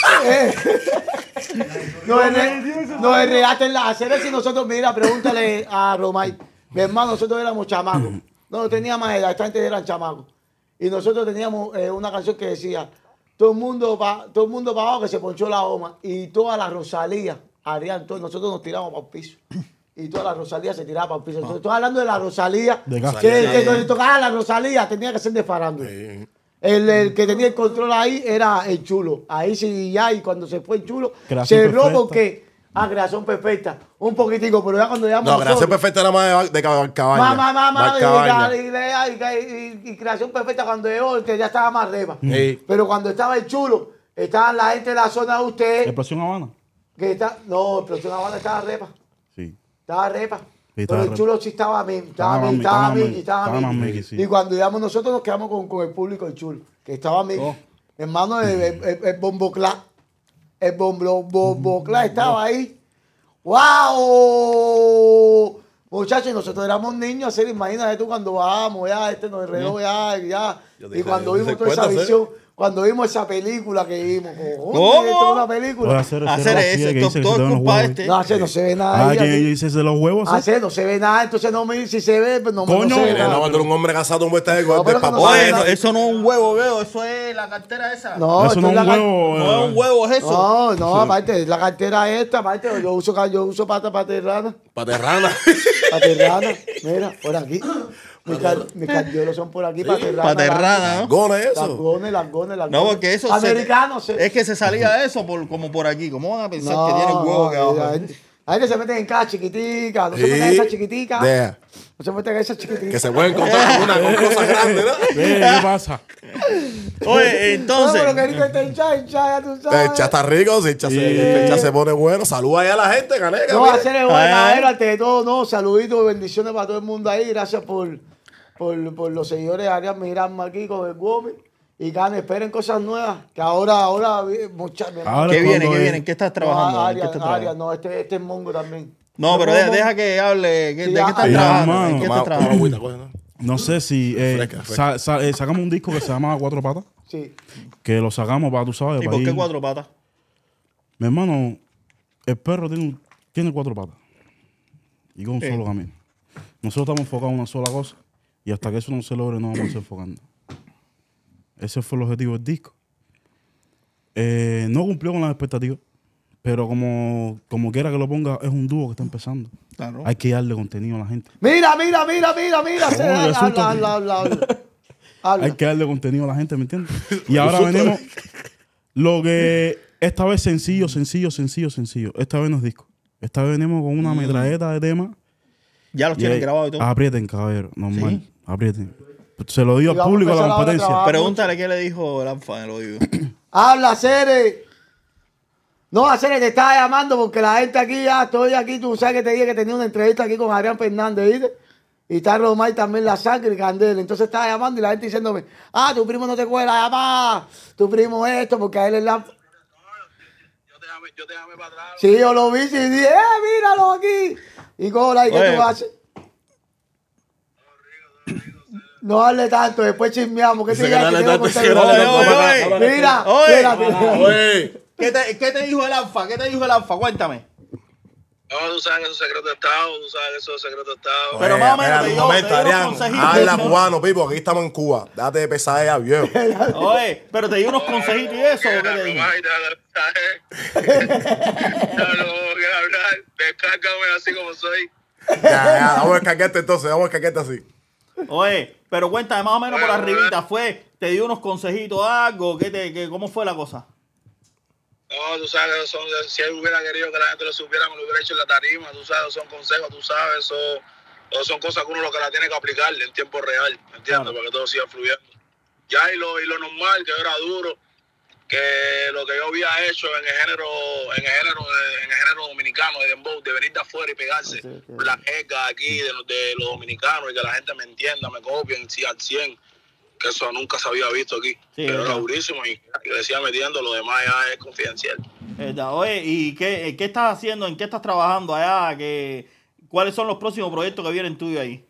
S3: No enredaste en la hacer si nosotros, mira, pregúntale a Romay. Mi hermano, nosotros éramos chamacos. No teníamos edad, esta gente eran chamacos. Y nosotros teníamos una canción que decía, todo el mundo para abajo que se ponchó la goma. Y toda la Rosalía, nosotros nos tiramos para el piso. Y toda la Rosalía se tiraba para el piso. Entonces, estoy hablando de la Rosalía. Que cuando tocaba la Rosalía tenía que ser de farándula. Sí. El que tenía el control ahí era el Chulo. Ahí sí, ya, y cuando se fue el Chulo, cerró porque... Creación perfecta. Un poquitico, pero ya cuando llegamos.
S2: No, Creación perfecta era más de cabaña.
S3: Y Creación perfecta cuando llegó, que ya estaba más arriba.
S2: Sí.
S3: Pero cuando estaba el Chulo, estaban la gente de la zona de usted.
S4: ¿Explosión Habana?
S3: No, Explosión Habana estaba repa.
S4: Sí.
S3: Estaba repa. Pero el Chulo sí estaba a mí. Estaba a mí. Y cuando llegamos nosotros nos quedamos con el público del Chulo. Que estaba a mí. Hermano, el Bomboclá. El Bomboclá estaba ahí. ¡Wow! Muchachos, nosotros éramos niños, imagínate tú cuando bajábamos, ya nos enredó, ya. Y cuando vimos toda esa visión, cuando vimos esa película que vimos,
S1: ¿cómo?
S3: Esto es una película.
S1: Hacer eso, todo es culpa de este.
S3: No, no se ve nada.
S4: ¿Qué dices de los huevos?
S3: No se ve nada, entonces si se ve, pues no se ve nada.
S2: No, cuando un hombre casado, un buen de
S1: papá. Eso no es un huevo, veo, eso es la cartera esa.
S3: No,
S4: eso no es un huevo.
S1: No es un huevo, es eso.
S3: No, aparte, la cartera esta, aparte, yo uso paterrana.
S2: Paterrana.
S3: Mira, por aquí. Mis cardiolos son por aquí,
S1: paterrana, ¿no?
S2: Gones, eso.
S3: Largones.
S1: No, porque eso
S3: americanos.
S1: Es que se salía eso como por aquí. ¿Cómo van a pensar que tiene huevo que abajo?
S3: Hay que se meten en cada chiquitica, no se meten en esa chiquitica. No se meten en esa chiquitica.
S2: Que se pueden encontrar con cosas grandes, ¿no?
S4: ¿Qué pasa?
S1: Oye, entonces.
S3: No, pero que te hincha, ya tú sabes.
S2: Hincha está rico, si hincha se pone bueno. Saluda ahí a la gente, Caneca.
S3: No, hacer el buen ante de todo, no. Saluditos, bendiciones para todo el mundo ahí. Gracias por los seguidores de Arias Miranda aquí con el Gomi. Y Cane, esperen cosas nuevas. Que ahora muchas.
S1: ¿Qué viene? ¿Qué estás trabajando?
S3: Arias, no, este es Mongo también.
S1: No, pero deja que hable. ¿De qué estás trabajando?
S4: No sé si sacamos un disco que se llama Cuatro Patas.
S3: Sí.
S4: Que lo sacamos para, tú sabes.
S1: ¿Y por qué Cuatro Patas?
S4: Mi hermano, el perro tiene cuatro patas. Y con un solo camino. Nosotros estamos enfocados en una sola cosa. Y hasta que eso no se logre, no vamos a seguir enfocando. Ese fue el objetivo del disco. No cumplió con las expectativas. Pero como quiera que lo ponga, es un dúo que está empezando. Claro. Hay que darle contenido a la gente.
S3: Mira.
S4: Hay que darle contenido a la gente, ¿me entiendes? Y ahora venimos lo que esta vez sencillo. Esta vez no es disco. Esta vez venimos con una metralleta de temas.
S1: Ya los tienen grabados y todo.
S4: Aprieten, caballero. Normal. ¿Sí? Aprieten. Se lo digo al público, a la competencia.
S1: Pregúntale qué le dijo el ANFA en el oído.
S3: Habla, Cere. No, Cere, te estaba llamando porque la gente aquí, estoy aquí, tú sabes que te dije que tenía una entrevista aquí con Adrián Fernández, ¿viste? Y está Romay también, La Sangre y Candela. Entonces estaba llamando y la gente diciéndome, tu primo no te coge la llamada, tu primo esto, porque a él es la...
S5: yo te llamé para atrás.
S3: Sí, yo lo vi y dije, míralo aquí. Y Cola, ¿y qué tú haces? No darle tanto, después chismeamos. ¿Qué te diga? Mira,
S1: ¿Qué te dijo el Alfa? ¿Qué te dijo el Alfa? Cuéntame.
S5: No, tú sabes que eso es secreto de Estado, tú sabes que eso es secreto de Estado.
S1: Pero más o menos
S2: un momento, Adrián, habla cubano, Pipo, aquí estamos en Cuba. Déjate de pesadilla, viejo.
S1: Oye, pero te dio unos consejitos y eso, ¿o qué te dijo?
S5: No quiero hablar, descárgame así como soy.
S2: Ya, vamos a descargarte entonces, así.
S1: Oye, pero cuéntame más o menos por arribita, te dio unos consejitos, algo, ¿cómo fue la cosa?
S5: No, tú sabes, si él hubiera querido que la gente lo supiera, me lo hubiera hecho en la tarima, tú sabes, son consejos, tú sabes, eso son cosas que uno lo que la tiene que aplicar en tiempo real, ¿me entiendes? Claro. Para que todo siga fluyendo. Ya, y lo normal, que era duro, que lo que yo había hecho en el género dominicano, de dembow, de venir de afuera y pegarse la jerga aquí de los dominicanos y que la gente me entienda, me copien, sí, al 100. Que eso nunca se había visto aquí. Sí, pero era durísimo y le siga metiendo, lo demás ya es confidencial.
S1: Oye, ¿y qué estás haciendo? ¿En qué estás trabajando allá? ¿Cuáles son los próximos proyectos que vienen tuyos ahí?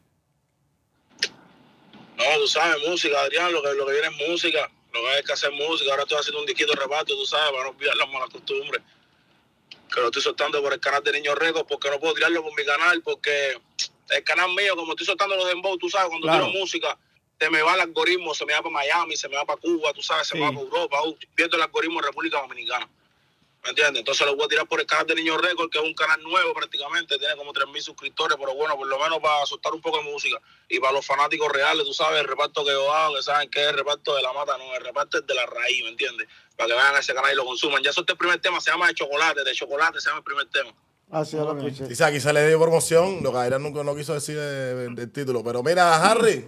S5: No, tú sabes, música, Adrián, lo que viene es música. Lo que hay que hacer música. Ahora estoy haciendo un disquito de reparto, tú sabes, para no olvidar las malas costumbres. Que lo estoy soltando por el canal de Niños Records, porque no puedo tirarlo por mi canal, porque el canal mío, como estoy soltando los dembow, tú sabes, cuando tiro música, se me va el algoritmo, se me va para Miami, se me va para Cuba, tú sabes, se me va para Europa, viendo el algoritmo en República Dominicana. ¿Me entiendes? Entonces lo voy a tirar por el canal de Niños Records, que es un canal nuevo prácticamente, tiene como 3,000 suscriptores, pero bueno, por lo menos para soltar un poco de música. Y para los fanáticos reales, tú sabes, el reparto que yo hago, que saben que es el reparto de la mata, no, el reparto es de la raíz, ¿me entiendes? Para que vayan a ese canal y lo consuman. Ya solté el primer tema, se llama de chocolate se llama el primer tema.
S3: Así lo escuché.
S2: Quizá aquí se le dio promoción, lo que Adrián nunca no quiso decir del título. Pero mira, Harry.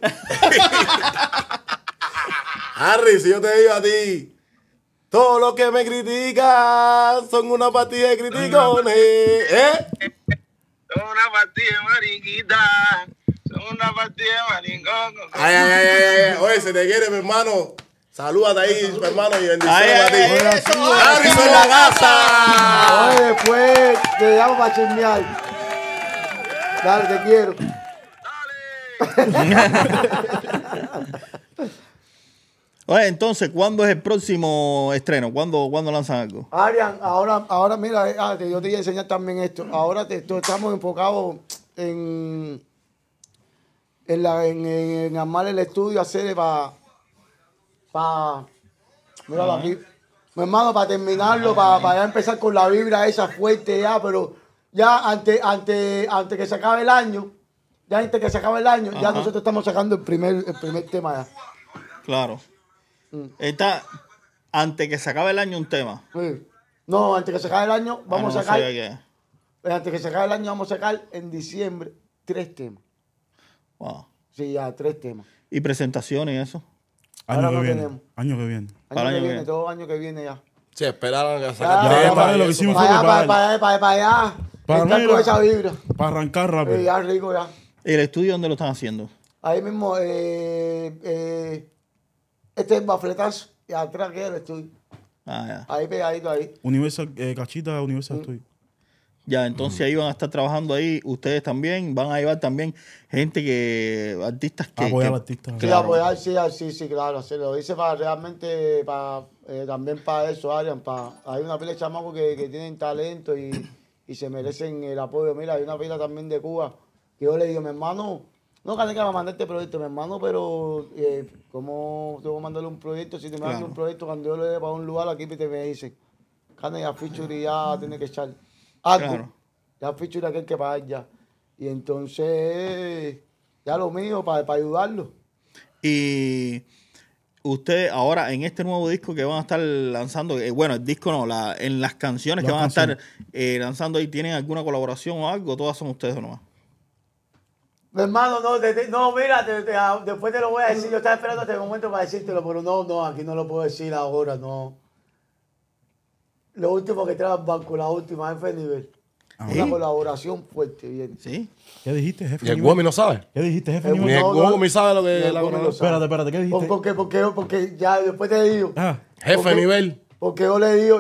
S2: Harry, si yo te digo a ti, todo lo que me criticas son una partida de criticones.
S5: Son una partida de mariquita. Son una partida de maricón.
S2: Ay. Oye, se te quiere, mi hermano. Salúdate ahí, mi hermano, y bendiciones a ti. Harry, soy la casa.
S3: Oye, después te llamo para chismear. Dale, te quiero.
S1: Oye, entonces, ¿cuándo es el próximo estreno? ¿Cuándo lanzan algo?
S3: Arian, ahora mira, yo te voy a enseñar también esto. Ahora estamos enfocados en armar el estudio, hacer míralo aquí. Mi hermano, para terminarlo, para ya empezar con la vibra esa fuerte ya, pero ya antes que se acabe el año, ya nosotros estamos sacando el primer tema ya.
S1: Claro. Antes que se acabe el año un tema.
S3: Sí. No, antes que se acabe el año vamos a sacar. Antes que se acabe el año vamos a sacar en diciembre 3 temas.
S1: Wow.
S3: Sí, ya 3 temas.
S1: ¿Y presentaciones y eso?
S4: Año que viene. Año que viene.
S3: Todo año que viene ya.
S2: Sí, esperaron que
S4: para lo que hicimos fue
S3: para allá. Estar con esa vibra.
S4: Para arrancar rápido.
S3: Ya rico ya.
S1: ¿Y el estudio dónde lo están haciendo?
S3: Ahí mismo, este es el bafletazo y atrás queda el estudio.
S1: Ya.
S3: Ahí pegadito ahí.
S4: Universal, Cachita, Universal Studio.
S1: Ya, entonces ahí van a estar trabajando ahí, ustedes también, van a llevar también artistas que...
S4: Apoyar artistas.
S3: Sí, apoyar, sí, claro, se lo dice para realmente, también para eso, Arian, hay una pila de chamacos que tienen talento y se merecen el apoyo. Mira, hay una pila también de Cuba, que yo le digo, mi hermano, no Caneca va a mandar este proyecto, mi hermano, pero ¿cómo te voy a mandarle un proyecto? Si te me mandas un proyecto, cuando yo le dé para un lugar, aquí te me dicen, Caneca, feature ya tiene que echar algo. Claro. Ya feature aquel que pagar ya. Y entonces, ya lo mío, para ayudarlo.
S1: Y usted ahora, en este nuevo disco que van a estar lanzando, bueno, el disco no, en las canciones que van a estar lanzando ahí, ¿tienen alguna colaboración o algo? ¿Todas son ustedes o no?
S3: Mi hermano, no, mira, después te lo voy a decir. Yo estaba esperando este momento para decírtelo, pero no, aquí no lo puedo decir ahora, no. Lo último que trae el banco, la última, jefe de nivel. Una colaboración fuerte, bien.
S1: ¿Sí?
S4: ¿Qué dijiste, jefe?
S2: ¿Y el Guami no sabe?
S4: ¿Qué dijiste, jefe?
S2: Ni el Guami sabe lo que
S4: Espérate, ¿qué dijiste?
S3: Porque ya después te digo.
S2: Jefe de nivel.
S3: Porque yo le digo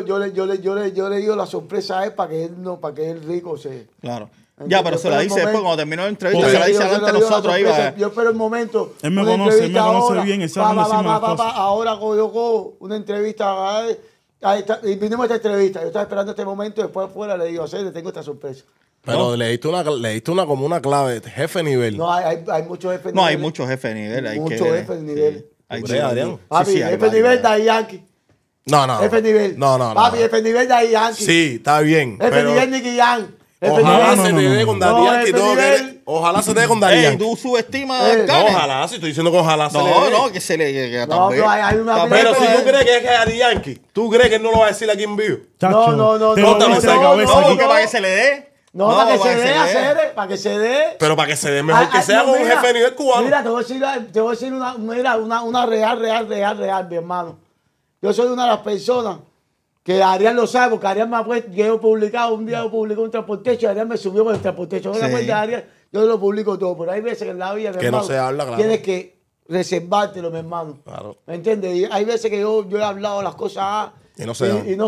S3: la sorpresa a él para que él rico se...
S1: Claro. Ya, pero se la dice después, cuando terminó la entrevista, se la dice delante de nosotros. Ahí va.
S3: Yo espero el momento.
S4: Él me conoce bien, él sabe decirme las cosas.
S3: Ahora yo cojo una entrevista, y vinimos a esta entrevista. Yo estaba esperando este momento, después afuera le digo, le tengo esta sorpresa.
S2: Pero le diste una como una clave, jefe nivel.
S3: No, hay muchos jefes de nivel.
S1: No, hay muchos jefes de nivel.
S3: Muchos jefes de nivel.
S2: Adrián?
S3: Papi, jefe de nivel de Yankee.
S2: No.
S3: Jefe de nivel.
S2: No.
S3: Papi, jefe de nivel de Yankee.
S2: Sí, está bien.
S3: Jefe de nivel Nicky Jam.
S2: Ojalá se te dé con Daddy Yankee todo. Ojalá se te dé con Daddy Yankee.
S1: ¿Tú subestimas
S2: No, ojalá, si estoy diciendo que ojalá se le dé.
S1: No, que se le...
S3: No, hay una...
S2: Pero si tú crees que es Daddy Yankee, ¿tú crees que él no lo va a decir aquí en vivo?
S3: No.
S4: Te lo dice de cabeza aquí.
S1: para que se le dé.
S3: No, para que se dé, para que se dé.
S2: Pero para que se dé mejor que sea con un jefe de nivel cubano.
S3: Mira, te voy a decir una real, mi hermano. Yo soy una de las personas que Adrián lo sabe, porque Adrián me ha puesto, yo he publicado, un día yo publiqué un transportecho, Adrián me subió con el transportecho. Yo de Adrián, yo lo publico todo, pero hay veces que en la vida, mi
S2: que
S3: hermano,
S2: no se habla, claro.
S3: Tienes que reservártelo, mi hermano.
S2: Claro.
S3: ¿Me entiendes? Y hay veces que yo he hablado las cosas
S2: y no se dan.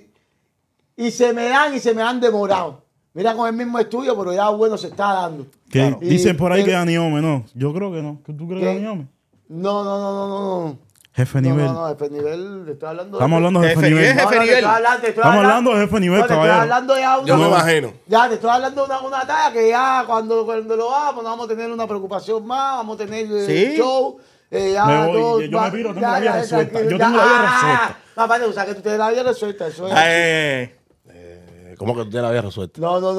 S3: Y se me han demorado. Mira, con el mismo estudio, pero ya bueno se está dando.
S4: Claro. Dicen por ahí que Aniome, ¿no? Yo creo que no. ¿Tú crees que Aniome?
S3: No.
S4: Jefe nivel.
S3: No, jefe nivel, te estoy hablando.
S4: Estamos hablando de jefe nivel. Estamos hablando de jefe nivel, caballero.
S2: Yo me imagino.
S3: Ya, te estoy hablando de una talla que ya cuando lo hagamos, no vamos a tener una preocupación más, vamos a tener show.
S4: Yo me piro, tengo la vida resuelta. Yo tengo la vida resuelta.
S3: Papá, o sea que tú tienes la vida resuelta. Eso es.
S2: ¿Cómo que tú tienes la vida resuelta?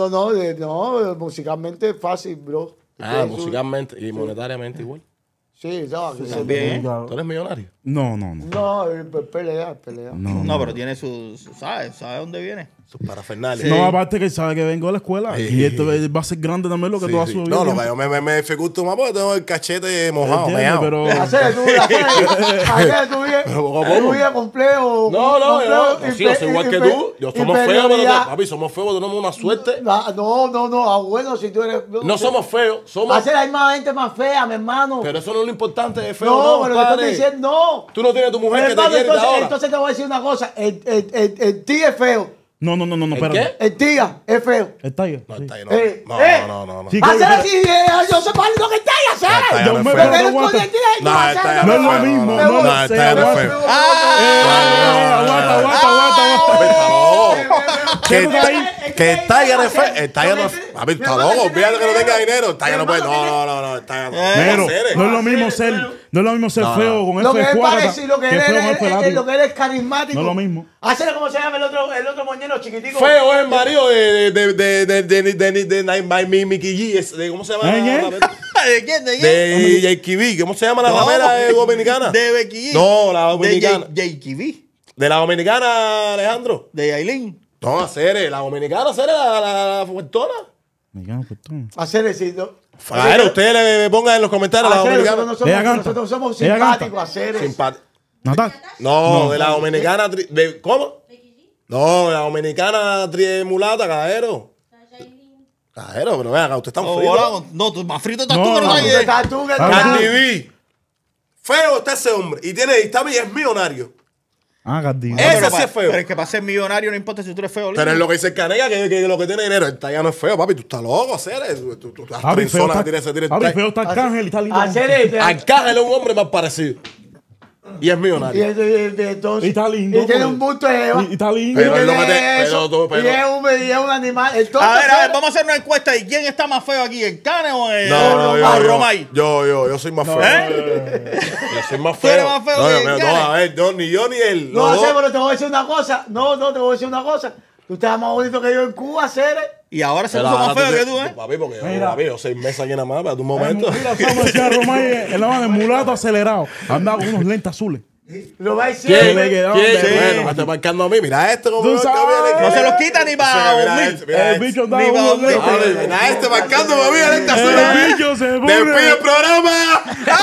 S3: No, musicalmente es fácil, bro.
S2: Musicalmente y monetariamente igual.
S3: Sí,
S1: bien.
S2: ¿Tú eres millonario?
S4: No.
S3: No, pelea.
S1: No, pero tiene ¿sabe dónde viene?
S2: Sus parafernales.
S4: No, aparte que él sabe que vengo de la escuela. Y esto va a ser grande también lo que tú has subido.
S2: No, lo que yo me dificulto más porque tengo el cachete mojado, meado.
S4: Pero...
S3: Hacer tu vida complejo.
S2: No, yo soy igual que tú. Yo somos feos, pero papi, somos feos, tenemos una suerte.
S3: No, abuelo, si tú eres...
S2: No somos feos, somos...
S3: Hacer hay más gente más fea, mi hermano.
S2: Pero eso no es lo importante de feo,
S3: no, pero te estoy diciendo, no.
S2: Tú no tienes tu mujer que te quiere ahora.
S3: Entonces te voy a decir una cosa, el tío es feo.
S4: No, espérate.
S3: El tía es feo.
S4: ¿El talla?
S2: No, el talla no.
S3: Hacer así, yo sé cuál es lo que el talla hacer.
S4: No es lo mismo.
S2: No, el talla no es feo.
S4: Aguanta.
S2: Que el talla no es feo. El talla no es feo. Papi, está loco, olvídate que no tenga dinero. El talla no puede. No, el talla no.
S4: Pero no es lo mismo ser feo con
S3: lo que
S4: F
S3: es
S4: cuadra
S3: parecido, lo que eres carismático.
S4: No es lo mismo.
S3: Hacer como se llama el otro moñero chiquitico.
S2: Feo es el marido de Mickey G. ¿Cómo se llama?
S1: ¿De quién?
S2: De JKB. ¿Cómo se llama la ramera dominicana?
S1: De Becky G.
S2: No, la dominicana.
S1: De JKB.
S2: De la dominicana, Alejandro.
S1: De Yailin.
S2: No, Acere, la dominicana, Acere, la fuertona.
S3: Acere, sí.
S2: A ver, ustedes le pongan en los comentarios a la dominicana.
S3: Nosotros somos simpáticos, Acere.
S2: No, de la dominicana. ¿Cómo? No, de la dominicana mulata, cadero. Cadero, pero vean, usted está frito.
S1: No, tú más frito estás tú, pero no hay.
S2: Cardi B. Feo está ese hombre. Y está bien, es millonario.
S4: Cardi B.
S2: Ese sí es feo.
S1: Pero es que para ser millonario no importa si tú eres feo o no.
S2: Pero es lo que dice el Canega, que lo que tiene dinero. El talla no es feo, papi. Tú estás loco, Acere.
S4: Papi, feo está Arcángel y está lindo.
S2: Arcángel es un hombre más parecido. Y es millonario.
S3: Y
S4: está lindo.
S3: Y tiene un busto de Eva.
S4: Y está lindo.
S2: Pero es lo que
S3: y es un animal.
S1: A ver, vamos a hacer una encuesta. ¿Y quién está más feo aquí? ¿El Cane o el Romay?
S2: Yo soy más feo. Yo soy más feo.
S1: ¿Tú eres más feo que el Cane?
S2: A ver, ni yo ni él.
S3: No, pero te voy a decir una cosa. Te voy a decir una cosa. Tú estás más bonito que yo en Cuba, Cere.
S1: Y ahora se puso más feo que tú,
S2: Papi, porque yo 6 meses aquí nada más, para tu momento.
S4: Mira, Samuel decía Romay, el de mulato acelerado. Andaba con unos lentes azules.
S3: Lo va a decir.
S2: Bueno, me está marcando a mí. Mira esto como
S1: no se los quita ni para
S4: el bicho andaba con unos lentes.
S2: Mira este marcando a mí, lentes azules.
S4: El bicho se pone.
S2: ¡Despide el programa!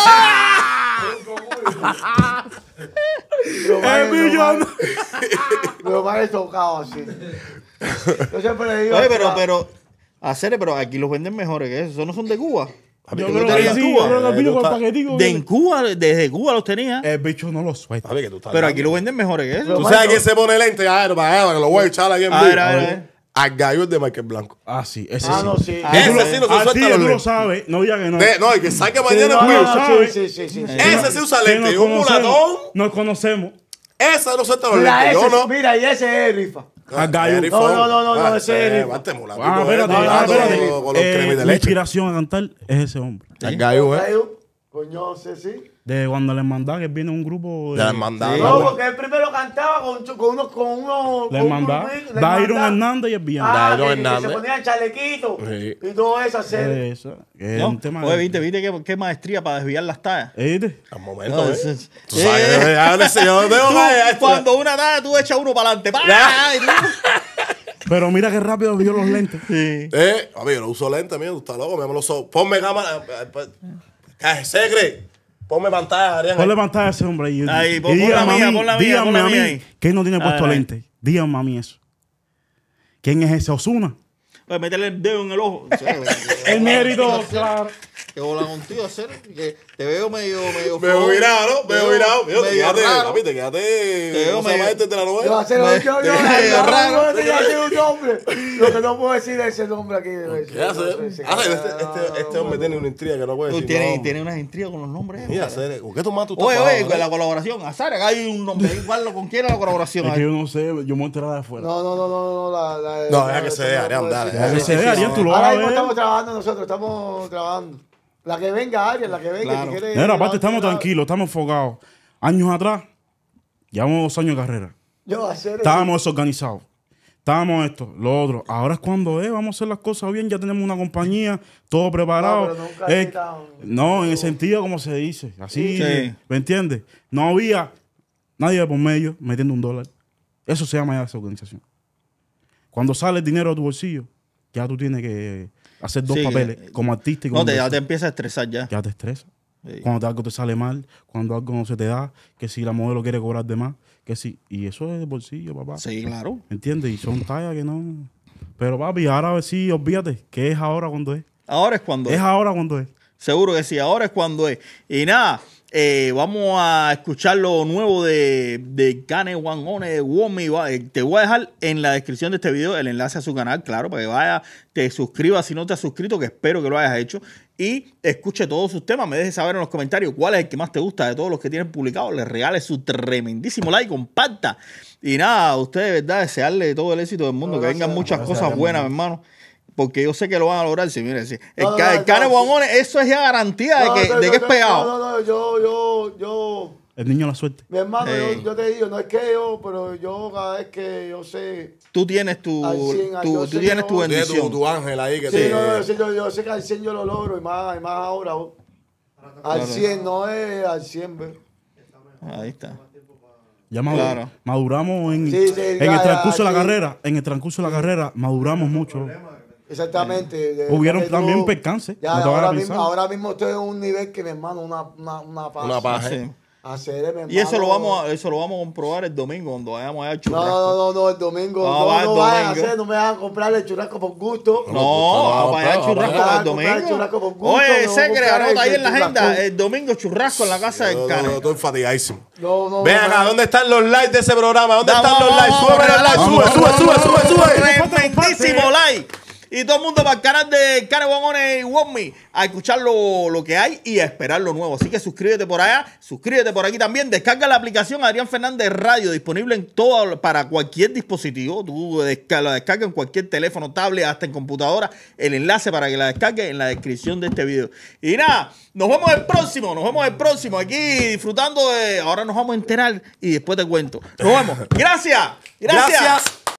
S3: Lo va a tocado así. Yo siempre le digo.
S1: Oye, pero aquí los venden mejores que eso. ¿Esos no son de Cuba?
S4: Yo creo que sí, yo creo que el bicho con el paquetico.
S1: En Cuba, desde Cuba los tenía.
S4: El bicho no lo suelta.
S1: Pero aquí lo venden mejor que eso.
S2: ¿Tú sabes quién se pone lente? A ver, para que lo voy a echar aquí en vivo.
S1: A ver.
S2: Al gallo de Michael Blanco.
S4: Ah, sí, ese sí.
S3: no, sí.
S2: Ese sí no se suelta los
S4: tú lo
S2: lentes.
S4: sabes. No diga que no.
S2: No, y que saque mañana
S3: No,
S2: Will.
S3: no, sí.
S2: Ese sí usa
S4: Que
S2: lente. Y
S4: nos
S2: un mulatón.
S4: conocemos. Nos conocemos.
S2: Ese no suelta los
S3: Mira,
S2: lentes. Yo
S3: ese,
S2: no.
S3: mira, y ese es rifa.
S4: Al gallo.
S3: No, ese es rifa.
S4: Espérate.
S2: Con los cremes de
S4: Mi
S2: leche.
S4: inspiración a cantar es ese hombre.
S2: Al gallo,
S3: Coño, sí.
S4: De cuando la hermandad, que viene un grupo.
S2: De la hermandad.
S3: No, porque él primero cantaba con uno.
S4: La hermandad. Dairon Hernández y el Villano.
S2: Dairon
S3: Que
S2: Hernández.
S3: se ponían chalequitos
S2: Sí.
S3: y todo eso. Hacer.
S4: Eso. Que es
S1: ¿No?
S4: un tema.
S1: Oye, viste qué maestría para desviar las tallas.
S4: ¿Viste?
S2: Al momento,
S1: No,
S2: ¿eh?
S1: eso es-
S2: Tú sabes, yo tengo que...
S1: Cuando una talla, tú echas uno para adelante.
S4: Pero mira qué rápido vio los lentes.
S2: A ver, yo no uso lente, mío. Tú estás loco. Ponme cámara. Segre. Ponme pantalla, Arián.
S4: Ponle pantalla a ese hombre ahí.
S1: Ahí,
S4: Y
S1: pon la
S4: díganme
S1: mía,
S4: a mí,
S1: pon la mía,
S4: díganme
S1: pon la
S4: a mí
S1: mía ahí.
S4: que él no tiene puesto
S1: Dale.
S4: lentes. Díganme a mí eso. ¿Quién es ese Ozuna?
S1: Oye, métele el dedo en el ojo.
S4: El mérito, claro.
S1: Que hola contigo, hacer que te veo medio
S2: Veo virado, ¿no? Veo virado. Mío, te
S1: medio
S2: quedaste,
S1: raro.
S2: papi, te quedaste.
S1: veo
S2: ¿Cómo se llama
S1: medio-
S2: este de la
S3: Yo
S2: novela?
S3: hacer un nombre. Lo que no puedo decir es ese nombre aquí.
S2: ¿Qué hace? Este hombre tiene una intriga que no puede
S1: Tú
S2: decir.
S1: tienes unas intrigas con los nombres.
S2: Mira, Cere, ¿con qué tú matas tu
S1: Oye, con la colaboración. Azar, acá hay un nombre. Igual con quién era la colaboración.
S4: Es que yo no sé, yo me enteré de afuera.
S3: No,
S2: deja que se vea, Arián, dale.
S4: Ya que se ve, Arián, tú lo vas
S3: Ahora
S4: a
S3: mismo
S4: ver.
S3: estamos trabajando nosotros, estamos trabajando. La que venga, Ariel, la que venga.
S1: Claro.
S3: Que quiere-
S4: Mira, aparte estamos
S3: la-
S4: tranquilos, estamos enfocados. Años atrás, llevamos 2 años de carrera.
S3: Yo voy a hacer eso.
S4: Estábamos desorganizados. Estábamos esto, lo otro. Ahora es cuando vamos a hacer las cosas bien, ya tenemos una compañía, todo preparado.
S3: No, pero nunca así tan-
S4: No, en el sentido como se dice. Así,
S1: Sí.
S4: ¿me entiendes? No había nadie de por medio metiendo $1. Eso se llama ya desorganización. Cuando sale el dinero de tu bolsillo, ya tú tienes que hacer 2
S1: Sí,
S4: papeles, como artista y como
S1: No, ya te
S4: inversor.
S1: empieza a estresar ya.
S4: Ya te estresa.
S1: Sí.
S4: Cuando algo te sale mal, cuando algo no se te da, que si la modelo quiere cobrar de más, que si. Y eso es de bolsillo, papá.
S1: Sí, claro.
S4: ¿Entiendes? Y son tallas que no. Pero papi, ahora sí, olvídate, que es ahora cuando es.
S1: Ahora es cuando
S4: Es ahora cuando es.
S1: Seguro que sí, ahora es cuando es. Y nada, vamos a escuchar lo nuevo de Kane One de Womi. Te voy a dejar en la descripción de este video el enlace a su canal, claro, para que vaya, te suscribas si no te has suscrito, que espero que lo hayas hecho. Y escuche todos sus temas, me dejes saber en los comentarios cuál es el que más te gusta de todos los que tienen publicados. Les regales su tremendísimo like, comparta. Y nada, a ustedes de verdad, desearle todo el éxito del mundo, que vengan muchas cosas buenas, hermano. Porque yo sé que lo van a lograr. Sí, mire, sí. El Kane One, eso es ya garantía de que es pegado.
S3: No, yo.
S4: El niño la suerte.
S3: Mi hermano,
S1: Ey.
S3: yo te digo, no es que pero yo cada vez que yo sé.
S1: Tú tienes tu,
S3: Al 100,
S1: tú
S3: yo sé
S1: tienes
S3: que
S1: tu
S3: no-
S2: Tienes
S1: bendición.
S2: tu ángel ahí que
S3: Sí,
S2: te...
S3: yo sé que al 100 yo lo logro y más ahora. Al 100, no es al 100, ¿ves?
S1: Ahí está.
S4: Ya
S1: Claro.
S4: maduramos en,
S3: Sí,
S4: en
S3: ya,
S4: el transcurso de la
S3: sí.
S4: carrera. En el transcurso de la carrera maduramos mucho.
S3: Exactamente.
S4: Hubieron
S3: Ya que
S4: también
S3: tú-
S4: percances.
S3: Ya,
S4: no te vayas a
S3: ahora
S4: pensar.
S3: mismo estoy en un nivel que mi hermano, una paz.
S2: Una paja.
S1: Sí.
S3: Hacer, mi hermano.
S1: Y eso lo vamos a comprobar el domingo cuando vayamos allá al churrasco.
S3: No, el domingo.
S1: No, va el
S3: No vayan a
S1: domingo.
S3: hacer, no me van a comprar el churrasco por gusto.
S1: No, vamos allá al churrasco
S3: vamos a
S1: el
S3: comprar el churrasco
S1: domingo.
S3: por gusto,
S1: Oye,
S3: no
S1: Segre,
S3: vamos a comprar
S1: anota ahí
S3: el
S1: en la agenda.
S3: churrasco.
S1: El domingo churrasco en la casa del Cane.
S2: Estoy fatigadísimo.
S3: No,
S2: Ven acá, ¿dónde están los likes de ese programa? ¿Dónde están los likes?
S1: Vamos,
S2: Súbeme los likes,
S1: vamos,
S2: sube.
S1: Tremendísimo like. Y todo el mundo para el canal de Kane One y Wonmi a escuchar lo que hay y a esperar lo nuevo. Así que suscríbete por allá, suscríbete por aquí también. Descarga la aplicación Adrián Fernández Radio, disponible en todo, para cualquier dispositivo. Tú la descargas en cualquier teléfono, tablet, hasta en computadora. El enlace para que la descargues en la descripción de este video. Y nada, nos vemos el próximo. Aquí disfrutando de... Ahora nos vamos a enterar y después te cuento. Nos vemos. Gracias.